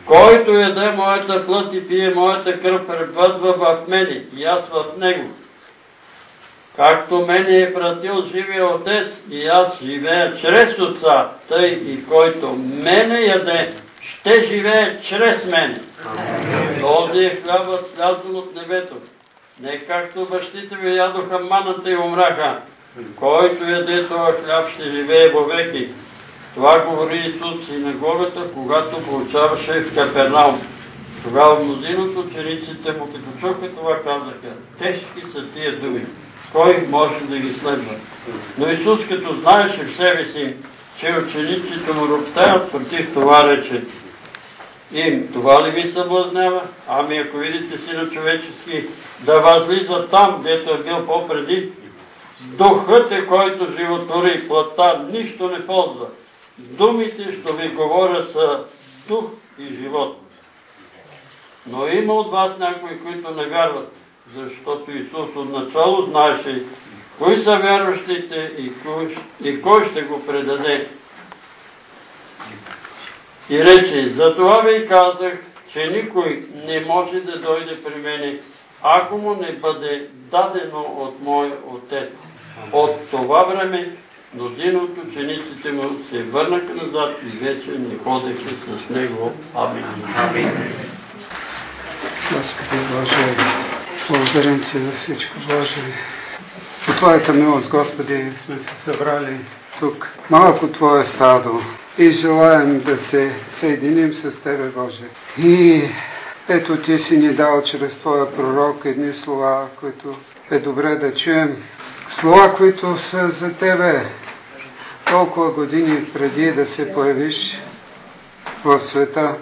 Който яде моята плът и пие моята кръв, пребъдва в мене и аз в него. Както мене е пратил живия Отец и аз живея чрез Отца, тъй и който мене яде, ще живее чрез мене. Този е хлябът слязъл от небето. Не както бащите ви ядоха маната и умраха. Който яде този хляб, ще живее вовеки. Това говори Исус и на гората, когато получаваше в Капернаум. Тогава мнозина от учениците му, като чуха това, казаха: тежки са тия думи. Кой може да ги следва? Но Исус, като знаеше в себе си, че учениците му роптаят против това, рече им: това ли ви съблазнява? Ами ако видите Сина човечески да възлиза там, дето е бил по-преди, духът е, който животвори, плътта нищо не ползва. Думите, що ви говоря, са дух и живот. Но има от вас някои, които не вярват, защото Исус отначало знаеше кои са вярващите и кой, и кой ще го предаде. И рече: затова ви казах, че никой не може да дойде при мене, ако му не бъде дадено от мой Отец. От това време мнозина от учениците му се върнаха назад и вече не ходеха с него. Амин. Амин. Господи Боже, благодарим Ти за всичко, Боже. По Твоята милост, Господи, сме се събрали тук, малко Твое стадо, и желаем да се съединим с Тебе, Боже. И ето Ти си ни дал чрез Твоя пророк едни слова, които е добре да чуем. Слова, които са за Тебе толкова години преди да се появиш в света.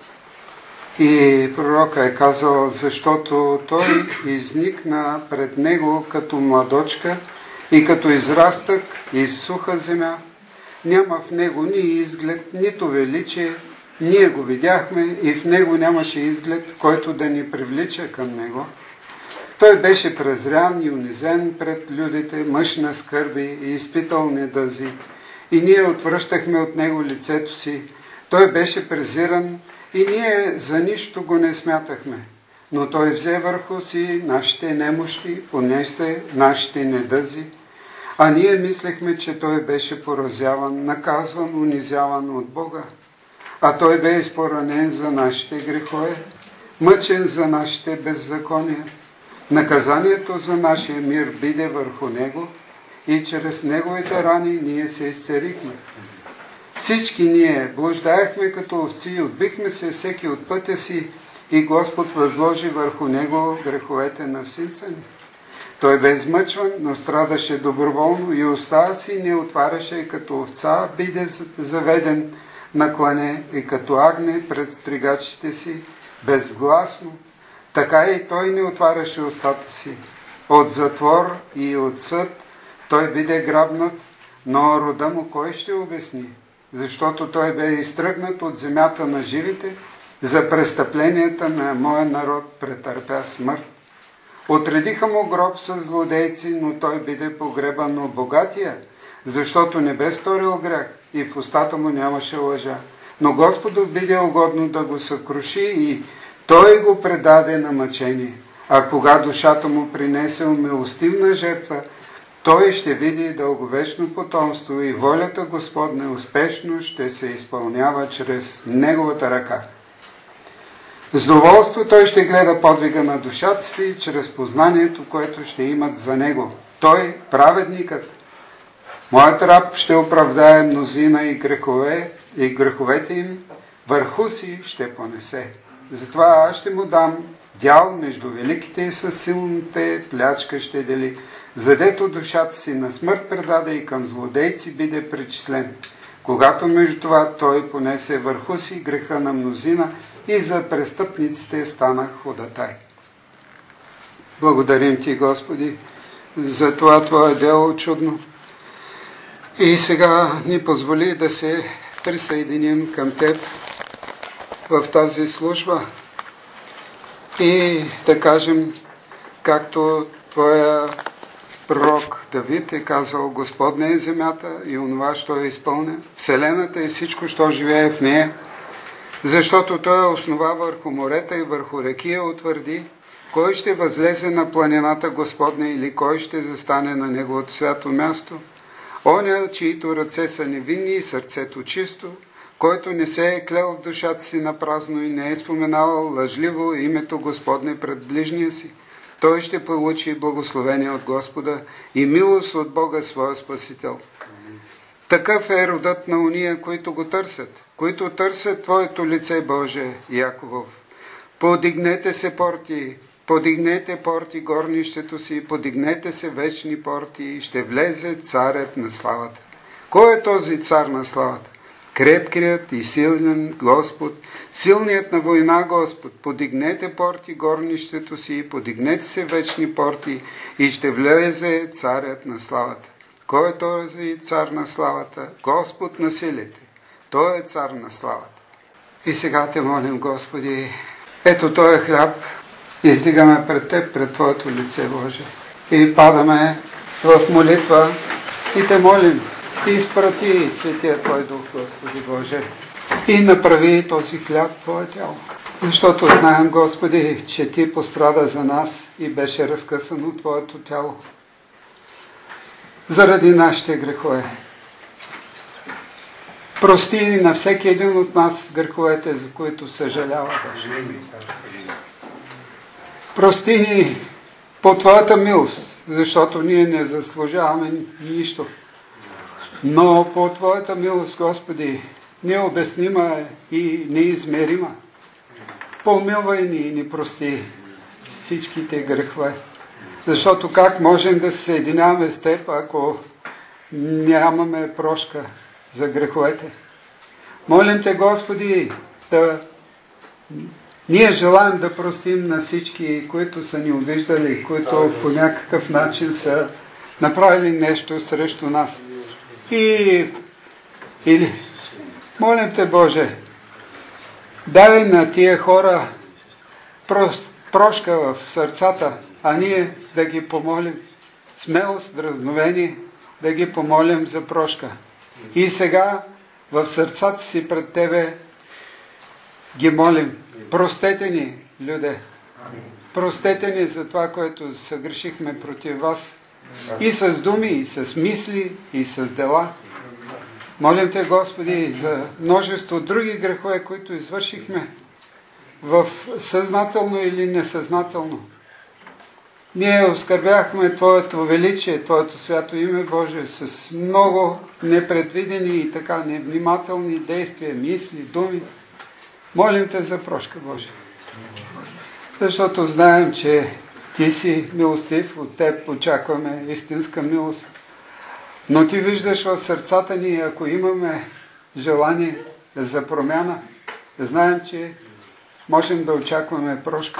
И пророка е казал: защото той изникна пред него като младочка и като израстък из суха земя. Няма в него ни изглед, нито величие. Ние го видяхме и в него нямаше изглед, който да ни привлича към него. Той беше презрян и унизен пред людите, мъж на скърби и изпитал недъзи. И ние отвръщахме от него лицето си. Той беше презиран и ние за нищо го не смятахме. Но той взе върху си нашите немощи, понесе нашите недъзи. А ние мислехме, че той беше поразяван, наказван, унизяван от Бога. А той бе изпоранен за нашите грехове, мъчен за нашите беззакония. Наказанието за нашия мир биде върху него и чрез неговите рани ние се изцелихме. Всички ние блуждаехме като овци, отбихме се всеки от пътя си и Господ възложи върху него греховете на всинца ни. Той бе измъчван, но страдаше доброволно и уста си не отваряше, като овца биде заведен на клане и като агне пред стригачите си безгласно. Така и той не отваряше устата си. От затвор и от съд той биде грабнат, но рода му кой ще обясни? Защото той бе изтръгнат от земята на живите, за престъпленията на моя народ претърпя смърт. Отредиха му гроб с злодейци, но той биде погребан от богатия, защото не бе сторил грях и в устата му нямаше лъжа. Но Господу биде угодно да го съкруши и той го предаде на мъчение. А кога душата му принесе милостивна жертва, той ще види дълговечно потомство и волята Господня успешно ще се изпълнява чрез неговата ръка. С доволство той ще гледа подвига на душата си чрез познанието, което ще имат за него. Той, праведникът, моят раб, ще оправдае мнозина и грехове, и греховете им върху си ще понесе. Затова аз ще му дам дял между великите и със силните, плячка ще дели. Задето душата си на смърт предаде и към злодейци биде причислен. Когато между това той понесе върху си греха на мнозина и за престъпниците стана ходатай. Благодарим Ти, Господи, за това Твое дело чудно. И сега ни позволи да се присъединим към Теб в тази служба и да кажем, както Твоя пророк Давид е казал: Господня е земята и онова, що е изпълня, вселената и всичко, що живее в нея. Защото той основа върху морета и върху реки я утвърди. Кой ще възлезе на планината Господня или кой ще застане на неговото свято място? Оня, чието ръце са невинни и сърцето чисто, който не се е клел в душата си на празно и не е споменавал лъжливо името Господне пред ближния си, той ще получи благословение от Господа и милост от Бога своя Спасител. Такъв е родът на уния, които го търсят, които търсят Твоето лице, Боже, Яковов. Подигнете се порти, подигнете порти горнището си, подигнете се вечни порти и ще влезе царят на славата. Кой е този цар на славата? Крепкият и силен Господ, силният на война Господ. Подигнете порти горнището си, подигнете се вечни порти и ще влезе царят на славата. Кой е този цар на славата? Господ на силите. Той е цар на славата. И сега те молим, Господи, ето този хляб, издигаме пред Теб, пред Твоето лице, Боже. И падаме в молитва и те молим. И изпрати Светия Твой Дух, Господи Боже. И направи този хляб Твое тяло. Защото знаем, Господи, че Ти пострада за нас и беше разкъсано Твоето тяло. Заради нашите грехове. Прости на всеки един от нас греховете, за които съжалява, Боже. Прости ни по Твоята милост, защото ние не заслужаваме нищо. Но по Твоята милост, Господи, необяснима и неизмерима. Помилвай ни и ни прости всичките грехове. Защото как можем да се съединяваме с Теб, ако нямаме прошка за греховете? Молим Те, Господи, да ние желаем да простим на всички, които са ни обиждали, които по някакъв начин са направили нещо срещу нас. И или молим Те, Боже, дай на тия хора прост, прошка в сърцата, а ние да ги помолим смелост, дразновение, да ги помолим за прошка. И сега в сърцата си пред Тебе ги молим. Простете ни, люде. Простете ни за това, което съгрешихме против Вас. И с думи, и с мисли, и с дела. Молим Те, Господи, за множество други грехове, които извършихме в съзнателно или несъзнателно. Ние оскърбяхме Твоето величие, Твоето свято име, Боже, с много непредвидени и така невнимателни действия, мисли, думи. Молим Те за прошка, Боже. Защото знаем, че Ти си милостив, от Теб очакваме истинска милост. Но Ти виждаш в сърцата ни, ако имаме желание за промяна, знаем, че можем да очакваме прошка.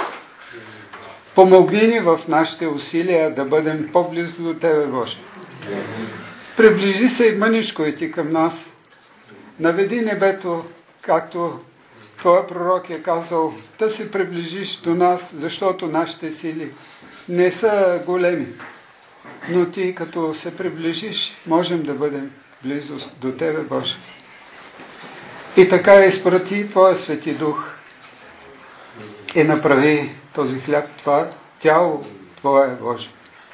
Помогни ни в нашите усилия да бъдем по-близо до Тебе, Боже. Приближи се и мъничко и Ти към нас. Наведи небето, както Твой пророк е казал, да се приближиш до нас, защото нашите сили не са големи. Но Ти, като се приближиш, можем да бъдем близо до Тебе, Боже. И така изпрати Твоя Свети Дух и направи този хляб, това тяло Твое, Боже.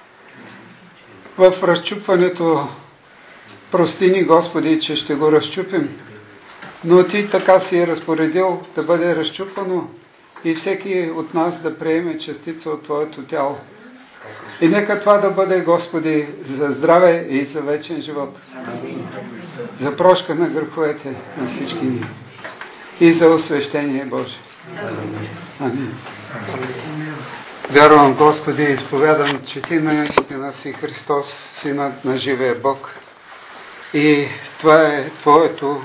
В разчупването прости ни, Господи, че ще го разчупим, но Ти така си е разпоредил да бъде разчупвано и всеки от нас да приеме частица от Твоето тяло. И нека това да бъде, Господи, за здраве и за вечен живот. За прошка на греховете на всички ни. И за освещение, Боже. Амин. Вярвам, Господи, изповядам, че Ти наистина си Христос, Синът на живия Бог. И това е Твоето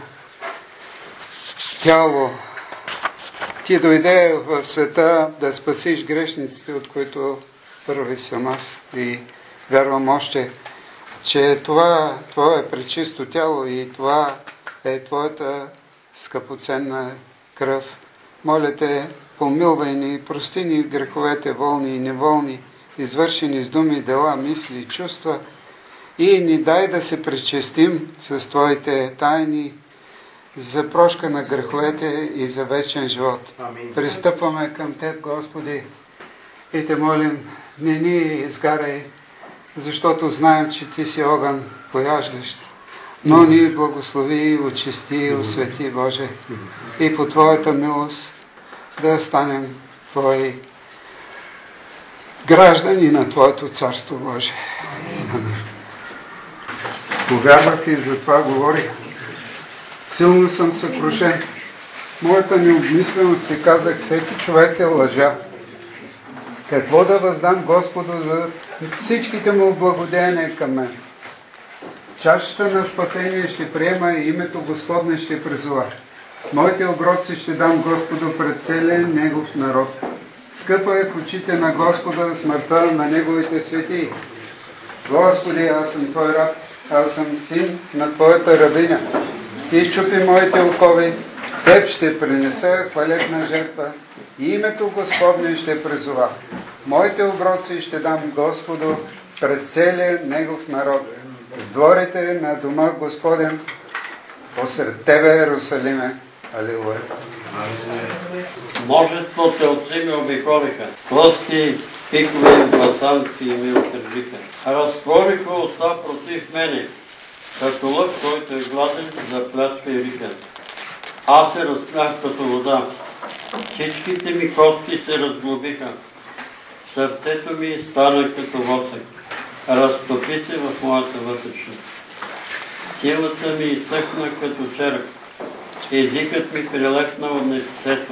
тяло. Ти дойде в света да спасиш грешниците, от които първи съм аз. И вярвам още, че това Твое пречисто тяло и това е Твоята скъпоценна кръв. Моля Те, помилвай ни, прости ни греховете волни и неволни, извършени с думи, дела, мисли и чувства, и ни дай да се пречистим с Твоите тайни за прошка на греховете и за вечен живот. Пристъпваме към Теб, Господи, и Те молим, не ни изгарай, защото знаем, че Ти си огън пояждащ, но ни благослови, очисти и освети, Боже, и по Твоята милост да станем Твои граждани на Твоето царство, Боже. Амин. Повярвах и за това говорих. Силно съм съкрушен. Моята необмисленост си казах, всеки човек е лъжа. Какво да въздам Господу за всичките му благодеяния към мен? Чашата на спасение ще приема и името Господне ще призова. Моите оброци ще дам Господу пред целия Негов народ. Скъпа е в очите на Господа смъртта на Неговите светии. Господи, аз съм Твой раб, аз съм син на Твоята рабиня. Ти щупи моите окови, Теб ще принеса хвалебна жертва и името Господне ще призова. Моите оброци ще дам Господу пред целия Негов народ. В дворите на дома Господен, посред Тебе, Иерусалиме. Алилуя. Множество телци ме обиколиха, кости, пикове и гласанци ми отържиха. Разтвориха уста против мене, като лъв, който е гладен, заплячва и рика. Аз се разплях като вода, всичките ми кости се разглобиха, сърцето ми стана като восък, разтопи се в моята вътрешност. Силата ми изсъхна като череп, езикът ми прилепна от небесето.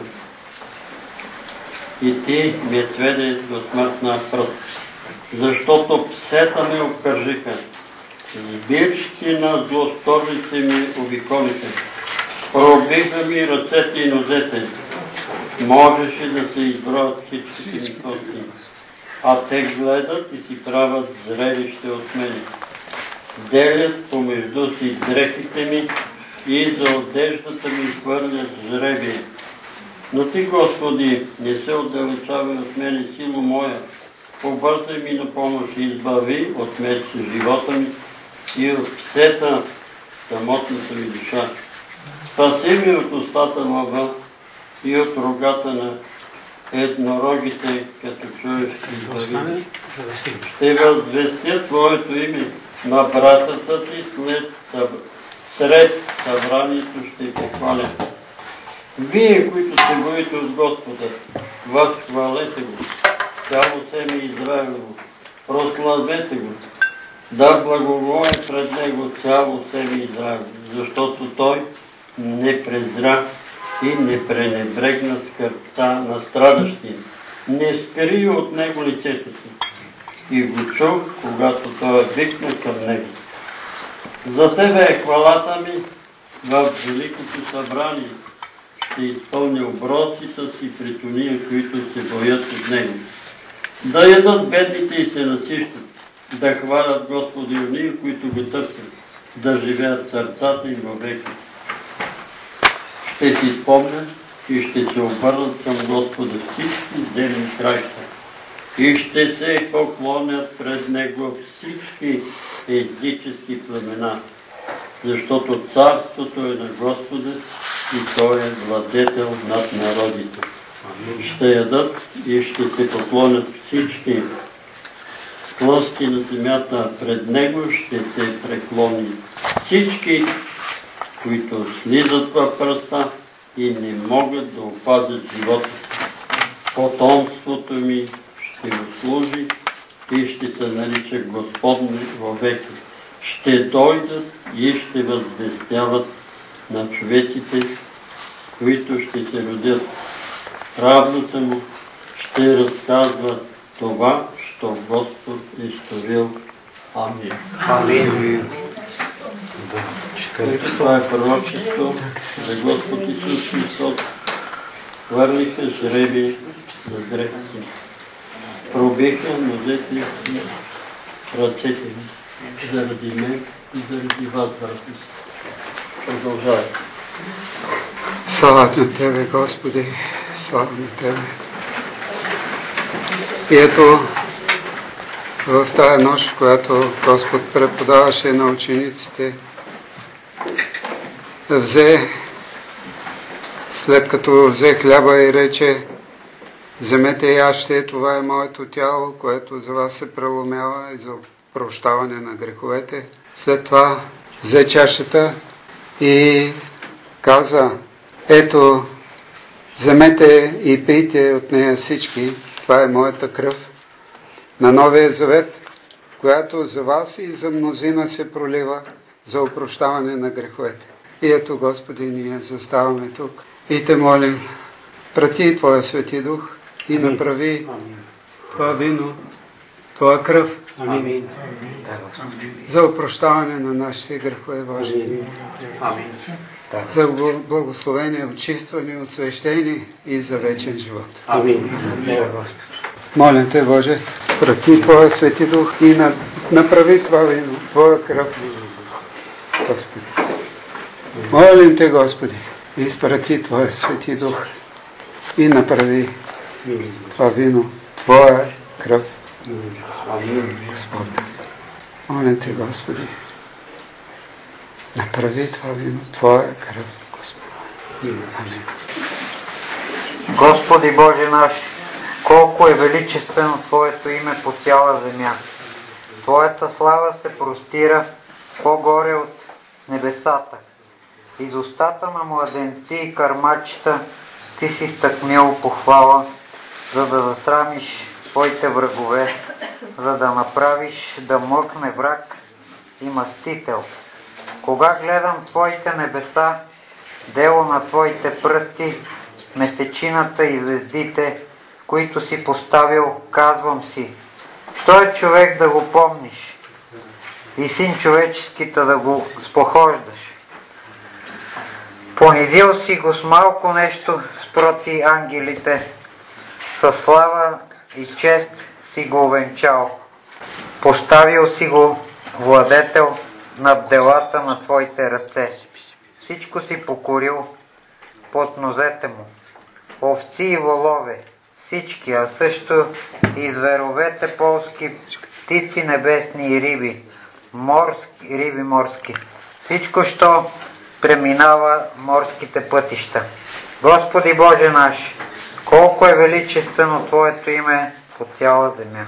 И Ти ме сведе до смъртна пръст, защото псета ме обкръжиха, сбирщи на злосторници ми обиколиха, пробиха ми ръцете и нозете. Можеше да се изброят всичките ми кости, а те гледат и си правят зрелище от мене. Делят помежду си дрехите ми и за одеждата ми хвърлят жребие. Но Ти, Господи, не се отдалечавай от мене, сило моя. Побързай ми на помощ и избави от смеси живота ми и от псета самотната ми душа. Спаси ми от устата на лъва и от рогата на еднорогите, като чуеш избави. Ще възвестя Твоето име на братята Ти след събрание. Сред събранието ще Те хваля. Вие, които се боите от Господа, възхвалете Го. Цяло семе Израилово, прославете Го. Да благоволе пред Него цяло семе Израилово, защото Той не презря и не пренебрегна скърбта на страдащия. Не скри от Него лицето си. И го чух, когато Той викна към Него. За Тебе е хвалата ми в великото събрание. Ще изпълня оброците си пред уния, които се боят от Него. Да ядат бедните и се насищат, да хвалят Господи уния, които го търсят, да живеят сърцата им вовеки. Ще си спомнят и ще се обърнат към Господа всички земни краища. И ще се поклонят пред Него всички езически племена, защото царството е на Господа и Той е владетел над народите. Ще ядат и ще се поклонят всички плъсти на земята, пред Него ще се преклони всички, които слизат в пръста и не могат да опазят живота си. Потомството ми ще му служи и ще се нарича Господни вовеки. Ще дойдат и ще възвестяват на човеците, които ще се родят. Правдата му ще разказва това, що Господ е сторил. Амин. Амин. Това е пророчество за Господ Исус Христос. Хвърлиха жребий за греха си. Пробиха нозете и ръцете ми заради мен и заради вас, брати си. Продължавай. Слава на Тебе, Господи, слава на Тебе. И ето в тая нощ, която Господ преподаваше на учениците, взе след като взе хляба и рече: вземете и яжте, това е моето тяло, което за вас се преломява и за прощаване на греховете. След това взе чашата и каза: ето, вземете и пийте от нея всички, това е моята кръв на новия завет, която за вас и за мнозина се пролива за опрощаване на греховете. И ето, Господи, ние заставаме тук и те молим, прати Твоя Свети Дух и направи това вино, Твоя кръв за опрощаване на нашите грехове, Божи. За благословение, очистване, освещение и за вечен живот. Амин. Молим Те, Боже, прати Твоя Свети Дух и направи това вино, Твоя кръв, Господи. Молим Те, Господи, изпрати Твоя Свети Дух и направи това вино, Твоя кръв, Господи. Молим Те, Господи, направи това вино, Твоя кръв, Господи. Амин. Господи Боже наш, колко е величествено Твоето име по цяла земя. Твоята слава се простира по-горе от небесата. Из устата на младенци и кърмачета Ти си стъкмил похвала, за да засрамиш Твоите врагове, за да направиш да млъкне враг и мъстител. Кога гледам Твоите небеса, дело на Твоите пръсти, месечината и звездите, които си поставил, казвам си: що е човек да го помниш и син човеческите да го спохождаш? Понизил си го с малко нещо спроти ангелите, със слава и чест си го увенчал. Поставил си го владетел над делата на Твоите ръце. Всичко си покорил под нозете му. Овци и волове, всички, а също и зверовете полски, птици небесни и риби, морски, риби морски. Всичко, що преминава морските пътища. Господи Боже наш, колко е величествено Твоето име по цяла земя.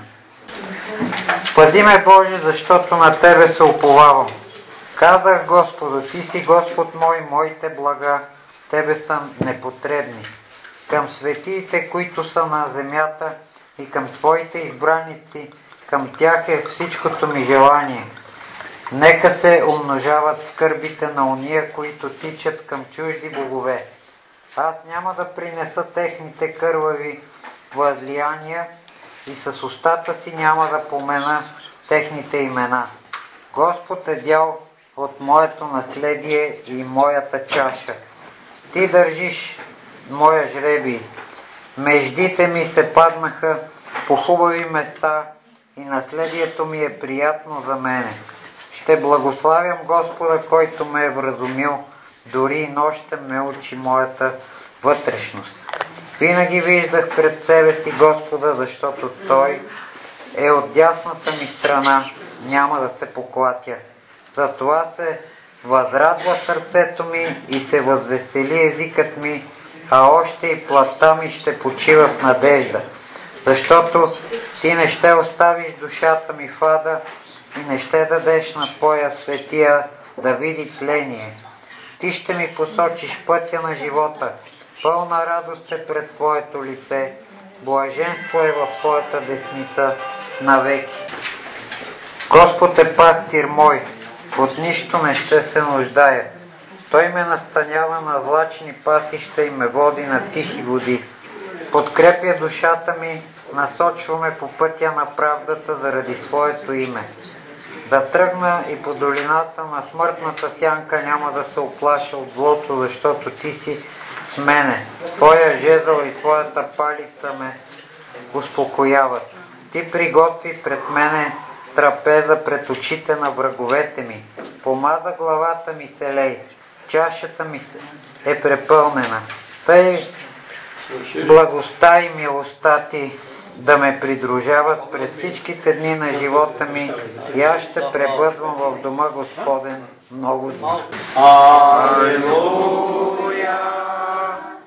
Пази ме, Боже, защото на Тебе се уповавам. Казах Господу: Ти си Господ мой, моите блага Тебе са непотребни. Към светиите, които са на земята, и към Твоите избраници, към тях е всичкото ми желание. Нека се умножават скърбите на уния, които тичат към чужди богове. Аз няма да принеса техните кървави възлияния и с устата си няма да помена техните имена. Господ е дял от моето наследие и моята чаша. Ти държиш моя жребий. Междите ми се паднаха по хубави места и наследието ми е приятно за мене. Ще благославям Господа, който ме е вразумил, дори и нощем ме учи моята вътрешност. Винаги виждах пред себе си Господа, защото Той е от дясната ми страна, няма да се поклатя. Затова се възрадва сърцето ми и се възвесели езикът ми, а още и плътта ми ще почива в надежда. Защото Ти не ще оставиш душата ми в ада и не ще дадеш на Твоя светия да види тление. Ти ще ми посочиш пътя на живота. Пълна радост е пред Твоето лице. Блаженство е в Твоята десница навеки. Господ е пастир мой, от нищо не ще се нуждая. Той ме настанява на злачни пасища и ме води на тихи води. Подкрепя душата ми, насочва ме по пътя на правдата заради Своето име. Да тръгна и по долината на смъртната сянка, няма да се оплаша от злото, защото Ти си с мене. Твоя жезъл и Твоята палица ме успокояват. Ти приготви пред мене трапеза пред очите на враговете ми. Помаза главата ми с елей. Чашата ми е препълнена. Тъй благостта и милостта Ти да ме придружават през всичките дни на живота ми и аз ще пребъдвам в дома Господен много дни. Алелуя!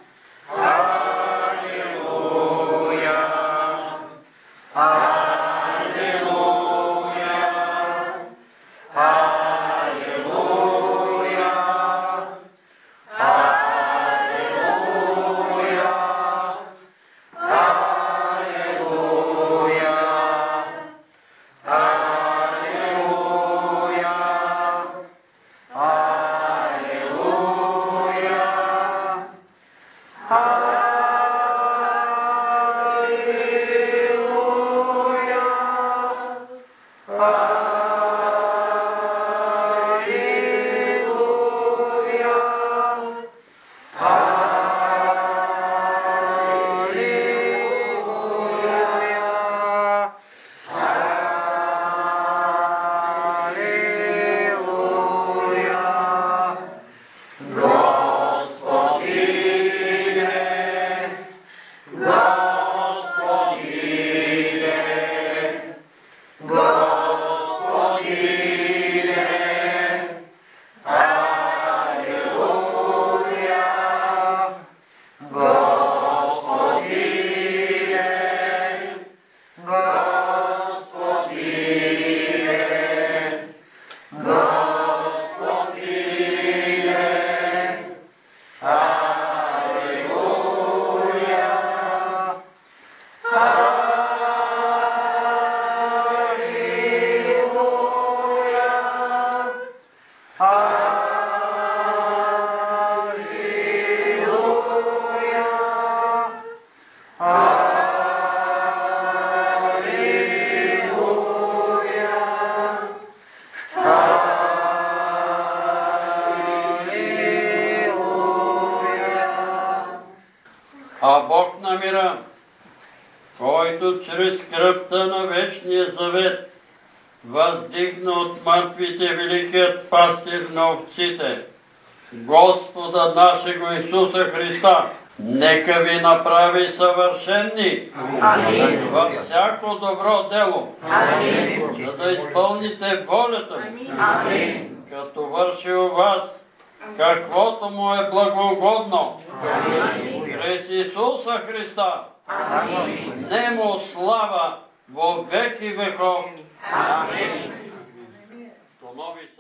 мира, който чрез кръвта на вечния завет въздигна от мъртвите великият пастир на овците, Господа нашего Исуса Христа, нека ви направи съвършенни във всяко добро дело, за да изпълните волята ми, като върши у вас каквото му е благоугодно. Чрез Исуса Христа, нему слава во веки веков. Амин. До нови